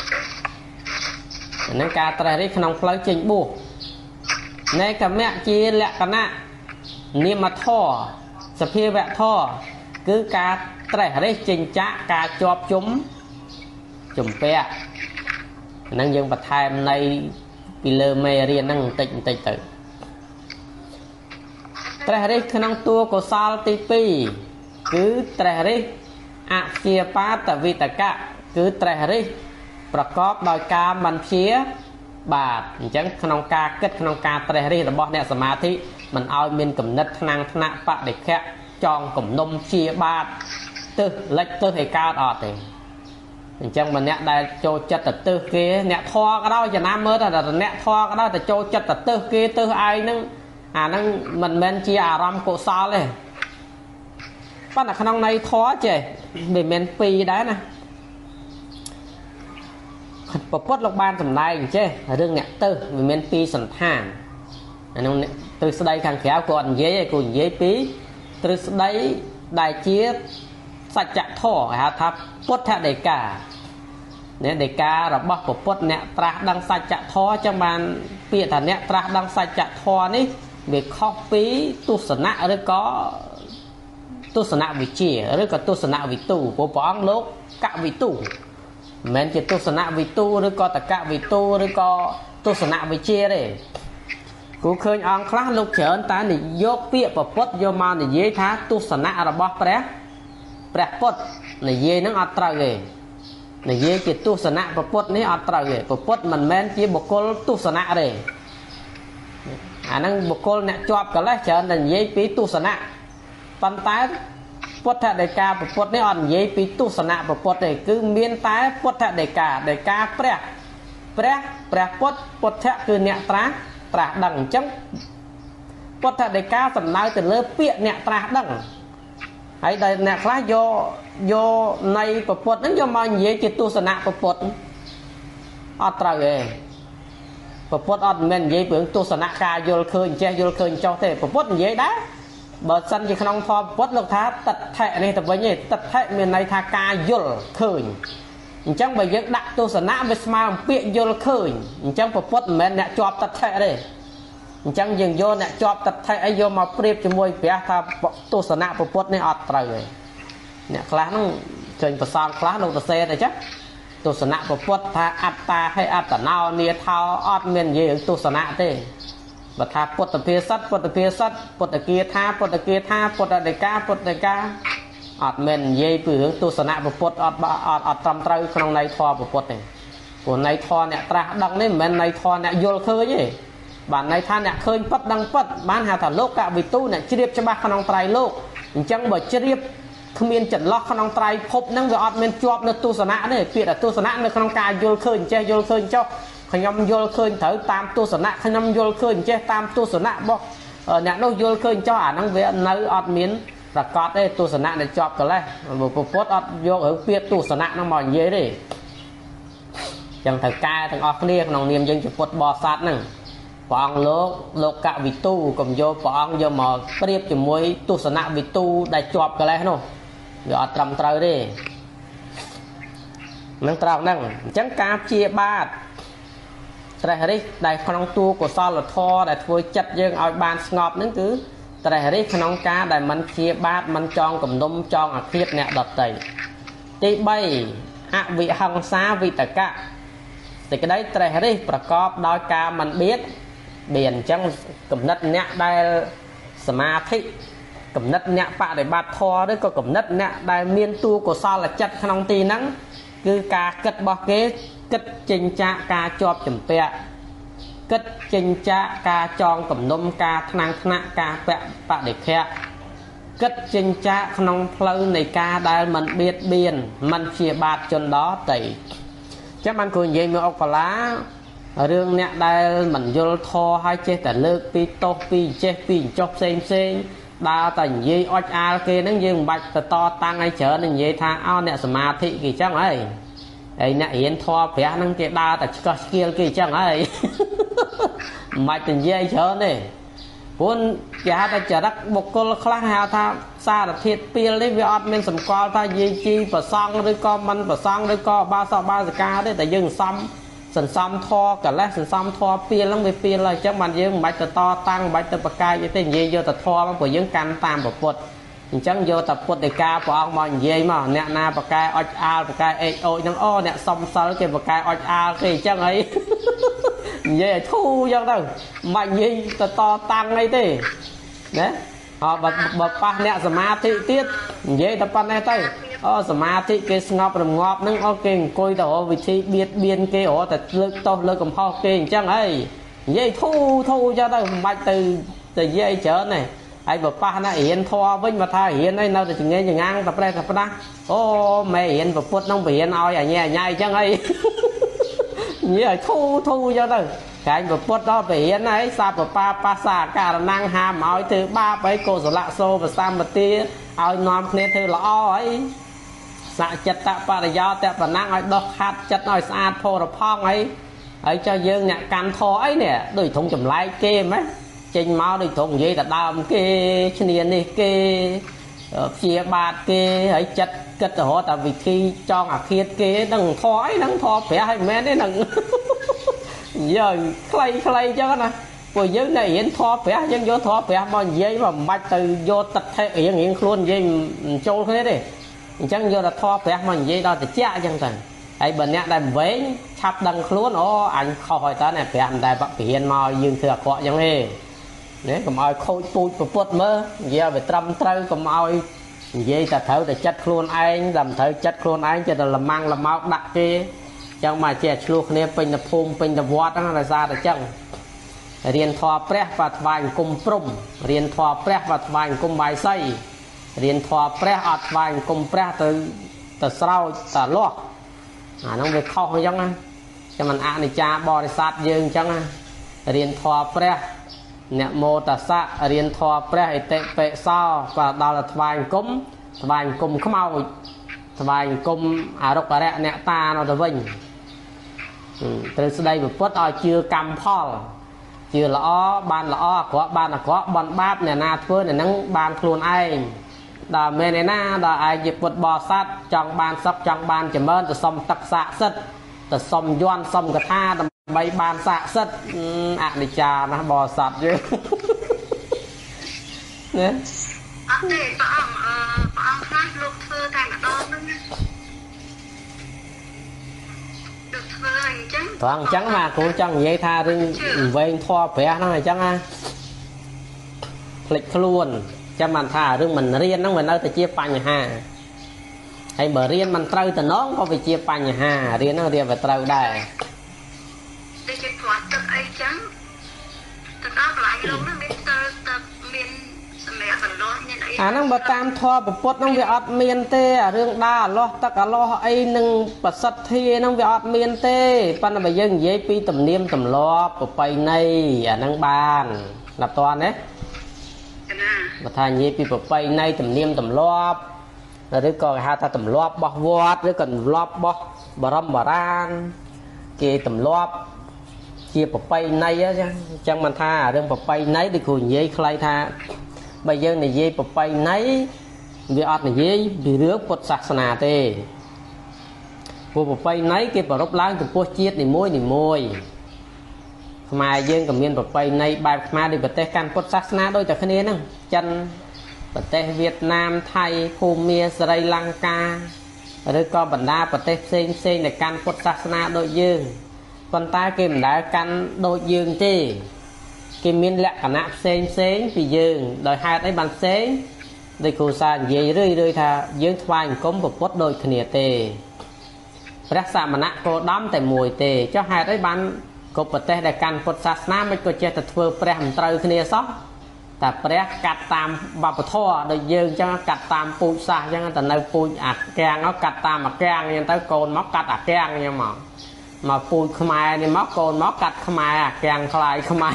ហ្នឹងការត្រេះរិះក្នុងផ្លូវចេញបួសណែកមៈជាលក្ខណៈនាមធម៌សភាវៈធម៌គឺការត្រេះរិះចេញចាកការជាប់ជុំជំពាក់ហ្នឹងយើងបន្ថែមន័យពីលើមេរៀនហ្នឹងបន្តិចទៅត្រេះរិះក្នុងតួកុសលទី2គឺត្រេះរិះអព្យាបាទវិតកៈគឺត្រេះរិះប្រកបដោយការមិនព្យាបាទអញ្ចឹងក្នុងការគិតក្នុងការត្រេះរិះរបស់អ្នកសមាធិមិនឲ្យមានគំនិតថ្នាំងថ្នាក់បដិខៈចងគំនុំព្យាបាទទឹះលិចទឹះឲ្យកើតអត់ទេអញ្ចឹងម្នាក់ដែលចូលចិត្តទៅទឹះគេអ្នកធေါ်ក៏ដោយចំណាំមើលតែអ្នកធေါ်ក៏ដោយតែចូលចិត្តទៅទឹះគេទឹះឯងហ្នឹងអាហ្នឹងមិនមែនជាអារម្មណ៍កុសលទេប៉ុន្តែក្នុងន័យធေါ်ចេះវាមានពីរដែរណាពពុទ្ធលោកបានសម្ដែងចេះរឿងអ្នកទឹះវាមានពីរសន្តានអានោះទ្រឹស្ដីខាងក្រៅគាត់និយាយឯងគាត់និយាយពីទ្រឹស្ដីដែលជាសច្ចធម៌ហៅថាពុទ្ធដីកាអ្នកដីការបស់ពពុទ្ធអ្នកត្រាស់ដឹងសច្ចធម៌ចឹងបានពាក្យថាអ្នកត្រាស់ដឹងសច្ចធម៌នេះវាខុសពីទស្សនៈឬក៏ទស្សនវិជ្ជាឬក៏ទស្សនវិទូព្រោះព្រះអង្គលោកកវិទូមិនមែនជាទស្សនវិទូឬក៏តកវិទូឬក៏ទស្សនវិជ្ជាទេគូឃើញអង្គខ្លះលោកច្រើនតែនិយកពាក្យពុទ្ធយកមកនិយាយថាទស្សនៈរបស់ព្រះពុទ្ធនិយាយហ្នឹងអត់ត្រូវទេនិយាយជាទស្សនៈពុទ្ធនេះអត់ត្រូវទេពុទ្ធមិនមែនជាបុគ្គលទស្សនៈទេអាហ្នឹងបុគ្គលអ្នកជាប់កលេសច្រើនតែនិយាយពីទស្សនៈប៉ុន្តែពុទ្ធដីកាពុទ្ធនេះអត់និយាយពីទស្សនៈពុទ្ធទេគឺមានតែពុទ្ធដីកាព្រះពុទ្ធពុទ្ធៈគឺអ្នកត្រាស់ដឹងអញ្ចឹងពុទ្ធដីកាសំដៅទៅលើពាក្យអ្នកត្រាស់ដឹងហើយដែលអ្នកខ្លះយកនៃពុទ្ធហ្នឹងយកមកនិយាយជាទស្សនៈពុទ្ធអត់ត្រូវទេពុទ្ធអត់មែននិយាយពីទស្សនៈការយល់ឃើញចេះយល់ឃើញចោះទេពុទ្ធនិយាយដែរបើសិនជាក្នុងធម៌ពុទ្ធលោកថាតដ្ឋិនេះទៅវិញទេតដ្ឋិមានន័យថាការយល់ឃើញអញ្ចឹងបើយើងដាក់ទស្សនៈវាស្មើនឹងពាក្យយល់ឃើញអញ្ចឹងពុទ្ធមិនមែនអ្នកជាប់តដ្ឋិទេអញ្ចឹងយើងយកអ្នកជាប់តដ្ឋិអីយកមកប្រៀបជាមួយព្រះថាទស្សនៈពុទ្ធនេះអត់ត្រូវទេអ្នកខ្លះហ្នឹងឃើញប្រសាទខ្លះលោកទៅសេទៅចឹងទស្សនៈពុទ្ធថាអត្តាហើយអត្តណោនាថោអត់មាននិយាយរឿងទស្សនៈទេបើថាពុទ្ធភាសិតពុទ្ធគាថាពុទ្ធដីកាអត់មែននិយាយពីរឿងទស្សនៈពុទ្ធអត់ត្រឹមត្រូវក្នុងន័យធម៌ពុទ្ធទេព្រោះន័យធម៌អ្នកត្រាស់ដឹងនេះមិនមែនន័យធម៌អ្នកយល់ឃើញទេបានន័យថាអ្នកឃើញពិតដឹងពិតបានហៅថាលោកកវិទូអ្នកជ្រាបច្បាស់ក្នុងត្រៃលោកអញ្ចឹងបើជ្រាបគ្មានចន្លោះក្នុងត្រៃភពហ្នឹងវាអត់មានជាប់នៅទស្សនៈទេពាក្យថាទស្សនៈនៅក្នុងការយល់ឃើញចេះយល់ឃើញចុះខ្ញុំយល់ឃើញត្រូវតាមទស្សនៈខ្ញុំយល់ឃើញចេះតាមទស្សនៈរបស់អ្នកនោះយល់ឃើញចុះអាហ្នឹងវានៅអត់មានប្រកបទេទស្សនៈដែលជាប់កលេសពុទ្ធអត់យករឿងពាក្យទស្សនៈហ្នឹងមកនិយាយទេចឹងត្រូវកែទាំងអស់គ្នាក្នុងនាមយើងជាពុទ្ធបរិស័ទហ្នឹងព្រះអង្គលោកកវិទូកុំយកព្រះអង្គយកមកប្រៀបជាមួយទស្សនវិទូដែលជាប់កលេសនោះវាអត់ត្រឹមត្រូវទេនឹងត្រង់ហ្នឹងអញ្ចឹងការព្យាបាទត្រេះរិះដែលក្នុងតួកុសលធម៌ដែលធ្វើចិត្តយើងឲ្យបានស្ងប់ហ្នឹងគឺត្រេះរិះក្នុងការដែលមិនព្យាបាទមិនចងគំនុំចងអាឃាតអ្នកដទៃទី3អវិហង្សាវិតកៈសេចក្តីត្រេះរិះប្រកបដោយការមិនបៀតអញ្ចឹងគំនិតអ្នកដែលសមាធិគំនិតអ្នកបដិបត្តិធម៌ឬក៏គំនិតអ្នកដែលមានតួកុសលចិត្តក្នុងទីហ្នឹងគឺការគិតរបស់គេគិតចិញ្ចាការជាប់ចម្ពាក់គិតចិញ្ចាការចងគំនុំការថ្នាំងថ្នាក់ការពាក់បដិខៈគិតចិញ្ចាក្នុងផ្លូវនៃការដែលមិនបៀតបៀនមិនជាបាតជនដទៃចាំបានគួរនិយាយមកអុកឡារឿងអ្នកដែលមិនយល់ធរហើយចេះតែលើកពីតោសពីចេះពីចុះផ្សេងដើរតែនិយាយអុចអាលគេហ្នឹងយើងមិនបាច់ទៅតតាំងឲ្យច្រើននិយាយថាអោអ្នកសមាធិគេចឹងហើយហើយអ្នករៀនធរព្រះហ្នឹងគេដើរតែឆ្កោះឆ្កៀលគេចឹងហើយមិនបាច់ទៅនិយាយច្រើនទេព្រោះគេហៅថាចរិតបុគ្គលខ្លះហៅថាសារធាតុពីលនេះវាអត់មានសម្គាល់ថាយាយជីប្រសង់ឬក៏មិនប្រសង់ឬក៏បាសបាសិកាទេតែយើងសន្សំធរកលេសសន្សំធរពីលហ្នឹងវាពីលហើយអញ្ចឹងបានយើងមិនបាច់ទៅតតាំងមិនបាច់ទៅប្រកាយទេនិយាយយកតែធរមកព្រោះយើងកាន់តាមពុទ្ធអញ្ចឹងយកតែពុទ្ធដីកាព្រះអង្គមកនិយាយមកអ្នកណាប្រកែអុចអាលប្រកែអេចអូចហ្នឹងអូអ្នកសំសិលគេប្រកែអុចអាលគេអញ្ចឹងហើយនិយាយឲ្យធូរអញ្ចឹងទៅមិនបាច់និយាយទៅតតាំងអីទេណាបើប៉ះអ្នកសមាធិទៀតនិយាយតែប៉ុណ្ណេះទៅសមាធិគេស្ងប់រងាប់ហ្នឹងគេអង្គុយទៅរកវិធីបៀតបៀនគេរកតែលើកទោសលើកកំហុសគេអញ្ចឹងហើយនិយាយធូរអញ្ចឹងទៅមិនបាច់ទៅនិយាយច្រើនទេហើយបើប៉ះណារៀនធម៌វិញមកថារៀនអីនៅតែចងេងចងាំងតែប្រេះតែផ្ដាស់អូម៉ែរៀនប្រពុតហ្នឹងបរៀនឲ្យអញអញ្ចឹងហើយនិយាយឲ្យធូរអញ្ចឹងទៅកាញ់ប្រពុតដល់បរៀនហើយសាបបាបាសាករណងហាមឲ្យធ្វើបាបហើយកុសលៈសូប្រសម្បទាឲ្យនាំគ្នាធ្វើល្អហើយសចិត្តបរិយោតបណាំងឲ្យដោះខាត់ចិត្តឲ្យស្អាតផរផង់ហើយចុះយើងអ្នកកាន់ធរអីនេះដូចធំចម្លែកគេហ្មងចេញមកដូចធំនិយាយតែដើមគេឈ្នានេះគេព្យាបាទគេហើយចិត្តគិតទៅរកតែវិធីចងអាឃាតគេនឹងធរអីនឹងធរព្រះឲ្យមិនមែនទេនឹងយើងខ្លីអញ្ចឹងណាព្រោះយើងនៅរៀនធម៌ព្រះយើងយកធម៌ព្រះមកនិយាយមកមិនបាច់ទៅយកទឹកថេរៀងខ្លួននិយាយមិនចូលគ្នាទេអញ្ចឹងយកតែធម៌ព្រះមកនិយាយដល់តិចអញ្ចឹងទៅហើយបើអ្នកដែលវែងឆាប់ដឹងខ្លួនអូអញខុសហើយតើអ្នកព្រះមិនដែលបរិញ្ញាមកយើងធ្វើអាក្រក់អញ្ចឹងទេនេះកុំឲ្យខូចពូជប្រពុតមើលនិយាយឲ្យត្រឹមត្រូវកុំឲ្យនិយាយតែត្រូវតែចិត្តខ្លួនឯងតែមិនត្រូវចិត្តខ្លួនឯងចិត្តតែលម៉ាំងលម៉ោកដាក់គេចឹងមកជាឆ្លោះគ្នាពេញទៅភូមិពេញទៅវត្តហ្នឹងដោយសារតែចឹងរៀនធម៌ព្រះបាថ្វាយអង្គមព្រំរៀនធម៌ព្រះបាថ្វាយអង្គមបាយសីរៀនធម៌ព្រះអត់ថ្វាយអង្គមព្រះទៅស្រោចទៅលាស់អាហ្នឹងវាខុសអញ្ចឹងណាចាំមិនអនិច្ចាបរិស័ទយើងអញ្ចឹងណារៀនធម៌ព្រះអ្នកមោតសៈរៀនធម៌ព្រះអតិបិសោក៏ដល់ទៅថ្វាយអង្គមខ្មោចថ្វាយអង្គមអរុក្ខរៈអ្នកតានៅទៅវិញត្រូវស្ដីពុទ្ធឲ្យជឿកម្មផលជឿល្អបានល្អអាក្រក់បានអាក្រក់បនបាបអ្នកណាធ្វើអ្នកហ្នឹងបានខ្លួនឯងដល់មែនឯណាដល់ឯងជាពុទ្ធបរិស័ទចង់បានសុខចង់បានចម្រើនទៅសុំទឹកស័ក្តិសិទ្ធិទៅសុំយន់សុំកថាដើម្បីបានស័ក្តិសិទ្ធិអនិច្ចាណាបរិស័ទយើងណាអត់ទេព្រះអង្គខ្លះលោកធ្វើតែម្ដងហ្នឹងលោកធ្វើអញ្ចឹងត្រង់អញ្ចឹងមកគ្រូចង់និយាយថារឿងវែងធម៌ព្រះហ្នឹងអញ្ចឹងណាភ្លេចខ្លួនចាំបានថារឿងមិនរៀនហ្នឹងវានៅតែជាបញ្ហាហើយបើរៀនមិនត្រូវតំណងក៏វាជាបញ្ហារៀនហ្នឹងរៀនវាត្រូវដែរតែជាព្រោះទឹកអីចឹងទៅដល់កន្លែងលោកហ្នឹងមានទៅមានសម្រាប់បន្លោះមានអីអាហ្នឹងបើតាមធម៌ពុទ្ធហ្នឹងវាអត់មានទេអារឿងដើរអលាស់ទឹកអលាស់អីនឹងប្រសិទ្ធិហ្នឹងវាអត់មានទេប៉ុន្តែបើយើងនិយាយពីទំនៀមទម្លាប់ប្រពៃណីអាហ្នឹងបានណាប់តើណាបើថានិយាយពីប្រពៃណីទំនៀមទម្លាប់ឬក៏គេហៅថាទម្លាប់របស់វត្តឬក៏ទម្លាប់របស់បរមបារាណគេទម្លាប់ជាប្រពៃណីអញ្ចឹងមិនថារឿងប្រពៃណីដូចគ្រូនិយាយខ្លីថាបើយើងនិយាយប្រពៃណីវាអត់និយាយពីរឿងពុទ្ធសាសនាទេព្រោះប្រពៃណីគេប្រពឡើងចំពោះជាតិនីមួយខ្មែរយើងក៏មានប្រពៃណីបែបខ្មែរដូចប្រទេសកាន់ពុទ្ធសាសនាដូចតែគ្នាហ្នឹងចិនប្រទេសវៀតណាមថៃភូមាស្រីលង្កាឬក៏បណ្ដាប្រទេសផ្សេងដែលកាន់ពុទ្ធសាសនាដូចយើងប៉ុន្តែគេមិនដែលកាន់ដូចយើងទេគេមានលក្ខណៈផ្សេងពីយើងដោយហេតុអីបានផ្សេងដោយគ្រូសានិយាយរឿយថាយើងថ្វាយអង្គមពុទ្ធដូចគ្នាទេព្រះសមណៈគោដំតែមួយទេចុះហេតុអីបានគ្រប់ប្រទេសដែលកាន់ពុទ្ធសាសនាមិនក៏ចេះតែធ្វើព្រះមិនត្រូវគ្នាសោះតែព្រះកាត់តាមវប្បធម៌ដូចយើងអញ្ចឹងកាត់តាមពូជសាសអញ្ចឹងតែនៅពូជអាកាំងកាត់តាមអាកាំងអញ្ចឹងទៅកូនមកកាត់អាកាំងអញ្ចឹងមកពូជខ្មែរនេះមកកូនមកកាត់ខ្មែរអាកាំងខ្លាយខ្មែរ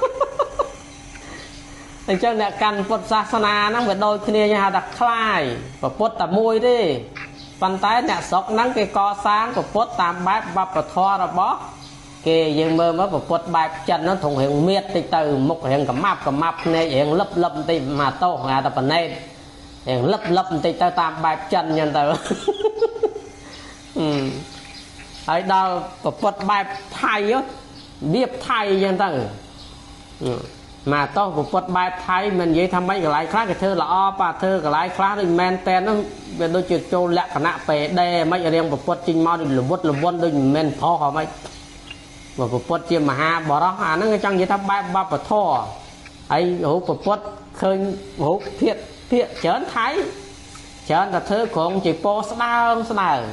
អញ្ចឹងអ្នកកាន់ពុទ្ធសាសនាហ្នឹងវាដូចគ្នាហៅថាខ្លាយពុទ្ធតែមួយទេប៉ុន្តែអ្នកស្រុកហ្នឹងគេកសាងពុទ្ធតាមបែបវប្បធម៌របស់គេយើងមើលមកពុទ្ធបែបចិនហ្នឹងធំរៀងមៀតតិចទៅមុខរៀងកម៉ាប់ភ្នែករៀងលឹបបន្តិចមកតោហៅថាបណេតរៀងលឹបបន្តិចទៅតាមបែបចិនអញ្ចឹងទៅហើយដល់ពុទ្ធបែបថៃរបៀបថៃអញ្ចឹងទៅមកតោពុទ្ធបែបថៃមិននិយាយថាម៉េចកន្លែងខ្លះគេធ្វើល្អប៉ាធ្វើកន្លែងខ្លះដូចមែនតែនហ្នឹងវាដូចជាចូលលក្ខណៈពេដេមិនរៀងពុទ្ធចេញមកដូចលវត់លវន់ដូចមិនមែនផុសអ្ហ្មងបើពុទ្ធជាមហាបរោះអាហ្នឹងចង់និយាយថាបែបវប្បធម៌ហើយរូបពុទ្ធឃើញរូបភាកច្រើនថៃច្រើនតែធ្វើក្រុងជាពោស្ដើង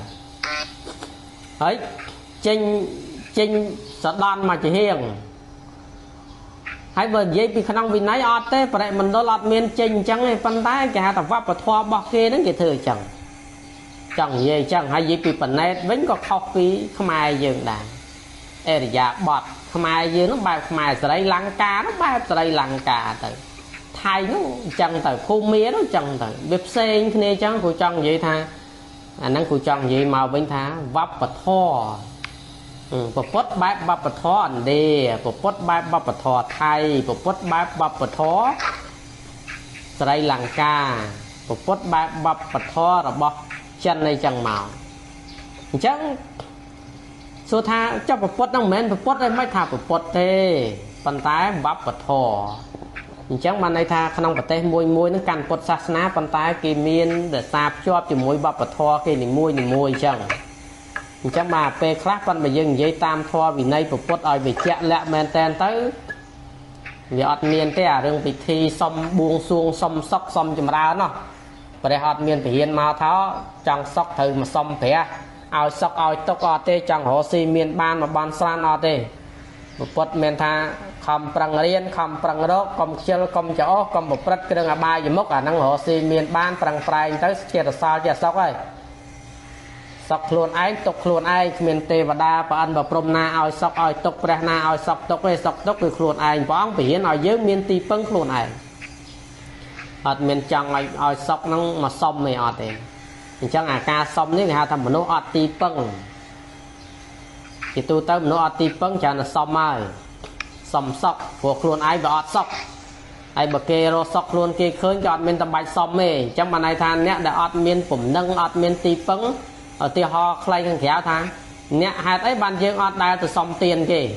ហើយចេញសដន់មកជាហៀងហើយបើនិយាយពីក្នុងវិន័យអត់ទេបរិមណ្ឌលអត់មានចេញអញ្ចឹងទេប៉ុន្តែគេហៅថាវប្បធម៌របស់គេហ្នឹងគេធ្វើអញ្ចឹងចង់និយាយអញ្ចឹងហើយនិយាយពីប៉ណេតវិញក៏ខុសពីខ្មែរយើងដែរអរិយាបថខ្មែរយើងនោះបែបខ្មែរស្រីលង្កានោះបែបស្រីលង្កាទៅថៃនោះអញ្ចឹងទៅភូមានោះអញ្ចឹងទៅវាផ្សេងគ្នាអញ្ចឹងគ្រូចង់និយាយថាអាហ្នឹងគ្រូចង់និយាយមកវិញថាវប្បធម៌ពុទ្ធបែបវប្បធម៌ឥណ្ឌាពុទ្ធបែបវប្បធម៌ថៃពុទ្ធបែបវប្បធម៌ស្រីលង្កាពុទ្ធបែបវប្បធម៌របស់ចិនអីចឹងមកអញ្ចឹងសួរថាចុះពុទ្ធហ្នឹងមិនមែនពុទ្ធទេមិនថាពុទ្ធទេប៉ុន្តែវប្បធម៌អញ្ចឹងបានន័យថាក្នុងប្រទេសមួយហ្នឹងកាន់ពុទ្ធសាសនាប៉ុន្តែគេមានរក្សាភ្ជាប់ជាមួយវប្បធម៌គេនីមួយអញ្ចឹងបាទពេលខ្លះប៉ុន្តែយើងនិយាយតាមធម៌វិន័យពុទ្ធឲ្យវាជាក់លាក់មែនតែនទៅវាអត់មានទេអារឿងពិធីសុំបួងសួងសុំសុខសុំចម្រើននោះព្រះអត់មានពរៀនមកថាចង់សុខត្រូវមកសុំព្រះឲ្យសុខឲ្យទុកអត់ទេចង់រកស៊ីមានបានមកបានស្រានអត់ទេពុទ្ធមានថាខំប្រឹងរៀនខំប្រឹងរកកុំខ្ជិលកុំចោលកុំប្រព្រឹត្តគ្រឿងអបាយមុខអាហ្នឹងរកស៊ីមានបានប្រឹងប្រែងទៅជារសល់ជាសុខហើយសុខខ្លួនឯងទុកខ្លួនឯងគ្មានទេវតាប្រអិនប្រព្រំណាឲ្យសុខឲ្យទុកព្រះណាឲ្យសុខទុកទេសុខទុកគឺខ្លួនឯងព្រះអង្គពរៀនឲ្យយើងមានទីពឹងខ្លួនឯងអត់មានចង់ឲ្យសុខហ្នឹងមកសុំទេអត់ទេអញ្ចឹងអាការសុំនេះគេហៅថាមនុស្សអត់ទីពឹងជាទូទៅមនុស្សអត់ទីពឹងច្រើនតែសុំហើយសុំសុខព្រោះខ្លួនឯងវាអត់សុខហើយបើគេរកសុខខ្លួនគេឃើញក៏អត់មានតបាច់សុំទេអញ្ចឹងបានន័យថាអ្នកដែលអត់មានពំនឹងអត់មានទីពឹងឧទាហរណ៍ខ្លីខាងក្រៅថាអ្នកហេតុអីបានយើងអត់ដែលទៅសុំទានគេ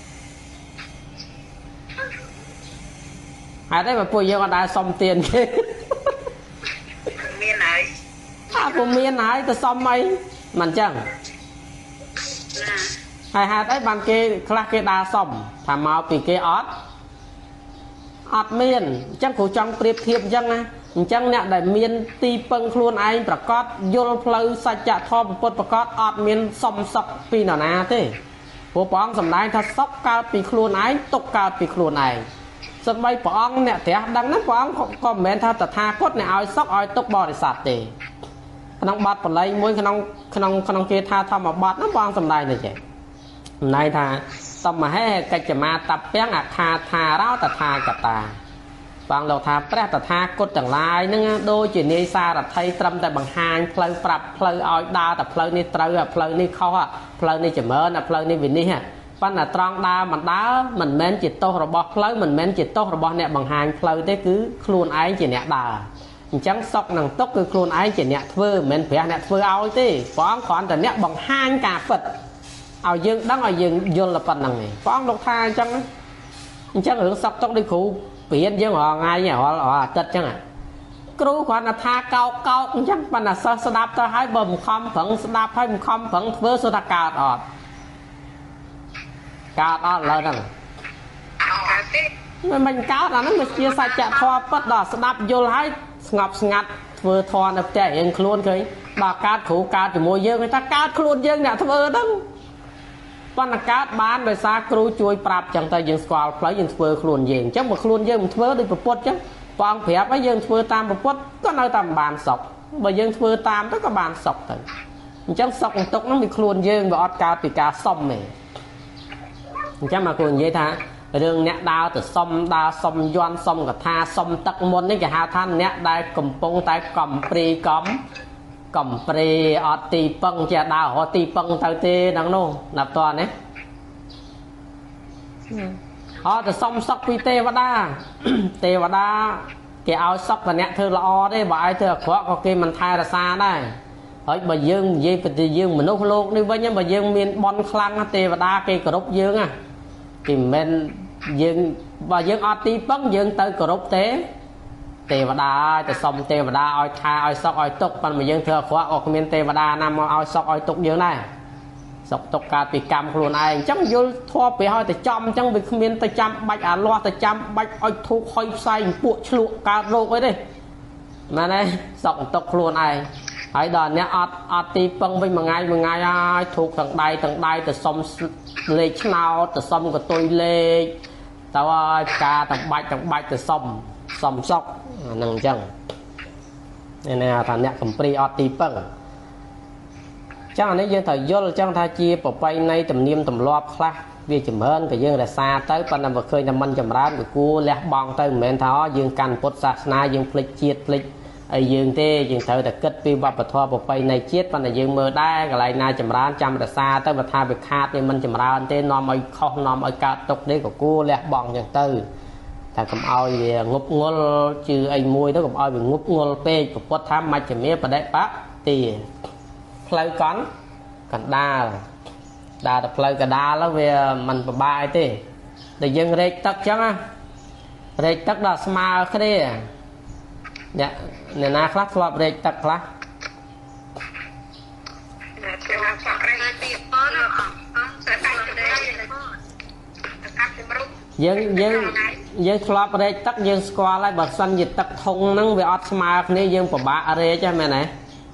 ហេតុអីបើពួកយើងអត់ដែលសុំទានគេមានហើយពុំមានហើយទៅសុំអីមិនអញ្ចឹងហើយហេតុអីបានគេខ្លះគេដើរសុំថាមកពីគេអត់មានអញ្ចឹងគ្រូចង់ប្រៀបធៀបអញ្ចឹងណាអញ្ចឹងអ្នកដែលមានទីពឹងខ្លួនឯងប្រកបយល់ផ្លូវសច្ចធម៌ពុទ្ធប្រកបអត់មានសុំសុខពីនរណាទេព្រោះព្រះអង្គសម្ដែងថាសុខកើតពីខ្លួនឯងទុក្ខកើតពីខ្លួនឯងសូម្បីព្រះអង្គអ្នកត្រាស់ដឹងណាព្រះអង្គក៏មិនមែនថាតថាគតអ្នកឲ្យសុខឲ្យទុក្ខបរិស័ទទេក្នុងបទបល័យមួយក្នុងគេថាធម្មបទណាព្រះអង្គសម្ដែងទៅចេះសម្ដែងថាសមហេកិច្ចមាតពាំងអខាថារោតថាកតាបងលោកថាព្រះតថាគតទាំងឡាយហ្នឹងដូចជានាយសារថីត្រឹមតែបង្ហាញផ្លូវប្រាប់ផ្លូវឲ្យដើរតែផ្លូវនេះត្រូវផ្លូវនេះខុសផ្លូវនេះចម្រើនផ្លូវនេះវិនិច្ឆ័យប៉ុន្តែត្រង់ដើរមិនដើរមិនមែនជាទោសរបស់ផ្លូវមិនមែនជាទោសរបស់អ្នកបង្ហាញផ្លូវទេគឺខ្លួនឯងជាអ្នកដើរអញ្ចឹងសុខនឹងទុក្ខគឺខ្លួនឯងជាអ្នកធ្វើមិនមែនព្រះអ្នកធ្វើឲ្យទេព្រះអង្គគ្រាន់តែអ្នកបង្ហាញការពិតឲ្យយើងដឹងឲ្យយើងយល់តែប៉ុណ្្នឹងឯងព្រះអង្គលោកថាអញ្ចឹងរឿងសុខទុក្ខដូចគ្រូព្រៀនយើងរាល់ថ្ងៃរាល់អាទិត្យអញ្ចឹងគ្រូគ្រាន់តែថាកោកអញ្ចឹងប៉ុន្តែសិស្សស្ដាប់ទៅហើយបើមិនខំប្រឹងស្ដាប់ហើយមិនខំប្រឹងធ្វើសូថាកើតអត់ឥឡូវហ្នឹងកើតទេមិនកើតអាហ្នឹងវាជាសច្ចធម៌ពិតដល់ស្ដាប់យល់ហើយស្ងប់ស្ងាត់ធធ្វើធនតែផ្ទះរៀងខ្លួនឃើញដល់កើតគ្រូកើតជាមួយយើងគេថាកើតខ្លួនយើងអ្នកធ្វើហ្នឹងប៉ុន្តែកើតបានដោយសារគ្រូជួយប្រាប់ចឹងទៅយើងស្គាល់ផ្លូវយើងធ្វើខ្លួនយើងអញ្ចឹងបើខ្លួនយើងមិនធ្វើដូចប្រពុតចឹងបងប្រាប់ឲ្យយើងធ្វើតាមប្រពុតក៏នៅតែមិនបានសុខបើយើងធ្វើតាមទៅក៏បានសុខទៅអញ្ចឹងសុខបន្ទុកហ្នឹងវាខ្លួនយើងវាអត់កើតពីការសុំទេអញ្ចឹងមកគ្រូនិយាយថារឿងអ្នកដើរទៅសុំយន់សុំកថាសុំទឹកមុននេះគេហៅថាអ្នកដែលកំពុងតែកំព្រីអត់ទីពឹងជាដើររកទីពឹងទៅទេហ្នឹងនោះណាប់តនេះអត់ទៅសុំសុខពីទេវតាទេវតាគេឲ្យសុខតែអ្នកធ្វើល្អទេបើឲ្យធ្វើអាក្រក់ក៏គេមិនថែរក្សាដែរហើយបើយើងនិយាយទៅយើងមនុស្សលោកនេះវិញបើយើងមានបន់ខ្លាំងទេវតាគេគោរពយើងណាគេមិនមែនយើងបើយើងអត់ទីពឹងយើងទៅគោរពទេវតាទៅសុំទេវតាឲ្យថែឲ្យសុខឲ្យទុកប៉ុន្តែយើងធ្វើអាក្រក់ក៏គ្មានទេវតាណាមកឲ្យសុខឲ្យទុកយើងដែរសុខទុកកើតពីកម្មខ្លួនឯងអញ្ចឹងយល់ធေါ်ពេលឲ្យទៅចំអញ្ចឹងវាគ្មានទៅចាំបាច់អាលាស់ទៅចាំបាច់ឲ្យធូបហុយផ្សាយពួកឆ្លក់កើតរោគអីទេមែនទេសុខទុកខ្លួនឯងហើយដល់អ្នកអត់ទីពឹងវិញមួយថ្ងៃហើយធូបទាំងដៃទៅសុំលេខឆ្នោតទៅសុំកតុយលេខទៅឲ្យផ្កាទាំងបាច់ទៅសុំសុកហ្នឹងអញ្ចឹងនេះថាអ្នកកំព្រីអត់ទីពឹងចឹងអានេះយើងត្រូវយល់ចឹងថាជាប្រពៃណីទំនៀមទម្លាប់ខ្លះវាចម្រើនក៏យើងរក្សាទៅប៉ុន្តែបើឃើញថាมันចម្រើនក៏គួរលះបង់ទៅមិនមែនថាយើងកាន់ពុទ្ធសាសនាយើងភ្លេចជាតិភ្លេចអីយើងទេយើងត្រូវតែគិតពីវប្បធម៌ប្រពៃណីជាតិប៉ុន្តែយើងមើលដែរកន្លែងណាចម្រើនចាំរក្សាទៅបើថាវាខាតវាមិនចម្រើនទេនាំឲ្យខុសនាំឲ្យកើតទុកទេក៏គួរលះបង់ចឹងទៅតែកុំឲ្យវាងប់ងល់ជឿអីមួយទៅកុំឲ្យវាងប់ងល់ពេកពុទ្ធថាមជ្ឈិមាបដិបទាផ្លូវកណ្ដាលដើរទៅផ្លូវកណ្ដាលវាមិនពិបាកទេតែយើងរែកទឹកចឹងណារែកទឹកដល់ស្មើគ្នាអ្នកណាខ្លះធ្លាប់រែកទឹកខ្លះយើងធ្លាប់រែកទឹកយើងស្គាល់ហើយបើសិនជាទឹកធុងហ្នឹងវាអត់ស្មើគ្នាយើងពិបាករែកហ្នឹងមែនទេ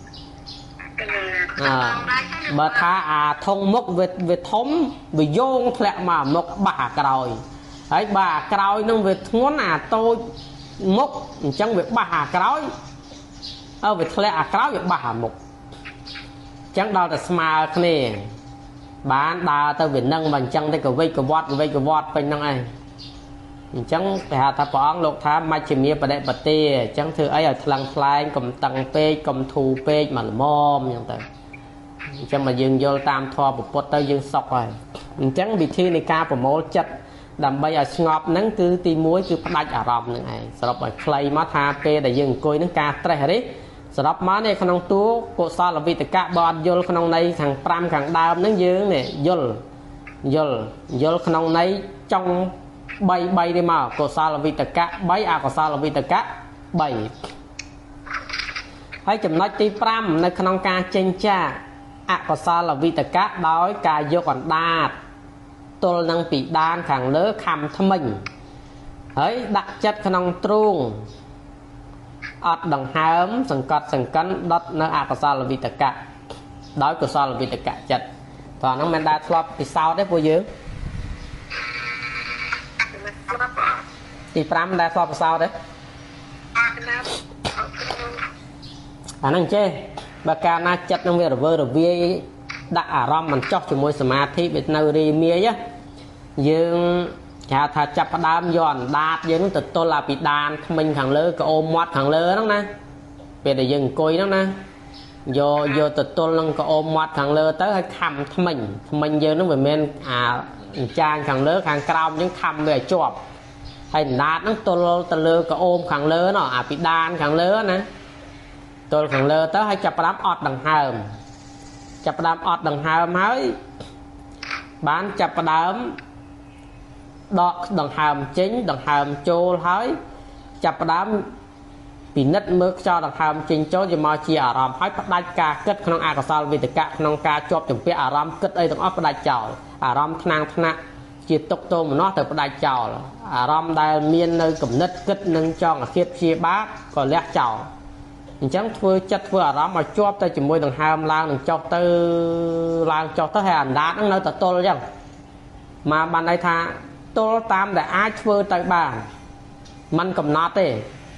បើថាអាធុងមុខវាធំវាយោងធ្លាក់មកមុខបាក់អាក្រោយហើយបើអាក្រោយនឹងវាធ្ងន់អាតូចមុខអញ្ចឹងវាបាក់អាក្រោយវាធ្លាក់អាក្រោយវាបាក់អាមុខអញ្ចឹងដល់តែស្មើគ្នាបានដើរទៅវានឹងបើអញ្ចឹងទៅក៏វិចកវត្តពេញហ្នឹងឯងអញ្ចឹងគេហៅថាព្រះអង្គលោកថាមជ្ឈិមាបដិបទាអញ្ចឹងធ្វើអីឲ្យថ្លឹងថ្លែងកុំតឹងពេកកុំធូរពេកមកល្មមអញ្ចឹងទៅអញ្ចឹងមកយើងយល់តាមធម៌ពុទ្ធទៅយើងសុខហើយអញ្ចឹងវិធីនៃការប្រមូលចិត្តដើម្បីឲ្យស្ងប់ហ្នឹងគឺទី1គឺផ្ដាច់អារម្មណ៍ហ្នឹងឯងសរុបឲ្យខ្លីមកថាពេលដែលយើងអង្គុយហ្នឹងការត្រេះរិះសរុបមកនេះក្នុងតួកុសលវិតកៈបើអត់យល់ក្នុងន័យខាង5ខាងដើមហ្នឹងយើងនេះយល់ក្នុងន័យចង់3ទេមកកុសលវិតកៈ3អកុសលវិតកៈ3ហើយចំណុចទី5នៅក្នុងការចេញចាកអកុសលវិតកៈដោយការយកអណ្ដាតទល់នឹងពីដានខាងលើខំថ្មិញហើយដាក់ចិត្តក្នុងទ្រូងអត់ដង្ហើមសង្កត់សង្កិនដុតនៅអកុសលវិតកៈដោយកុសលវិតកៈចិត្តតោះហ្នឹងមិនដែលធ្លាប់ពិសោធន៍ទេពួកយើងទី5ដែលធ្លាប់ពិសោធន៍ទេអាហ្នឹងចេះបើកាលណាចិត្តនឹងវារវើរវាយដាក់អារម្មណ៍មិនចុះជាមួយសមាធិវានៅរីមាយយើងគេហៅថាចាប់ផ្ដើមយកអណ្ដាតយើងទៅទល់អាពីដានថ្មិញខាងលើក្អូមមាត់ខាងលើហ្នឹងណាពេលដែលយើងអង្គុយហ្នឹងណាយកទៅទល់នឹងក្អូមមាត់ខាងលើទៅហើយខំថ្មិញយើងហ្នឹងវាមិនអាអញ្ចាញខាងលើខាងក្រោមយើងខំវាឲ្យជាប់ហើយអណ្ដាតហ្នឹងទល់ទៅលើក្អូមខាងលើណោះអាពីដានខាងលើណាទល់ខាងលើទៅហើយចាប់ផ្ដើមអត់ដង្ហើមហើយបានចាប់ផ្ដើមដកដង្ហើមចេញដង្ហើមចូលហើយចាប់ផ្ដើមពិនិត្យមើលខ្យល់ដង្ហើមចេញចូលយកមកជាអារម្មណ៍ហើយផ្ដាច់ការគិតក្នុងអកុសលវិតកៈក្នុងការជាប់ជំពាក់អារម្មណ៍គិតអីទាំងអស់ផ្ដាច់ចោលអារម្មណ៍ថ្នាក់ជាទុកទោមនោះទៅផ្ដាច់ចោលអារម្មណ៍ដែលមាននៅគំនិតគិតនឹងចង់អាឃាតព្យាបាទក៏លះចោល chẳng vừa chất vừa đó mà chóp tay chỉ môi đằng hàm lang đằng chọc tới hay ảnh đá nó nơi ta tôi chẳng mà bạn này tha tôi tam để ai vừa tới bàn mình cầm nát đi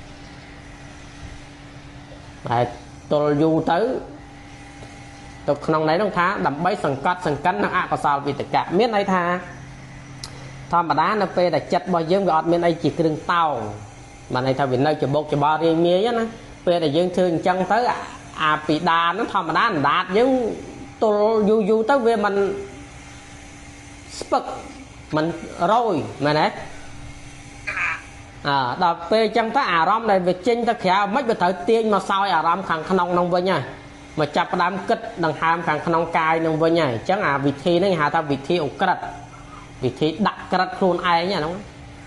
tôi du tới tôi không lấy đông thá đầm bấy sừng cắn nó có sao vì tất cả miết này tha thầm mà đá nó phê là chất bao nhiêu gọt miết này chỉ cái tàu mà này thà vì nơi chỉ bột chỉ bao riêng mía á phê là dương thương chân tới bị đà nó thầm mà đá đạt với tôi du tới về mình spực mình rồi mà nè đợt phê chân tới rong này về chinh ta khéo mấy về thời tiên mà sao rong khăn khăn nông với nha mà chập đám kích đằng ham khăn khăn nông cài nông với nha chẳng vị thi nó hạ ta vị thi ổ cật vị thi đặt cật luôn ai nha đúng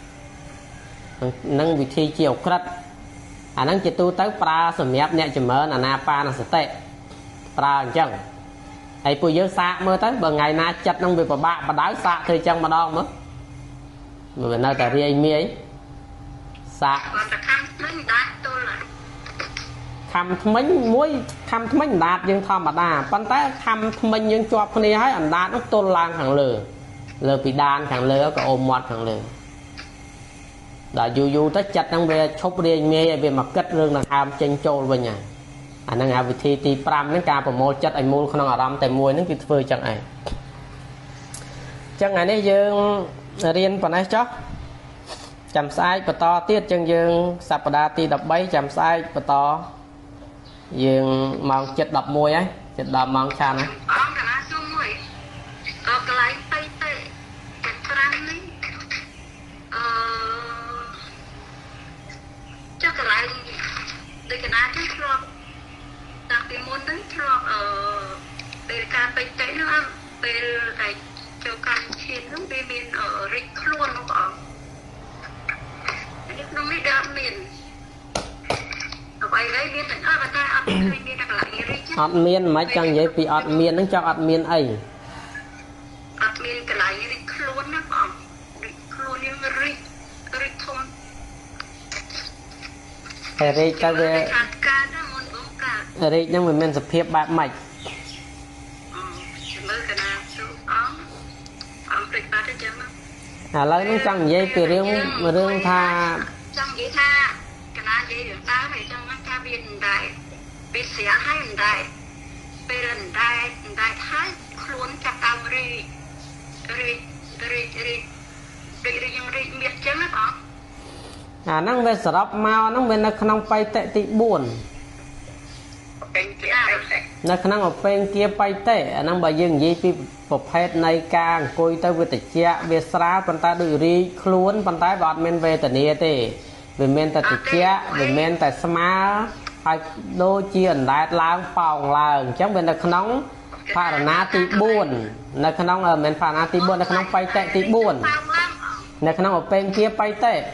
nâng vị thi chiều cật nâng chỉ tu tới pra sầm ép nhẹ chỉ mở là na pa là sẽ tệ pra chẳng ai bây giờ xa mơ tới bờ ngày na chặt nông việc bà đá xa thì chẳng mà đo mất mà nơi tại riêng mi ấy xa khăm thấm muối khăm thấm đạt nhưng thầm mà đà pan té khăm thấm nhưng cho con đi hái ảnh đạt nó tôn lang thằng lừa bị đan thằng lừa có ôm mọt thằng lừa đã du tới chặt năng về chốt riêng mi về mặt kết lương là ham tranh trôi về nhà năng à vị thi ti pram nó ca của mô chất anh mua không làm tại mùi nó kịp phơi chẳng ai chẳng ngày này dương riêng còn ai chó chăm sai và to tiết chân dương sập đa ti đập bấy chăm sai và to dương mong chất đập mùi ấy chất đập mong chan ấy chắc là lại để cái nào chứ không đặc biệt muốn đến cho để cả bên đấy nữa về cái cho càng chiến lúc bên miền ở rịch luôn nó có nó mới đỡ miền ở vậy đấy miền tỉnh ở ta ở miền đặc lại rịch ọt miền mấy chẳng vậy vì ọt miền nó cho ọt miền ấy ọt miền cái lại rịch luôn nó có rịch luôn nhưng rịch thông rịch ta về rịch nhưng mình sẽ phiếp bạc mạch lấy nó chẳng dây từ riêng tha trong vậy tha cái nào vậy được ta phải trong nó ta biên đại biên xẻ hay đại biên đại thái luôn chặt tao ri miệt chân nó có năng về sập mau năng về nó không bay tệ tị buồn nó khả năng ở bên kia bay tệ năng bà dương gì vì phục hết này càng coi tới về tịch chia về xa phần ta đuổi đi luôn phần ta vọt men về tận địa tệ về men tại tịch chia về men tại smart hay đôi chiên đại lang phòng là chẳng bên là khả năng phá na tị buồn nó khả năng ở men phá na tị buồn nó khả năng bay tệ tị buồn nó khả năng ở bên kia bay tệ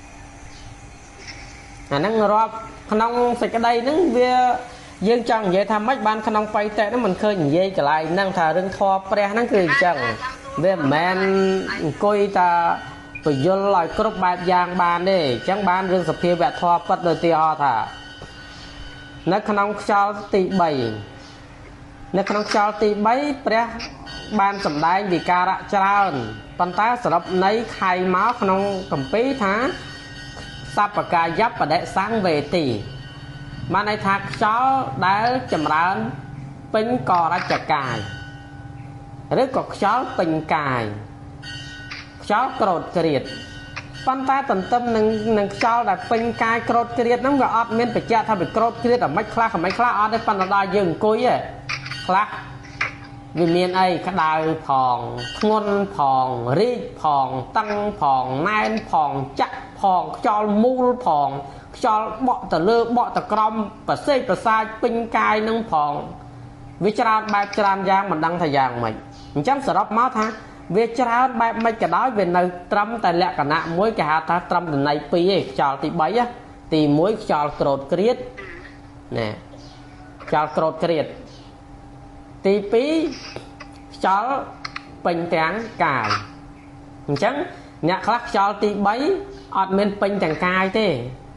năng rọp khả năng sẽ cái đây nó về dương chẳng vậy tham mấy ban khả năng bay tệ nó mình khơi dây trở lại năng thà rừng thọ pre nó cười chẳng về men coi ta phải vô lại cướp bạc giang ban đi chẳng ban rừng sập phía vẹt thọ bắt đời tio thà nó khả năng cho tỷ bảy nó khả năng cho tỷ bảy pre ban sầm đai vì ca rạ trơn pan ta sập nấy khai máu khả năng cầm pí thá sắp và ca giáp và để sáng về tỷ mà này thạc chó đã chầm rán pin cò ra chặt cài rất có chó pin cài chó cột kiệt pan ta tận tâm nâng chó là pin cài cột kiệt nó gọi ọt miên phải cha thay bị cột kiệt ở mấy khla ọt đấy pan ta dừng cối ấy khla vì miền ấy cái đài phòn ngôn phòn ri phòn tăng phòn nai phòn chắc phòn cho mu phòn cho bọ tờ lơ bọ tờ crom và xây và sai pin cài nâng phòn vì tràn bài tràn giang mình đăng thời gian mình chẳng sợ máu tha vì tràn bài mấy cái đó về nơi trâm tài lẹ cả nạ mỗi cái hạt ta trâm từ này pi ấy cho thì bấy á thì mỗi cho cột kiệt nè cho cột kiệt tí phí cho bình tráng cài chẳng nhạc khắc cho tí bấy ọt men pin chẳng cài thế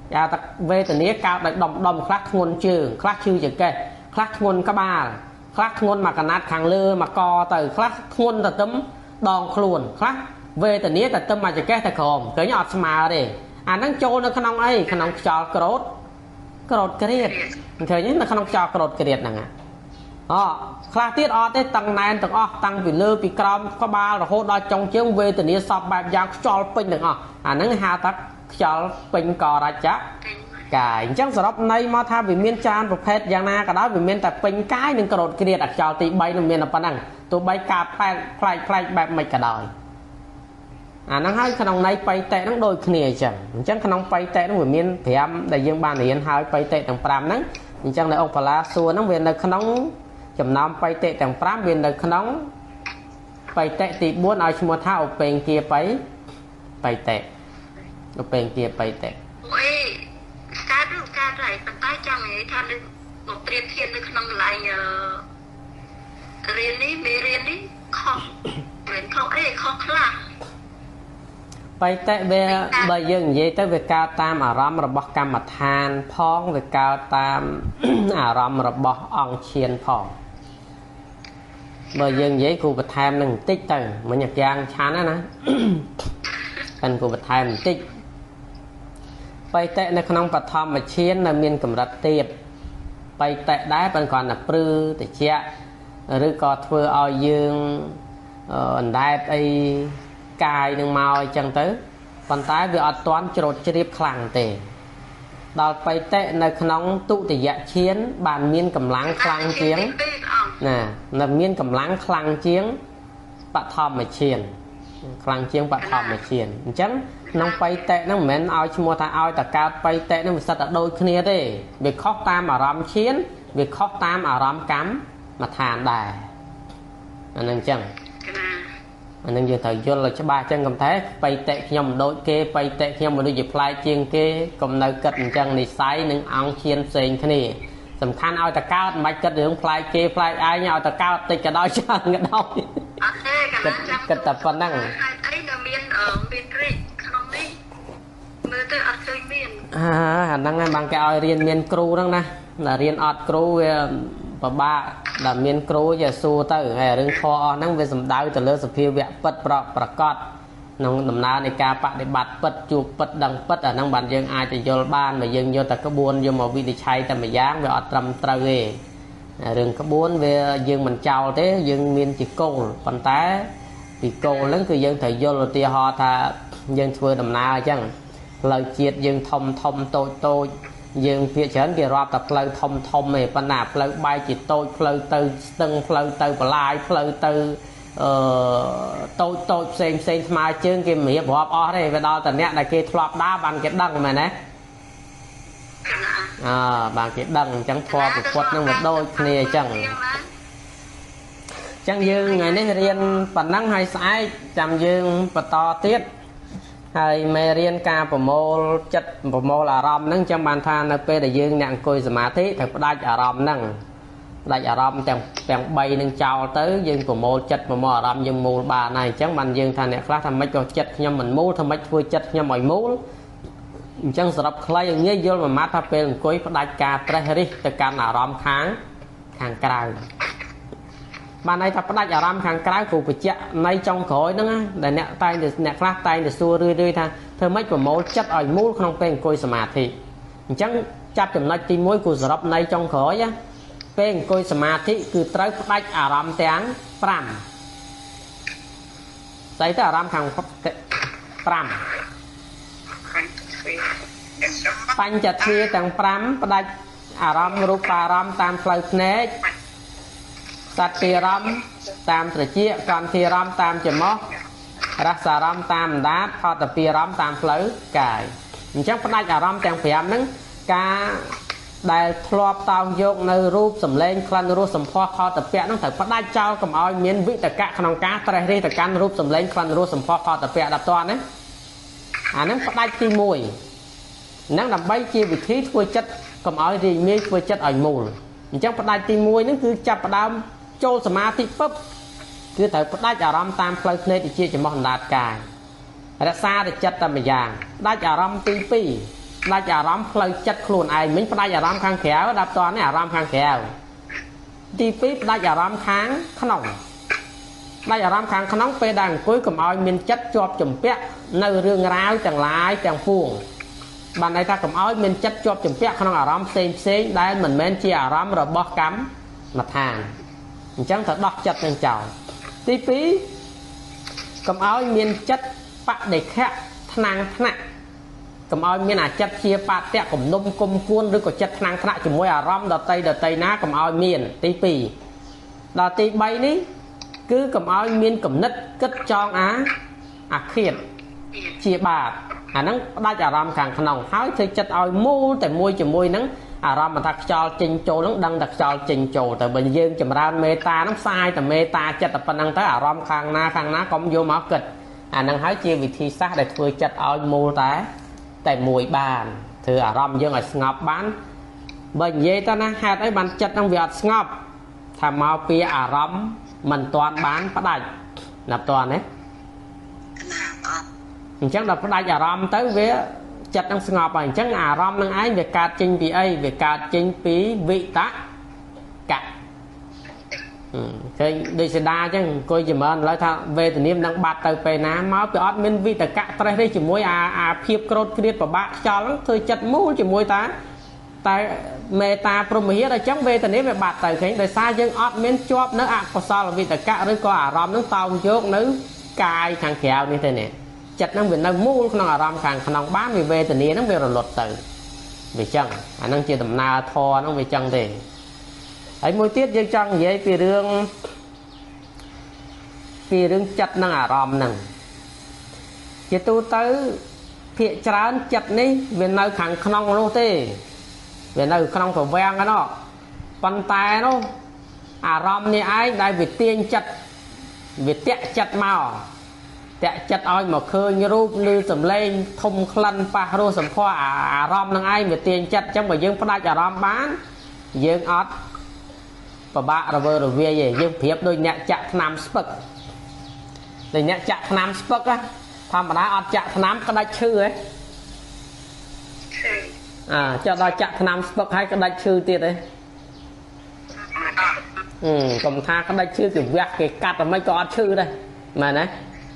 យ៉ាតាវេទនាកើតដោយដុំខ្លះធ្ងន់ជើងខ្លះឈឺចង្កេះខ្លះធ្ងន់ក្បាលខ្លះធ្ងន់មកកណាត់ខាងលើមកកទៅខ្លះធ្ងន់ទៅទឹមដងខ្លួនខ្លះវេទនាទៅទឹមមកចង្កេះទៅក្រោមឃើញអត់ស្មើទេអាហ្នឹងចូលនៅក្នុងអីក្នុងខ្យល់ក្រោតក្រៀតឃើញនៅក្នុងខ្យល់ក្រោតក្រៀតហ្នឹងខ្លះទៀតអត់ទេតឹងណែនទាំងអស់តាំងពីលើពីក្រោមក្បាលរហូតដល់ចុងជើងវេទនាសពបែបយ៉ាងខ្យល់ពេញទាំងអស់អាហ្នឹងហៅថាខ្យល់ពេញករច្ចៈកាយអញ្ចឹងសរុបន័យមកថាវាមានច្រើនប្រភេទយ៉ាងណាក៏ដោយវាមានតែពេញកាយនិងក្រោតក្រៀតអខ្យល់ទី3នឹងមានតែប៉ុណ្ណឹងទោះបីការផ្លែកបែបមិនក៏ដោយអាហ្នឹងហើយក្នុងន័យបៃតេហ្នឹងដូចគ្នាអញ្ចឹងក្នុងបៃតេហ្នឹងវាមាន5ដែលយើងបានរៀនហើយបៃតេទាំង5ហ្នឹងអញ្ចឹងនៅឧបលាសួរហ្នឹងវានៅក្នុងចំណោមបៃតេទាំង5វានៅក្នុងបៃតេទី4ឲ្យឈ្មោះថាឧបេងគាបៃតេឧបេងគាបៃតេអីកើតហើយប៉ុន្តែចង់និយាយថានឹងមកប្រៀបធៀបនៅក្នុងកន្លែងរៀននេះមេរៀននេះខុសមិនខុសអីខុសខ្លះបៃតេវាបើយើងនិយាយទៅវាកើតតាមអារម្មណ៍របស់កម្មដ្ឋានផងវាកើតតាមអារម្មណ៍របស់អង្គឈានផងបើយើងនិយាយគូបន្ថែមនឹងបន្តិចទៅមិញយ៉ាងឆានណាប៉ិនគូបន្ថែមបន្តិចបៃតេនៅក្នុងបឋមឈាននៅមានកម្រិតទៀតបៃតេដែរប៉ុន្តែគ្រាន់តែព្រឺតិចឬក៏ធ្វើឲ្យយើងអណ្ដែតអីកាយនឹងមកអញ្ចឹងទៅប៉ុន្តែវាអត់ទាន់ច្រូតជ្រាបខ្លាំងទេដល់បៃតេនៅក្នុងទុតិយឈានបានមានកម្លាំងខ្លាំងជាងណានៅមានកម្លាំងខ្លាំងជាងបឋមឈានខ្លាំងជាងបឋមឈានអញ្ចឹងក្នុងបៃតេហ្នឹងមិនមែនឲ្យឈ្មោះថាឲ្យតកើតបៃតេហ្នឹងវាសិតតែដូចគ្នាទេវាខុសតាមអារម្មណ៍ឈានវាខុសតាមអារម្មណ៍កម្មដ្ឋានដែរអាហ្នឹងអញ្ចឹងអានឹងយើងត្រូវយល់ឲ្យច្បាស់ចឹងកំតែបៃតេខ្ញុំមិនដូចគេបៃតេខ្ញុំមិនដូចជាផ្លែជាងគេកុំនៅគិតអញ្ចឹងនិស័យនិងអង្គឈានផ្សេងគ្នាសំខាន់ឲ្យតកើតមិនបាច់គិតរឿងផ្លែគេផ្លែឯងឲ្យតកើតតិចក៏ដោយច្រើនក៏ដោយអត់ទេគិតតែប៉ុណ្ណឹងអីនៅមានរីកក្នុងនេះមើលទៅអត់ឃើញមានអាហ្នឹងហើយបានគេឲ្យរៀនមានគ្រូហ្នឹងណាតែរៀនអត់គ្រូវាពិបាកដែលមានគ្រូជាសួរទៅហើយរឿងខអស់ហ្នឹងវាសំដៅទៅលើសភាវៈពិតប្រកបក្នុងដំណើរនៃការបដិបត្តិពិតជួបពិតដឹងពិតអាហ្នឹងបានយើងអាចទៅយល់បានបើយើងយកតែក្បួនយកមកវិនិច្ឆ័យតែម្យ៉ាងវាអត់ត្រឹមត្រូវទេរឿងក្បួនវាយើងមិនចោលទេយើងមានជាគោលប៉ុន្តែពីគោលហ្នឹងគឺយើងត្រូវយល់ឧទាហរណ៍ថាយើងធ្វើដំណើរអញ្ចឹងផ្លូវជាតិយើងធំតូចយើងភាគច្រើនគេរាប់តែផ្លូវធំឯប៉ុន្តែផ្លូវបែកជាតូចផ្លូវទៅស្ទឹងផ្លូវទៅបលាយផ្លូវទៅតូចផ្សេងស្មើជើងគេមិនរៀបរាប់អស់ទេវាដល់តែអ្នកដែលគេធ្លាប់ដើរបានគេដឹងមែនទេបានគេដឹងអញ្ចឹងធម៌ប្រពុតនឹងវាដូចគ្នាអញ្ចឹងយើងថ្ងៃនេះរៀនប៉ុណ្ណឹងហើយស្អែកចាំយើងបន្តទៀតហើយមេរៀនការប្រមូលចិត្តប្រមូលអារម្មណ៍ហ្នឹងចឹងបានថានៅពេលដែលយើងអ្នកអង្គុយសមាធិត្រូវផ្ដាច់អារម្មណ៍ហ្នឹងផ្ដាច់អារម្មណ៍ទាំង3នឹងចោលទៅយើងប្រមូលចិត្តប្រមូលអារម្មណ៍យើងមូលបានហើយអញ្ចឹងបានយើងថាអ្នកខ្លះថាមិនក៏ចិត្តខ្ញុំមិនមូលថាមិនធ្វើចិត្តខ្ញុំឲ្យមូលអញ្ចឹងសរុបខ្លីឲ្យងាយយល់មួយម៉ាត់ថាពេលអង្គុយផ្ដាច់ការត្រេះរិះទៅកាន់អារម្មណ៍ខាងក្រៅបានន័យថាផ្ដាច់អារម្មណ៍ខាងក្រៅគ្រូបញ្ជាក់នៃចុងក្រោយហ្នឹងដែលអ្នកខ្លះតែងតែសួររឿយថាធ្វើម៉េចប្រមូលចិត្តឲ្យមូលក្នុងពេលអង្គុយសមាធិអញ្ចឹងចាប់ចំណុចទី1គូសរុបនៃចុងក្រោយពេលអង្គុយសមាធិគឺត្រូវផ្ដាច់អារម្មណ៍ទាំង5ស្អីទៅអារម្មណ៍ខាង5បញ្ចទ្វាទាំង5ផ្ដាច់អារម្មណ៍រូបារម្មណ៍តាមផ្លូវភ្នែកសត្វារម្មណ៍តាមត្រចៀកកន្ធារម្មណ៍តាមច្រមុះរសារម្មណ៍តាមអណ្ដាតផតពារម្មណ៍តាមផ្លូវកាយអញ្ចឹងផ្ដាច់អារម្មណ៍ទាំង5ហ្នឹងការដែលធ្លាប់តោងយកនៅរូបសម្លេងក្លិនរសសម្ផស្សផតពៈហ្នឹងត្រូវផ្ដាច់ចោលកុំឲ្យមានវិតកៈក្នុងការត្រេះរិះទៅកាន់រូបសម្លេងក្លិនរសសម្ផស្សផតពៈដល់តណាអាហ្នឹងផ្ដាច់ទី1ហ្នឹងដើម្បីជាវិធីធ្វើចិត្តកុំឲ្យរីងាយធ្វើចិត្តឲ្យមូលអញ្ចឹងផ្ដាច់ទី1ហ្នឹងគឺចាប់ផ្ដើមចូលសមាធិពឹបគឺត្រូវផ្ដាច់អារម្មណ៍តាមផ្លូវភ្នែកទៅជាចំោះអណ្ដាតកាយរក្សាតែចិត្តតែម្យ៉ាងផ្ដាច់អារម្មណ៍ទី2 ដាច់អារម្មណ៍ផ្លូវចិត្តខ្លួនឯងមិញផ្ដាច់អារម្មណ៍ខាងក្រៅដល់តនេះអារម្មណ៍ខាងក្រៅទី2ផ្ដាច់អារម្មណ៍ខាងក្នុងដាច់អារម្មណ៍ខាងក្នុងពេលដែលអង្គុយកុំឲ្យមានចិត្តជាប់ជំពាក់នៅរឿងរ៉ាវទាំងឡាយទាំងពួងបានន័យថាកុំឲ្យមានចិត្តជាប់ជំពាក់ក្នុងអារម្មណ៍ផ្សេងដែលមិនមែនជាអារម្មណ៍របស់កម្មដ្ឋានអញ្ចឹងត្រូវដោះចិត្តនឹងចោលទី2កុំឲ្យមានចិត្តបដិខៈថ្នាំងថ្នាក់កុំឲ្យមានអាចិត្តជាបាតៈគំនុំគុំគួនឬក៏ចិត្តថ្នាំងថ្នាក់ជាមួយអារម្មណ៍ដតីណាកុំឲ្យមានទី2ដល់ទី3នេះគឺកុំឲ្យមានគំនិតគិតចងអាឃាតជាបាបអាហ្នឹងផ្ដាច់អារម្មណ៍ខាងក្នុងហើយធ្វើចិត្តឲ្យមូលតែមួយជាមួយនឹងអារម្មណ៍ថាខ្យល់ចេញចូលហ្នឹងដឹងតែខ្យល់ចេញចូលតែបើយើងចម្រើនមេត្តាហ្នឹងផ្សាយតែមេត្តាចិត្តតែប៉ុណ្្នឹងទៅអារម្មណ៍ខាងណាកុំយកមកគិតអាហ្នឹងហើយជាវិធីសាស្ត្រដែលធ្វើចិត្តឲ្យមូលតែមួយបានធ្វើអារម្មណ៍យើងឲ្យស្ងប់បានបើនិយាយទៅណាហេតុអីបានចិត្តហ្នឹងវាអត់ស្ងប់ថាមកពីអារម្មណ៍មិនទាន់បានផ្ដាច់ណាប់តាន់ទេអញ្ចឹងដល់ផ្ដាច់អារម្មណ៍ទៅវាចិត្តនឹងស្ងប់ហើយអញ្ចឹងអារម្មណ៍នឹងឯងវាកើតចេញពីអីវាកើតចេញពីវិតកៈឃើញដូចសេដាអញ្ចឹងអង្គុយចម្រើនឥឡូវថាវេទនានឹងបាត់ទៅពេលណាមកវាអត់មានវិតកៈត្រេះទេជាមួយអាភាពក្រោធគ្រៀតពិបាកខ្យល់ហ្នឹងធ្វើចិត្តមូលជាមួយតែមេត្តាព្រហ្មហិតអញ្ចឹងវេទនាវាបាត់ទៅឃើញដោយសារយើងអត់មានជាប់នៅអកុសលវិតកៈឬក៏អារម្មណ៍ហ្នឹងតោងយកនៅកាយខាងក្រៅនេះទេនេះចិត្តហ្នឹងវានៅមូលក្នុងអារម្មណ៍ខាងក្នុងបានវាវេទនាហ្នឹងវារលត់ទៅវាចឹងអាហ្នឹងជាដំណើរធម៌ហ្នឹងវាចឹងទេហើយមួយទៀតយើងចង់និយាយពីរឿងចិត្តនិងអារម្មណ៍ហ្នឹងជាទូទៅភាកច្រើនចិត្តនេះវានៅខាងក្នុងនោះទេវានៅក្នុងប្រវាំងហ្នឹងប៉ុន្តែនោះអារម្មណ៍នេះឯងដែលវាទាញចិត្តវាតាក់ចិត្តមកតាក់ចិត្តឲ្យមកឃើញរូបឬសំឡេងធំក្លិនប៉ះរសសម្ផស្សអារម្មណ៍នឹងឯងវាទាញចិត្តអញ្ចឹងបើយើងផ្ដាច់អារម្មណ៍បានយើងអត់ពិបាករវើរវាយទេយើងប្រៀបដូចអ្នកចាក់ថ្នាំស្ពឹកតែអ្នកចាក់ថ្នាំស្ពឹកធម្មតាអត់ចាក់ថ្នាំក្តាច់ឈឺហ៎ចុះដល់ចាក់ថ្នាំស្ពឹកហើយក្តាច់ឈឺទៀតហ៎កុំថាក្តាច់ឈឺគេវះគេកាត់តែមិនក៏អត់ឈឺដែរមែនទេ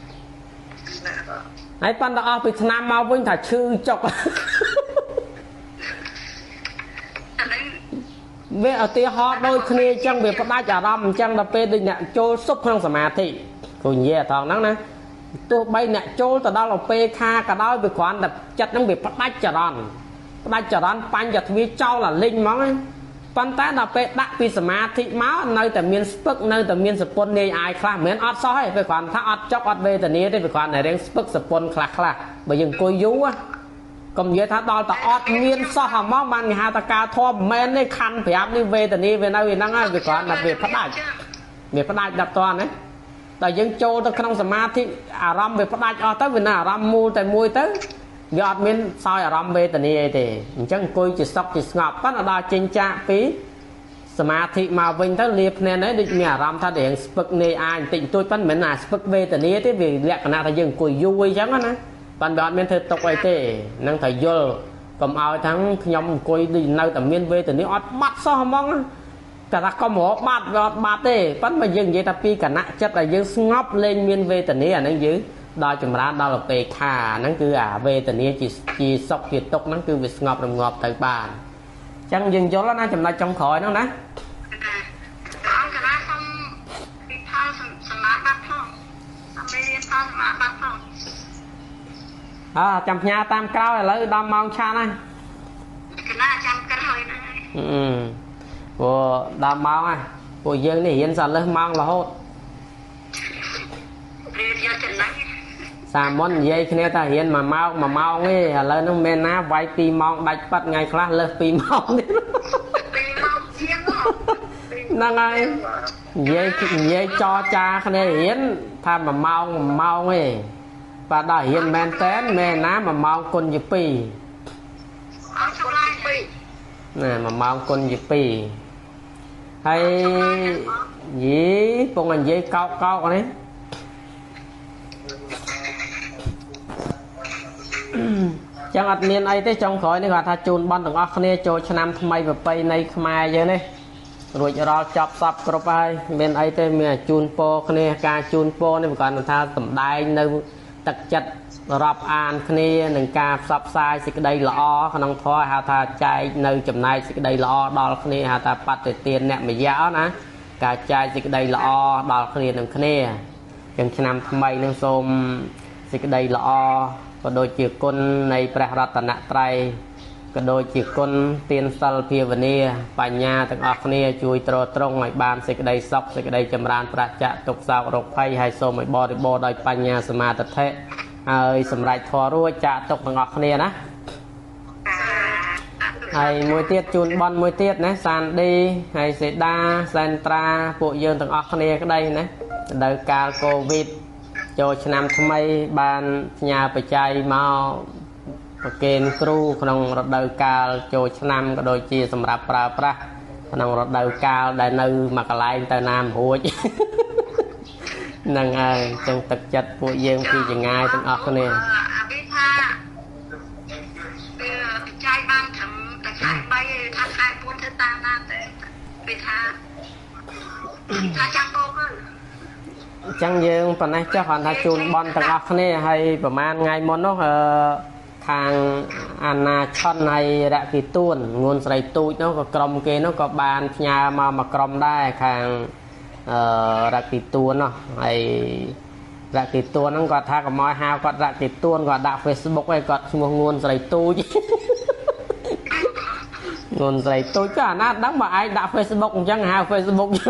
ហើយប៉ុន្តែអស់ពីឆ្នាំមកវិញថាឈឺចុកវាឧទាហរណ៍ដូចគ្នាអញ្ចឹងវាផ្ដាច់អារម្មណ៍អញ្ចឹងដល់ពេលដូចអ្នកចូលសុបក្នុងសមាធិគូនិយាយអត់ហ្នឹងណាទោះបីអ្នកចូលទៅដល់ទៅពេលខាក៏ដោយវាគ្រាន់តែចិត្តហ្នឹងវាផ្ដាច់ចរន្តបញ្ញទ្វាចោលអាលិញហ្មងប៉ុន្តែដល់ពេលដាក់ពីសមាធិមកនៅតែមានស្ពឹកនៅតែមានសពុននាយអាយខ្លះមិនមែនអត់សោះទេវាគ្រាន់ថាអត់ចុកអត់វេទនាទេវាគ្រាន់តែរៀងស្ពឹកសពុនខ្លះបើយើងអង្គុយយូរកុំនិយាយថាដល់តែអត់មានសោះហ្មងបានគេហៅថាការធម៌មិនមែនទេខណ្ឌ5នេះវេទនាវានៅហ្នឹងហើយវាគ្រាន់តែវាផ្ដាច់ដល់តណាតែយើងចូលទៅក្នុងសមាធិអារម្មណ៍វាផ្ដាច់អស់ទៅវានៅអារម្មណ៍មូលតែមួយទៅវាអត់មានសោយអារម្មណ៍វេទនាអីទេអញ្ចឹងអង្គុយជាសុខជាស្ងប់ប៉ុន្តែដល់ចេញចាកពីសមាធិមកវិញទៅលាភ្នែនហ្នឹងដូចមានអារម្មណ៍ថារៀងស្ពឹកនាយអាយបន្តិចបន្តួចប៉ុន្តែមិនមែនស្ពឹកវេទនាទេវាលក្ខណៈថាយើងអង្គុយយូរអញ្ចឹងណាប៉ុន្តែអត់មានធ្វើទុកអីទេនឹងតែយល់កុំឲ្យទាំងខ្ញុំអង្គុយដូចនៅតែមានវេទនាអត់បាត់សោះហ្មងតែថាកុំរកបាត់វាអត់បាត់ទេប៉ុន្តែយើងនិយាយថាពីគណៈចិត្តដែលយើងស្ងប់លែងមានវេទនាអាហ្នឹងយើងដល់ចម្រើនដល់ទៅពេលខាហ្នឹងគឺអាវេទនាជាសុខជាទុក្ខហ្នឹងគឺវាស្ងប់រងាប់ទៅបានអញ្ចឹងយើងយល់ណាចំណុចចុងក្រោយហ្នឹងណាអង្គណាសុំពីផលសមាបត្តិផងអត់មានផលសមាបត្តិផងចាំផ្ញើតាមក្រោយឥឡូវដល់ម៉ោងឆានហើយកណាចាំក្រោយហ្នឹងព្រោះដល់ម៉ោងហើយពួកយើងនេះរៀនសលើសម៉ោងរហូតរៀនយកចំណេញសាមុននិយាយគ្នាថារៀន1 ម៉ោងទេឥឡូវហ្នឹងមែនណាវាយ2 ម៉ោងដាច់ប៉ាត់ថ្ងៃខ្លះលើស2 ម៉ោងទៀត 2 ម៉ោងជាងហ្នឹងហើយនិយាយចរចាគ្នារៀនថា1 ម៉ោងទេបាទដល់រៀនមែនតែនមែនណា1 ម៉ោងគុណជា2 អត់ឆ្លាយពេកណា1 ម៉ោងគុណជា2ហើយយីពងនិយាយកោកនេះ chẳng ắt miền ấy thế trong khỏi này gọi tha chun bon từng óc này cho năm thay mày và pay này khai vậy này rồi cho chọc sập cọp ai miền ấy thế miền chun po này ca chun po này còn tha tầm đai nơi tật chặt rập an này nâng ca sập sai xịt đây lọ khăn thoi hà tha chạy nơi chấm này xịt đây lọ đo này hà tha bắt tiền nè mày giáo nè cả chạy xịt đây lọ đo này nâng này chẳng năm thay mày nâng xôm xịt đây lọก็โดยจีกุลในพระรัตนตรัยก็โดยจีกุลเตียนสัลเพียวเนียปัญญาทั้งออกเนียช่วยตรตรงในบานสิกได้ซอกสิกได้จำรานประจักษ์ตกสาวรกไพ่ไฮโซไม่บริโภคโดยปัญญาสมาธิเทะสำหรับทอรู้จะตกทั้งออกเนียนะไอ้มวยเตี้ยจูนบอลมวยเตี้ยนะซานดีไอ้เสดาเซนตราพวกยืนทั้งออกเนียก็ได้นะโดยการโควิดโจชนำทำไมบานญาปัจจัยมาเกณฑ์ครูขนมรถเดินกาลโจชนำก็โดยจีสำหรับปลาปลาขนมรถเดินกาลได้นือมากลายแต่น้ำหัวนั่งไงจังตักจัดพวกเยี่ยงพี่จะง่ายตั้งออกเนี่ยวิชาใจบางทำแต่ขายใบทางขายปูนเธอตามน้ำแต่วิชาจังโก้ก็จังยืงตอนนี้เจ้าของทาจูนบอลต่างออกนี่ให้ประมาณไงมอนเนาะทางอาณาชนในระกีตุนงนใส่ตูเนาะก็กรมเกเนาะก็บานพญามากรมได้ทางระกีตุนเนาะไอ้ระกีตุนนั่นก็ถ้ากับมอยฮาวก็ระกีตุนก็ด่าเฟซบุ๊กไอ้ก็ชั่วโมงงนใส่ตูงนใส่ตูก็น่าดังมาไอ้ด่าเฟซบุ๊กจังฮาวเฟซบุ๊ก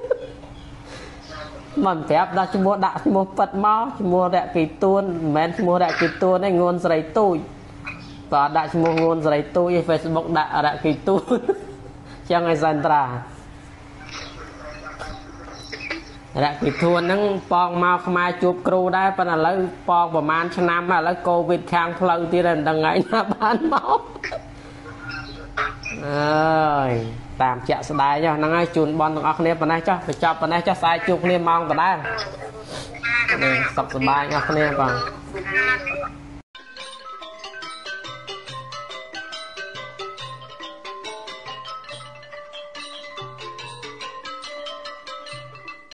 มันแอบได้ชั่วโมงด่าชั่วโมงปัดม้าชั่วโมงแดกกีตูนแมนชั่วโมงแดกกีตูนไอ้งนใส่ตู้ต่อด่าชั่วโมงงนใส่ตู้ไอ้เฟซบุ๊กด่าแดกกีตูนจังไอ้ซันตราแดกกีตูนนั่งปองมาขมาจูบครูได้ปนอะไรปองประมาณชนะมาแล้วโควิดทางเพลิงที่นั่นดังไงหน้าบ้านเมาตามเจ้าสบายจ้ะนั่งไอ้จูนบอลตรงออกเนี่ยปนไหนจ้ะไปจับปนไหนจ้ะสายจูบเนี่ยมองปนได้สับสบายออกเนี่ยก่อน